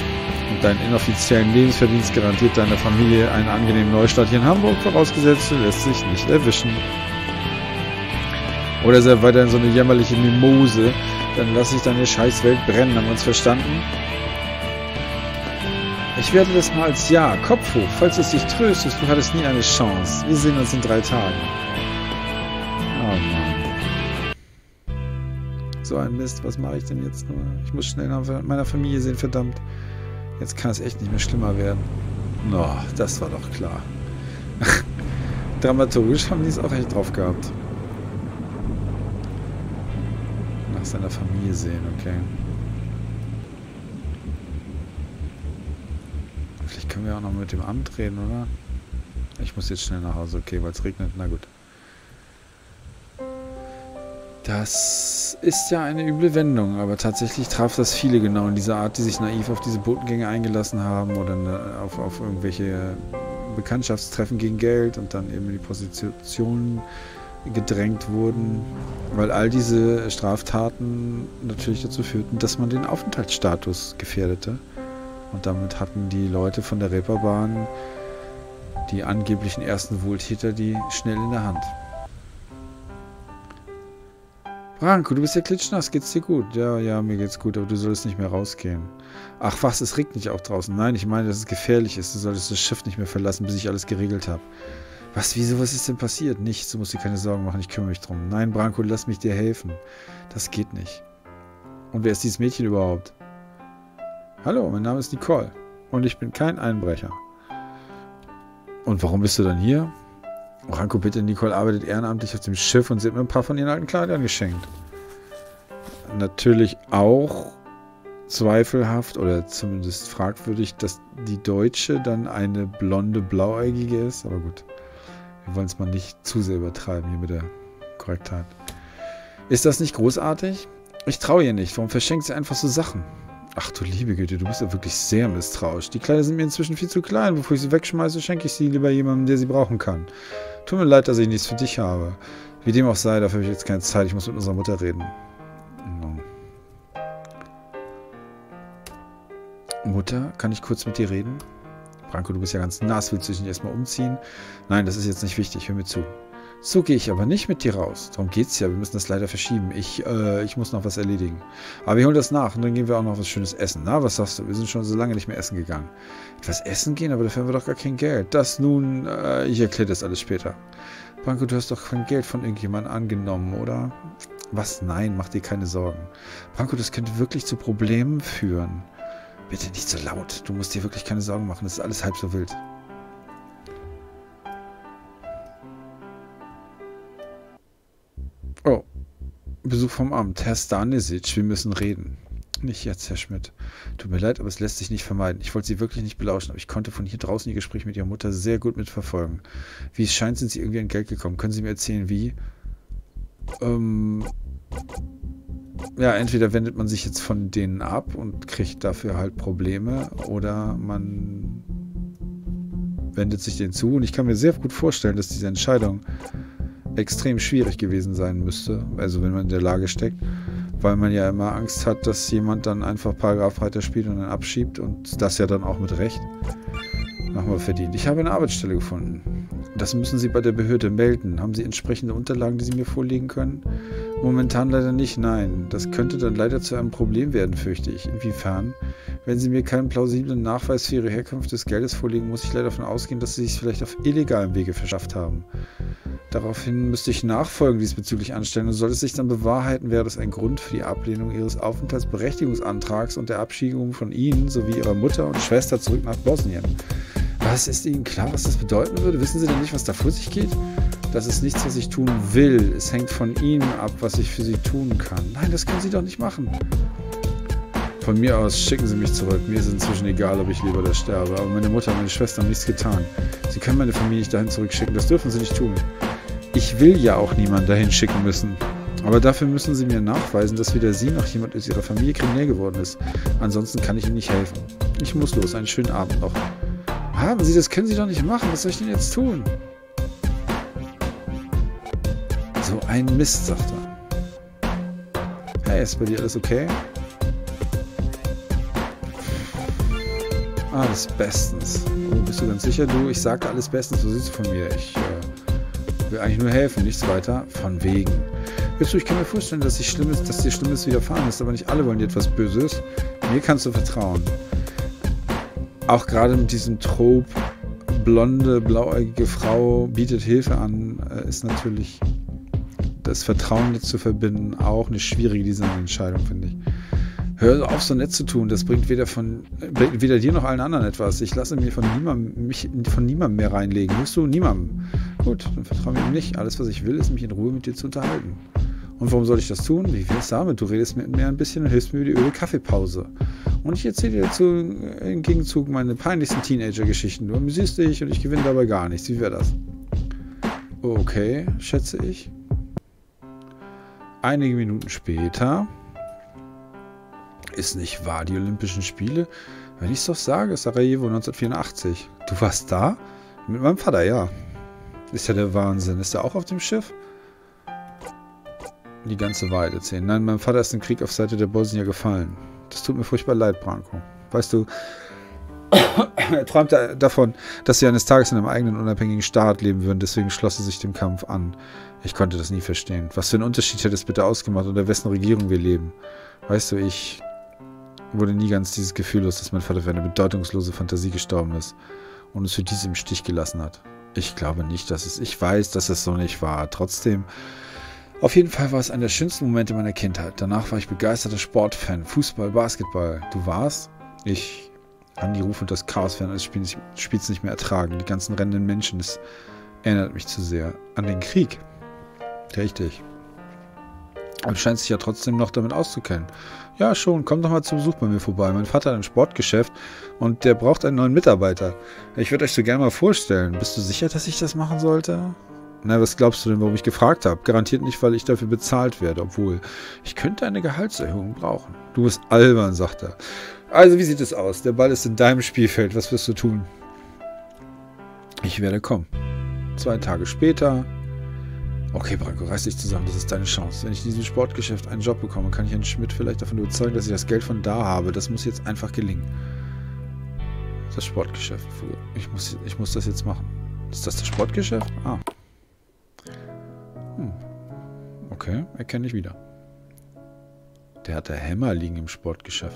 und deinen inoffiziellen Lebensverdienst garantiert deiner Familie einen angenehmen Neustart hier in Hamburg, vorausgesetzt, du lässt sich nicht erwischen. Oder sei weiterhin so eine jämmerliche Mimose, dann lass ich deine Scheißwelt brennen, haben wir uns verstanden? Ich werde das mal als Ja, Kopf hoch, falls es dich tröstest, du hattest nie eine Chance. Wir sehen uns in 3 Tagen. Oh Mann. So ein Mist, was mache ich denn jetzt nur? Ich muss schnell nach meiner Familie sehen, verdammt. Jetzt kann es echt nicht mehr schlimmer werden. No, das war doch klar. Dramaturgisch haben die es auch echt drauf gehabt. Nach seiner Familie sehen, okay. Vielleicht können wir auch noch mit dem Amt reden, oder? Ich muss jetzt schnell nach Hause, okay, weil es regnet, na gut. Das ist ja eine üble Wendung, aber tatsächlich traf das viele genau in dieser Art, die sich naiv auf diese Botengänge eingelassen haben oder auf irgendwelche Bekanntschaftstreffen gegen Geld und dann eben in die Prostitution gedrängt wurden, weil all diese Straftaten natürlich dazu führten, dass man den Aufenthaltsstatus gefährdete. Und damit hatten die Leute von der Reeperbahn, die angeblichen ersten Wohltäter, die schnell in der Hand. Branko, du bist ja klitschnass, geht's dir gut? Ja, mir geht's gut, aber du solltest nicht mehr rausgehen. Ach was, es regnet nicht auch draußen. Nein, ich meine, dass es gefährlich ist. Du solltest das Schiff nicht mehr verlassen, bis ich alles geregelt habe. Was, wieso, was ist denn passiert? Nichts, du musst dir keine Sorgen machen, ich kümmere mich drum. Nein, Branko, lass mich dir helfen. Das geht nicht. Und wer ist dieses Mädchen überhaupt? Hallo, mein Name ist Nicole. Und ich bin kein Einbrecher. Und warum bist du dann hier? Branko, bitte, Nicole arbeitet ehrenamtlich auf dem Schiff und sie hat mir ein paar von ihren alten Kleidern geschenkt. Natürlich auch zweifelhaft oder zumindest fragwürdig, dass die Deutsche dann eine blonde Blauäugige ist. Aber gut, wir wollen es mal nicht zu sehr übertreiben hier mit der Korrektheit. Ist das nicht großartig? Ich traue ihr nicht. Warum verschenkt sie einfach so Sachen? Ach du liebe Güte, du bist ja wirklich sehr misstrauisch. Die Kleider sind mir inzwischen viel zu klein. Bevor ich sie wegschmeiße, schenke ich sie lieber jemandem, der sie brauchen kann. Tut mir leid, dass ich nichts für dich habe. Wie dem auch sei, dafür habe ich jetzt keine Zeit. Ich muss mit unserer Mutter reden. No. Mutter, kann ich kurz mit dir reden? Branko, du bist ja ganz nass, willst du dich nicht erstmal umziehen? Nein, das ist jetzt nicht wichtig, hör mir zu. So gehe ich aber nicht mit dir raus. Darum geht's ja, wir müssen das leider verschieben. Ich muss noch was erledigen. Aber wir holen das nach und dann gehen wir auch noch was Schönes essen. Na, was sagst du? Wir sind schon so lange nicht mehr essen gegangen. Etwas essen gehen? Aber dafür haben wir doch gar kein Geld. Das nun, ich erkläre das alles später. Branko, du hast doch kein Geld von irgendjemandem angenommen, oder? Was? Nein, mach dir keine Sorgen. Branko, das könnte wirklich zu Problemen führen. Bitte nicht so laut. Du musst dir wirklich keine Sorgen machen. Das ist alles halb so wild. Oh, Besuch vom Amt. Herr Stanisic, wir müssen reden. Nicht jetzt, Herr Schmidt. Tut mir leid, aber es lässt sich nicht vermeiden. Ich wollte Sie wirklich nicht belauschen, aber ich konnte von hier draußen Ihr Gespräch mit Ihrer Mutter sehr gut mitverfolgen. Wie es scheint, sind Sie irgendwie an Geld gekommen. Können Sie mir erzählen, wie? Ja, entweder wendet man sich jetzt von denen ab und kriegt dafür halt Probleme oder man wendet sich denen zu. Und ich kann mir sehr gut vorstellen, dass diese Entscheidung extrem schwierig gewesen sein müsste, also wenn man in der Lage steckt, weil man ja immer Angst hat, dass jemand dann einfach Paragraph weiterspielt und dann abschiebt und das ja dann auch mit Recht nochmal verdient. Ich habe eine Arbeitsstelle gefunden. Das müssen Sie bei der Behörde melden. Haben Sie entsprechende Unterlagen, die Sie mir vorlegen können? Momentan leider nicht, nein. Das könnte dann leider zu einem Problem werden, fürchte ich. Inwiefern? Wenn Sie mir keinen plausiblen Nachweis für Ihre Herkunft des Geldes vorlegen, muss ich leider davon ausgehen, dass Sie es vielleicht auf illegalem Wege verschafft haben. Daraufhin müsste ich Nachfolgen diesbezüglich anstellen und sollte es sich dann bewahrheiten, wäre das ein Grund für die Ablehnung Ihres Aufenthaltsberechtigungsantrags und der Abschiebung von Ihnen sowie Ihrer Mutter und Schwester zurück nach Bosnien. Was, ist Ihnen klar, was das bedeuten würde? Wissen Sie denn nicht, was da vor sich geht? Das ist nichts, was ich tun will. Es hängt von Ihnen ab, was ich für Sie tun kann. Nein, das können Sie doch nicht machen. Von mir aus schicken Sie mich zurück. Mir ist inzwischen egal, ob ich lebe oder sterbe. Aber meine Mutter und meine Schwester haben nichts getan. Sie können meine Familie nicht dahin zurückschicken. Das dürfen Sie nicht tun. Ich will ja auch niemanden dahin schicken müssen. Aber dafür müssen Sie mir nachweisen, dass weder Sie noch jemand aus Ihrer Familie kriminell geworden ist. Ansonsten kann ich Ihnen nicht helfen. Ich muss los. Einen schönen Abend noch. Haben Sie, das können Sie doch nicht machen. Was soll ich denn jetzt tun? So ein Mist, sagt er. Hey, ist bei dir alles okay? Alles bestens. Oh, bist du ganz sicher, du? Ich sagte alles bestens. Was willst du von mir? Ich will eigentlich nur helfen, nichts weiter. Von wegen. Hörst du, ich kann mir vorstellen, dass dir Schlimmes widerfahren ist, aber nicht alle wollen dir etwas Böses. Mir kannst du vertrauen. Auch gerade mit diesem Trop, blonde, blauäugige Frau bietet Hilfe an, ist natürlich das Vertrauen jetzt zu verbinden auch eine schwierige Designentscheidung, finde ich. Hör auf, so nett zu tun. Das bringt weder dir noch allen anderen etwas. Ich lasse mich von niemandem mehr reinlegen. Hörst du? Niemandem. Gut, dann vertraue mir ihm nicht. Alles, was ich will, ist, mich in Ruhe mit dir zu unterhalten. Und warum soll ich das tun? Wie wär's damit? Du redest mit mir ein bisschen und hilfst mir über die öde Kaffeepause. Und ich erzähle dir dazu im Gegenzug meine peinlichsten Teenager-Geschichten. Du amüsierst dich und ich gewinne dabei gar nichts. Wie wäre das? Okay, schätze ich. Einige Minuten später. Ist nicht wahr, die Olympischen Spiele? Wenn ich es doch sage, Sarajevo 1984. Du warst da? Mit meinem Vater, ja. Ist ja der Wahnsinn. Ist er auch auf dem Schiff? Die ganze Wahrheit erzählen. Nein, mein Vater ist im Krieg auf Seite der Bosnier gefallen. Das tut mir furchtbar leid, Branko. Weißt du, er träumt davon, dass sie eines Tages in einem eigenen unabhängigen Staat leben würden. Deswegen schloss er sich dem Kampf an. Ich konnte das nie verstehen. Was für einen Unterschied hätte es bitte ausgemacht, unter wessen Regierung wir leben? Weißt du, ich wurde nie ganz dieses Gefühl los, dass mein Vater für eine bedeutungslose Fantasie gestorben ist und uns für diese im Stich gelassen hat. Ich glaube nicht, ich weiß, dass es so nicht war. Trotzdem, auf jeden Fall war es einer der schönsten Momente meiner Kindheit. Danach war ich begeisterter Sportfan. Fußball, Basketball. Du warst? Ich kann die Ruf und das Chaos während des Spiels nicht mehr ertragen. Die ganzen rennenden Menschen, das erinnert mich zu sehr an den Krieg. Richtig. Aber du scheinst dich ja trotzdem noch damit auszukennen. Ja, schon. Komm doch mal zu Besuch bei mir vorbei. Mein Vater hat ein Sportgeschäft und der braucht einen neuen Mitarbeiter. Ich würde euch so gerne mal vorstellen. Bist du sicher, dass ich das machen sollte? Na, was glaubst du denn, warum ich gefragt habe? Garantiert nicht, weil ich dafür bezahlt werde, obwohl ich könnte eine Gehaltserhöhung brauchen. Du bist albern, sagt er. Also, wie sieht es aus? Der Ball ist in deinem Spielfeld. Was wirst du tun? Ich werde kommen. 2 Tage später. Okay, Branko, reiß dich zusammen, das ist deine Chance. Wenn ich in diesem Sportgeschäft einen Job bekomme, kann ich Herrn Schmidt vielleicht davon überzeugen, dass ich das Geld von da habe. Das muss jetzt einfach gelingen. Das Sportgeschäft. Ich muss das jetzt machen. Ist das Sportgeschäft? Ah. Okay, erkenne ich wieder. Der hat da Hämmer liegen im Sportgeschäft.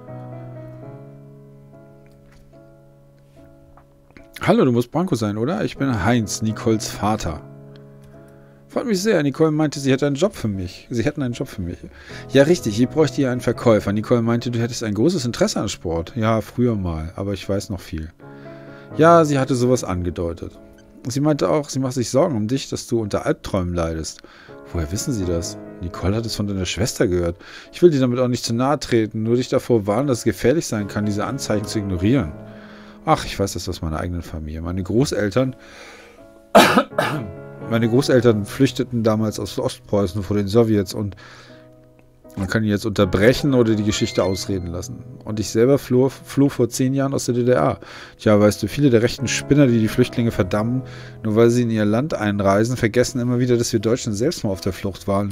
Hallo, du musst Branko sein, oder? Ich bin Heinz, Nicoles Vater. Freut mich sehr. Nicole meinte, sie hätte einen Job für mich. Sie hätten einen Job für mich. Ja, richtig. Ich bräuchte hier einen Verkäufer. Nicole meinte, du hättest ein großes Interesse an Sport. Ja, früher mal. Aber ich weiß noch viel. Ja, sie hatte sowas angedeutet. Sie meinte auch, sie macht sich Sorgen um dich, dass du unter Albträumen leidest. Woher wissen Sie das? Nicole hat es von deiner Schwester gehört. Ich will dir damit auch nicht zu nahe treten, nur dich davor warnen, dass es gefährlich sein kann, diese Anzeichen zu ignorieren. Ach, ich weiß das aus meiner eigenen Familie. Meine Großeltern flüchteten damals aus Ostpreußen vor den Sowjets und man kann ihn jetzt unterbrechen oder die Geschichte ausreden lassen. Und ich selber floh vor 10 Jahren aus der DDR. Tja, weißt du, viele der rechten Spinner, die die Flüchtlinge verdammen, nur weil sie in ihr Land einreisen, vergessen immer wieder, dass wir Deutschen selbst mal auf der Flucht waren.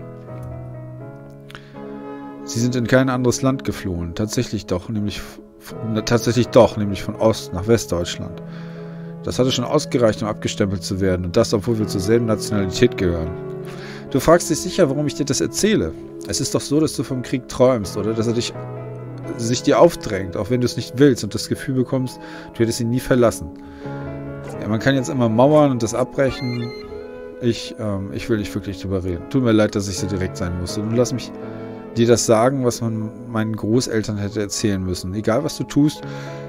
Sie sind in kein anderes Land geflohen. Tatsächlich doch, nämlich von Ost nach Westdeutschland. Das hatte schon ausgereicht, um abgestempelt zu werden. Und das, obwohl wir zur selben Nationalität gehören. Du fragst dich sicher, warum ich dir das erzähle. Es ist doch so, dass du vom Krieg träumst, oder? Dass er sich dir aufdrängt, auch wenn du es nicht willst und das Gefühl bekommst, du hättest ihn nie verlassen. Ja, man kann jetzt immer mauern und das abbrechen. Ich will nicht wirklich drüber reden. Tut mir leid, dass ich so direkt sein musste. Nun lass mich dir das sagen, was man meinen Großeltern hätte erzählen müssen. Egal, was du tust,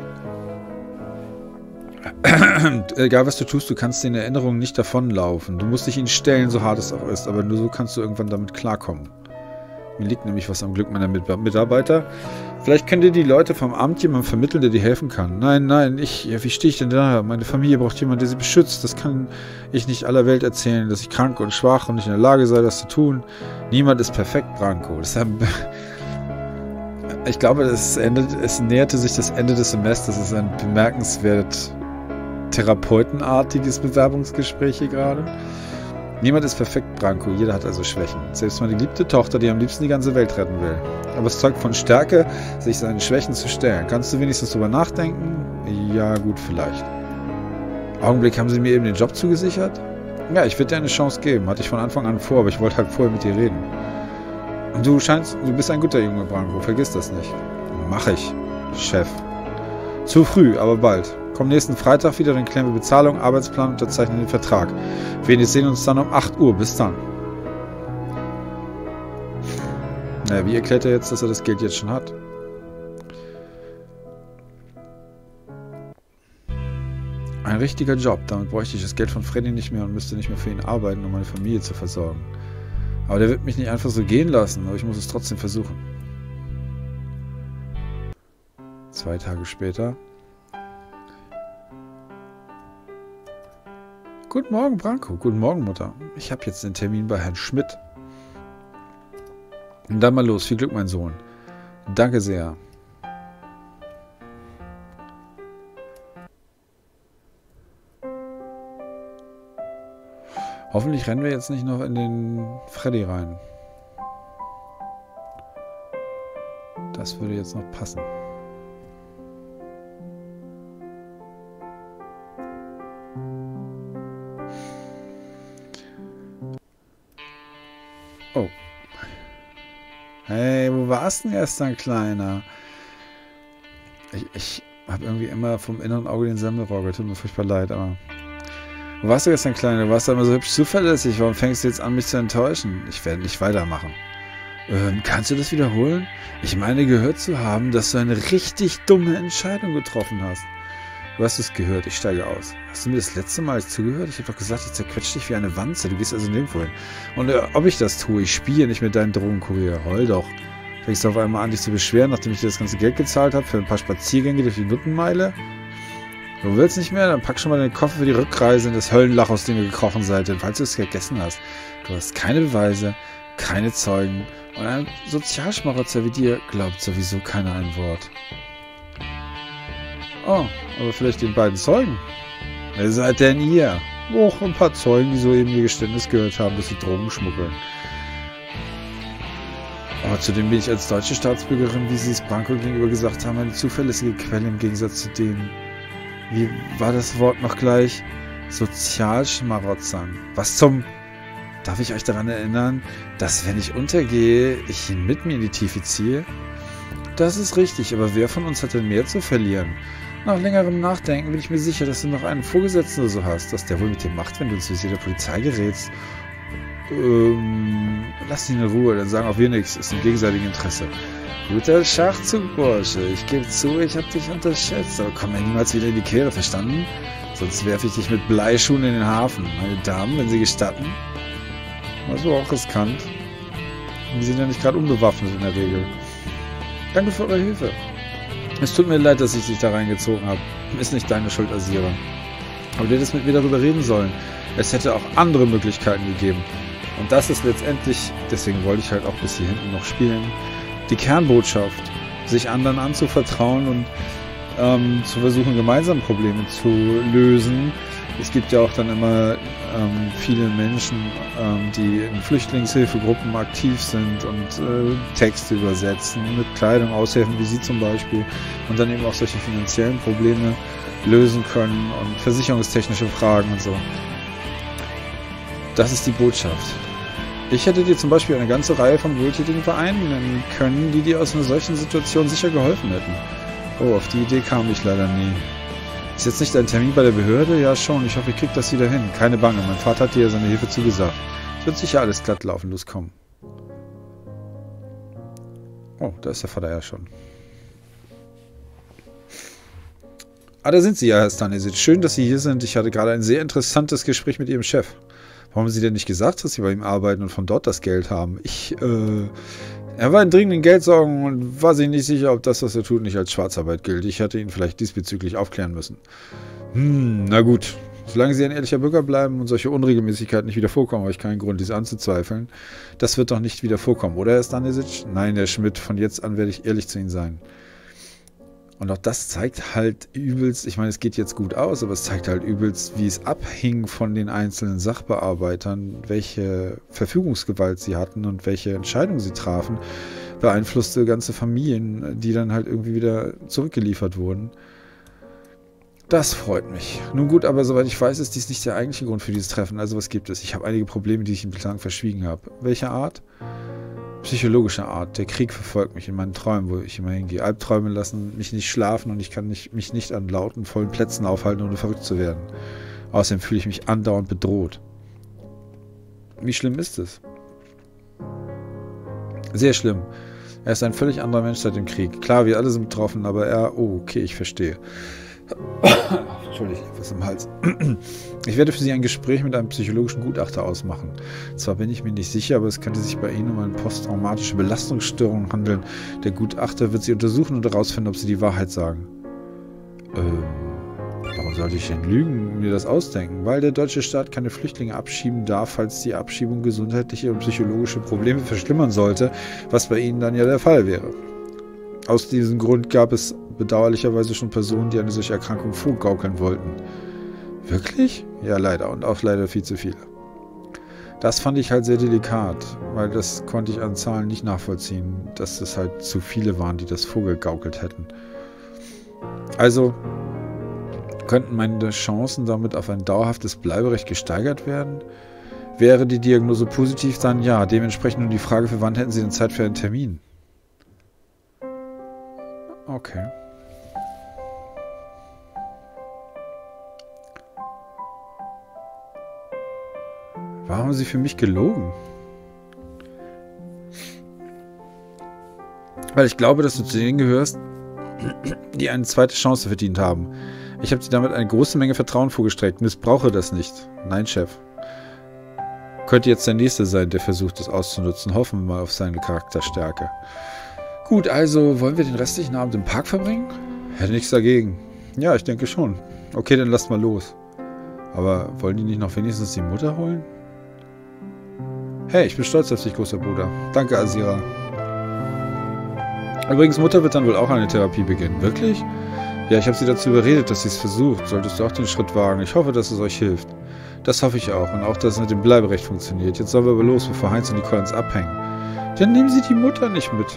du kannst den Erinnerungen nicht davonlaufen. Du musst dich ihnen stellen, so hart es auch ist, aber nur so kannst du irgendwann damit klarkommen. Mir liegt nämlich was am Glück meiner Mitarbeiter. Vielleicht können dir die Leute vom Amt jemand vermitteln, der dir helfen kann. Nein, wie stehe ich denn da? Meine Familie braucht jemanden, der sie beschützt. Das kann ich nicht aller Welt erzählen, dass ich krank und schwach und nicht in der Lage sei, das zu tun. Niemand ist perfekt, Branko. Ich glaube, es näherte sich das Ende des Semesters. Es ist ein bemerkenswert therapeutenartiges Bewerbungsgespräch hier gerade. Niemand ist perfekt, Branko. Jeder hat also Schwächen. Selbst meine geliebte Tochter, die am liebsten die ganze Welt retten will. Aber es zeugt von Stärke, sich seinen Schwächen zu stellen. Kannst du wenigstens drüber nachdenken? Ja, gut, vielleicht. Augenblick, haben Sie mir eben den Job zugesichert? Ja, ich würde dir eine Chance geben. Hatte ich von Anfang an vor, aber ich wollte halt vorher mit dir reden. Und du bist ein guter Junge, Branko. Vergiss das nicht. Mach ich, Chef. Zu früh, aber bald. Komm nächsten Freitag wieder, dann klären wir Bezahlung, Arbeitsplan und unterzeichnen den Vertrag. Wir sehen uns dann um 8 Uhr. Bis dann. Naja, wie erklärt er jetzt, dass er das Geld jetzt schon hat? Ein richtiger Job. Damit bräuchte ich das Geld von Freddy nicht mehr und müsste nicht mehr für ihn arbeiten, um meine Familie zu versorgen. Aber der wird mich nicht einfach so gehen lassen, aber ich muss es trotzdem versuchen. 2 Tage später. Guten Morgen, Branko. Guten Morgen, Mutter. Ich habe jetzt den Termin bei Herrn Schmidt. Und dann mal los. Viel Glück, mein Sohn. Danke sehr. Hoffentlich rennen wir jetzt nicht noch in den Freddy rein. Das würde jetzt noch passen. Oh. Hey, wo warst du denn gestern, Kleiner? Ich habe irgendwie immer vom inneren Auge den Semmelrogge. Tut mir furchtbar leid, aber... Wo warst du gestern, Kleiner? Du warst da immer so hübsch zuverlässig. Warum fängst du jetzt an, mich zu enttäuschen? Ich werde nicht weitermachen. Kannst du das wiederholen? Ich meine gehört zu haben, dass du eine richtig dumme Entscheidung getroffen hast. Du hast es gehört, ich steige aus. Hast du mir das letzte Mal zugehört? Ich habe doch gesagt, ich zerquetsche dich wie eine Wanze. Du gehst also nirgendwo hin. Und ob ich das tue, ich spiele nicht mit deinen Drogenkurier. Heul doch. Fängst du auf einmal an, dich zu beschweren, nachdem ich dir das ganze Geld gezahlt habe für ein paar Spaziergänge durch die Nuttenmeile? Du willst nicht mehr? Dann pack schon mal den Koffer für die Rückreise in das Höllenlach, aus dem ihr gekrochen seid, falls du es gegessen hast. Du hast keine Beweise, keine Zeugen und ein Sozialschmarotzer wie dir glaubt sowieso keiner ein Wort. Oh, aber vielleicht den beiden Zeugen? Wer seid denn ihr? Och, ein paar Zeugen, die soeben ihr Geständnis gehört haben, dass sie Drogen schmuggeln. Aber zudem bin ich als deutsche Staatsbürgerin, wie Sie es Branko gegenüber gesagt haben, eine zuverlässige Quelle im Gegensatz zu denen. Wie war das Wort noch gleich? Sozialschmarotzern. Was zum... Darf ich euch daran erinnern, dass, wenn ich untergehe, ich ihn mit mir in die Tiefe ziehe? Das ist richtig, aber wer von uns hat denn mehr zu verlieren? Nach längerem Nachdenken bin ich mir sicher, dass du noch einen Vorgesetzten oder so hast, dass der wohl mit dir macht, wenn du ins Visier der Polizei gerätst. Lass ihn in Ruhe, dann sagen auch wir nichts, ist im gegenseitigen Interesse. Guter Schachzug, Bursche. Ich gebe zu, ich habe dich unterschätzt, aber komm mir niemals wieder in die Quere, verstanden? Sonst werfe ich dich mit Bleischuhen in den Hafen. Meine Damen, wenn Sie gestatten. Also auch riskant. Wir sind ja nicht gerade unbewaffnet in der Regel. Danke für eure Hilfe. Es tut mir leid, dass ich dich da reingezogen habe. Ist nicht deine Schuld, Asira. Aber du hättest mit mir darüber reden sollen. Es hätte auch andere Möglichkeiten gegeben. Und das ist letztendlich, deswegen wollte ich halt auch bis hier hinten noch spielen, die Kernbotschaft, sich anderen anzuvertrauen und zu versuchen, gemeinsam Probleme zu lösen. Es gibt ja auch dann immer viele Menschen, die in Flüchtlingshilfegruppen aktiv sind und Texte übersetzen, mit Kleidung aushelfen, wie Sie zum Beispiel, und dann eben auch solche finanziellen Probleme lösen können und versicherungstechnische Fragen und so. Das ist die Botschaft. Ich hätte dir zum Beispiel eine ganze Reihe von wohltätigen Vereinen nennen können, die dir aus einer solchen Situation sicher geholfen hätten. Oh, auf die Idee kam ich leider nie. Ist jetzt nicht ein Termin bei der Behörde? Ja, schon. Ich hoffe, ich krieg das wieder hin. Keine Bange, mein Vater hat dir ja seine Hilfe zugesagt. Es wird sicher alles glatt laufen. Los, komm. Oh, da ist der Vater ja schon. Ah, da sind Sie ja, Herr Stanisic. Schön, dass Sie hier sind. Ich hatte gerade ein sehr interessantes Gespräch mit Ihrem Chef. Warum haben Sie denn nicht gesagt, dass Sie bei ihm arbeiten und von dort das Geld haben? Er war in dringenden Geldsorgen und war sich nicht sicher, ob das, was er tut, nicht als Schwarzarbeit gilt. Ich hätte ihn vielleicht diesbezüglich aufklären müssen. Na gut. Solange Sie ein ehrlicher Bürger bleiben und solche Unregelmäßigkeiten nicht wieder vorkommen, habe ich keinen Grund, dies anzuzweifeln. Das wird doch nicht wieder vorkommen, oder, Herr Stanisic? Nein, Herr Schmidt, von jetzt an werde ich ehrlich zu Ihnen sein. Und auch das zeigt halt übelst, ich meine, es geht jetzt gut aus, aber es zeigt halt übelst, wie es abhing von den einzelnen Sachbearbeitern, welche Verfügungsgewalt sie hatten und welche Entscheidungen sie trafen, beeinflusste ganze Familien, die dann halt irgendwie wieder zurückgeliefert wurden. Das freut mich. Nun gut, aber soweit ich weiß, ist dies nicht der eigentliche Grund für dieses Treffen. Also was gibt es? Ich habe einige Probleme, die ich bislang verschwiegen habe. Welche Art? Psychologische Art. Der Krieg verfolgt mich in meinen Träumen, wo ich immer hingehe. Albträume lassen mich nicht schlafen und ich kann mich nicht an lauten, vollen Plätzen aufhalten, ohne verrückt zu werden. Außerdem fühle ich mich andauernd bedroht. Wie schlimm ist es? Sehr schlimm. Er ist ein völlig anderer Mensch seit dem Krieg. Klar, wir alle sind betroffen, aber er... Oh, okay, ich verstehe. Entschuldigung, was im Hals. Ich werde für Sie ein Gespräch mit einem psychologischen Gutachter ausmachen. Zwar bin ich mir nicht sicher, aber es könnte sich bei Ihnen um eine posttraumatische Belastungsstörung handeln. Der Gutachter wird Sie untersuchen und herausfinden, ob Sie die Wahrheit sagen. Warum sollte ich denn lügen und mir das ausdenken? Weil der deutsche Staat keine Flüchtlinge abschieben darf, falls die Abschiebung gesundheitliche und psychologische Probleme verschlimmern sollte, was bei Ihnen dann ja der Fall wäre. Aus diesem Grund gab es bedauerlicherweise schon Personen, die eine solche Erkrankung vorgaukeln wollten. Wirklich? Ja, leider. Und auch leider viel zu viele. Das fand ich halt sehr delikat, weil das konnte ich an Zahlen nicht nachvollziehen, dass es halt zu viele waren, die das vorgegaukelt hätten. Also könnten meine Chancen damit auf ein dauerhaftes Bleiberecht gesteigert werden? Wäre die Diagnose positiv, dann ja. Dementsprechend nur die Frage, für wann hätten Sie denn Zeit für einen Termin? Okay. Warum haben Sie für mich gelogen? Weil ich glaube, dass du zu denen gehörst, die eine zweite Chance verdient haben. Ich habe dir damit eine große Menge Vertrauen vorgestreckt. Missbrauche das nicht. Nein, Chef. Könnte jetzt der Nächste sein, der versucht, es auszunutzen. Hoffen wir mal auf seine Charakterstärke. Gut, also wollen wir den restlichen Abend im Park verbringen? Hätte nichts dagegen. Ja, ich denke schon. Okay, dann lasst mal los. Aber wollen die nicht noch wenigstens die Mutter holen? Hey, ich bin stolz auf dich, großer Bruder. Danke, Asira. Übrigens, Mutter wird dann wohl auch eine Therapie beginnen. Wirklich? Ja, ich habe sie dazu überredet, dass sie es versucht. Solltest du auch den Schritt wagen. Ich hoffe, dass es euch hilft. Das hoffe ich auch. Und auch, dass es mit dem Bleiberecht funktioniert. Jetzt sollen wir aber los, bevor Heinz und die Collins abhängen. Dann nehmen Sie die Mutter nicht mit.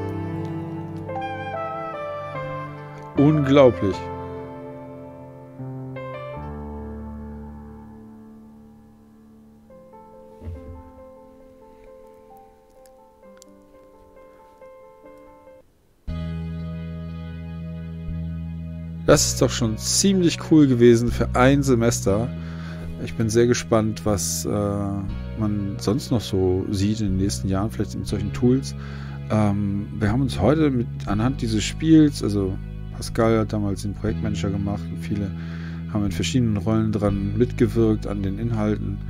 Unglaublich. Das ist doch schon ziemlich cool gewesen für ein Semester. Ich bin sehr gespannt, was man sonst noch so sieht in den nächsten Jahren, vielleicht mit solchen Tools. Wir haben uns heute anhand dieses Spiels, also Pascal hat damals den Projektmanager gemacht und viele haben in verschiedenen Rollen dran mitgewirkt an den Inhalten.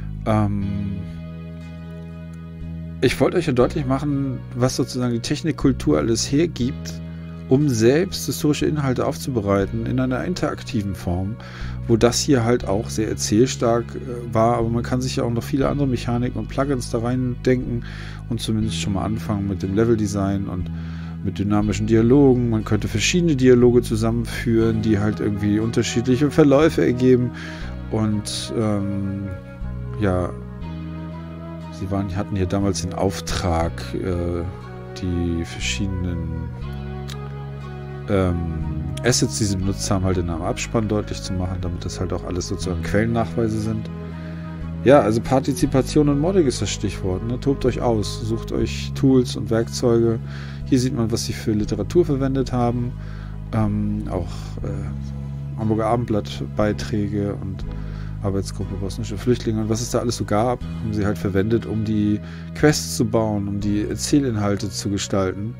Ich wollte euch ja deutlich machen, was sozusagen die Technikkultur alles hergibt, um selbst historische Inhalte aufzubereiten in einer interaktiven Form, wo das hier halt auch sehr erzählstark war, aber man kann sich ja auch noch viele andere Mechaniken und Plugins da rein denken und zumindest schon mal anfangen mit dem Leveldesign und mit dynamischen Dialogen. Man könnte verschiedene Dialoge zusammenführen, die halt irgendwie unterschiedliche Verläufe ergeben und ja, sie hatten hier damals den Auftrag, die verschiedenen Assets, die sie benutzt haben, halt in einem Abspann deutlich zu machen, damit das halt auch alles sozusagen Quellennachweise sind. Ja, also Partizipation und Modding ist das Stichwort. Ne? Tobt euch aus, sucht euch Tools und Werkzeuge. Hier sieht man, was sie für Literatur verwendet haben. Auch Hamburger Abendblatt Beiträge und Arbeitsgruppe bosnische Flüchtlinge und was es da alles so gab, haben sie halt verwendet, um die Quests zu bauen, um die Erzählinhalte zu gestalten.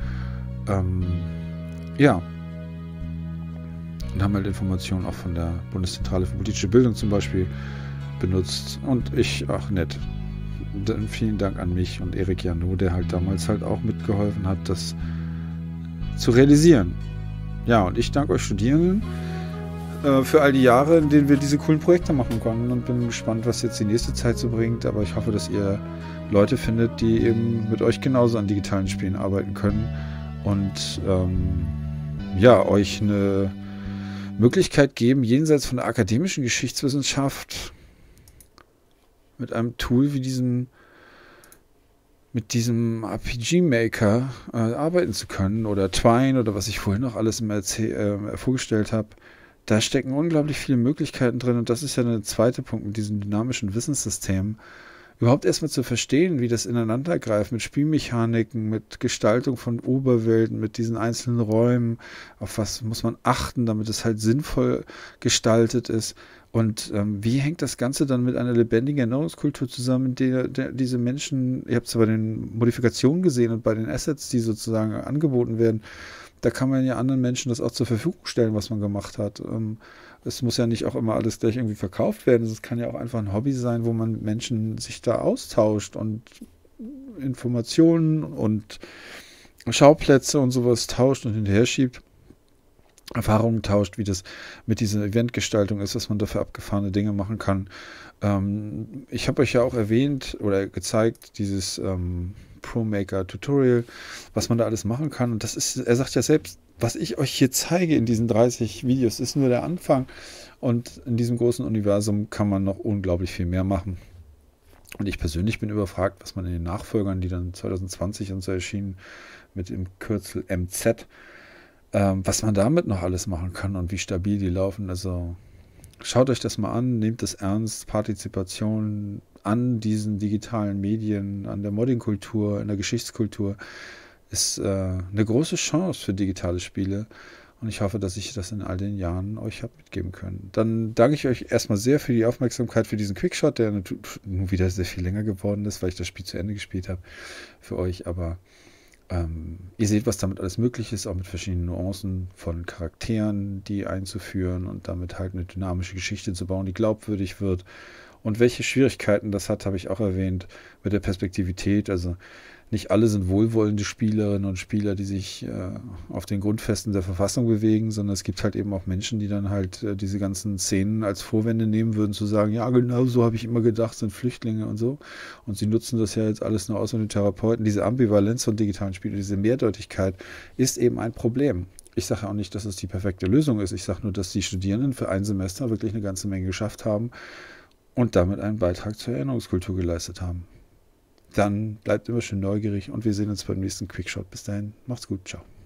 Ja. Und haben halt Informationen auch von der Bundeszentrale für politische Bildung zum Beispiel benutzt. Und nett. Dann vielen Dank an mich und Erik Janot, der halt damals halt auch mitgeholfen hat, das zu realisieren. Ja, und ich danke euch Studierenden für all die Jahre, in denen wir diese coolen Projekte machen konnten und bin gespannt, was jetzt die nächste Zeit so bringt. Aber ich hoffe, dass ihr Leute findet, die eben mit euch genauso an digitalen Spielen arbeiten können und ja, euch eine Möglichkeit geben, jenseits von der akademischen Geschichtswissenschaft mit einem Tool wie mit diesem RPG-Maker arbeiten zu können oder Twine oder was ich vorhin noch alles vorgestellt habe. Da stecken unglaublich viele Möglichkeiten drin und das ist ja der zweite Punkt mit diesem dynamischen Wissenssystem. Überhaupt erstmal zu verstehen, wie das ineinander greift mit Spielmechaniken, mit Gestaltung von Oberwelten, mit diesen einzelnen Räumen, auf was muss man achten, damit es halt sinnvoll gestaltet ist. Und wie hängt das Ganze dann mit einer lebendigen Erinnerungskultur zusammen, in der diese Menschen, ihr habt es bei den Modifikationen gesehen und bei den Assets, die sozusagen angeboten werden, da kann man ja anderen Menschen das auch zur Verfügung stellen, was man gemacht hat. Es muss ja nicht auch immer alles gleich irgendwie verkauft werden. Es kann ja auch einfach ein Hobby sein, wo man mit Menschen sich da austauscht und Informationen und Schauplätze und sowas tauscht und hinterher schiebt. Erfahrungen tauscht, wie das mit dieser Eventgestaltung ist, was man da für abgefahrene Dinge machen kann. Ich habe euch ja auch erwähnt oder gezeigt, dieses ProMaker Tutorial, was man da alles machen kann. Und das ist, er sagt ja selbst, was ich euch hier zeige in diesen 30 Videos, ist nur der Anfang. Und in diesem großen Universum kann man noch unglaublich viel mehr machen. Und ich persönlich bin überfragt, was man in den Nachfolgern, die dann 2020 und so erschienen, mit dem Kürzel MZ, was man damit noch alles machen kann und wie stabil die laufen. Also schaut euch das mal an, nehmt es ernst, Partizipation an diesen digitalen Medien, an der Modding-Kultur, in der Geschichtskultur ist eine große Chance für digitale Spiele. Und ich hoffe, dass ich das in all den Jahren euch habe mitgeben können. Dann danke ich euch erstmal sehr für die Aufmerksamkeit für diesen Quickshot, der nun wieder sehr viel länger geworden ist, weil ich das Spiel zu Ende gespielt habe für euch. Aber ihr seht, was damit alles möglich ist, auch mit verschiedenen Nuancen von Charakteren, die einzuführen und damit halt eine dynamische Geschichte zu bauen, die glaubwürdig wird. Und welche Schwierigkeiten das hat, habe ich auch erwähnt mit der Perspektivität. Also nicht alle sind wohlwollende Spielerinnen und Spieler, die sich auf den Grundfesten der Verfassung bewegen, sondern es gibt halt eben auch Menschen, die dann halt diese ganzen Szenen als Vorwände nehmen würden, zu sagen, ja genau, so habe ich immer gedacht, sind Flüchtlinge und so. Und sie nutzen das ja jetzt alles nur aus mit den Therapeuten. Diese Ambivalenz von digitalen Spielen, diese Mehrdeutigkeit ist eben ein Problem. Ich sage auch nicht, dass es die perfekte Lösung ist. Ich sage nur, dass die Studierenden für ein Semester wirklich eine ganze Menge geschafft haben und damit einen Beitrag zur Erinnerungskultur geleistet haben. dann bleibt immer schön neugierig und wir sehen uns beim nächsten Quickshot. Bis dahin, macht's gut, ciao.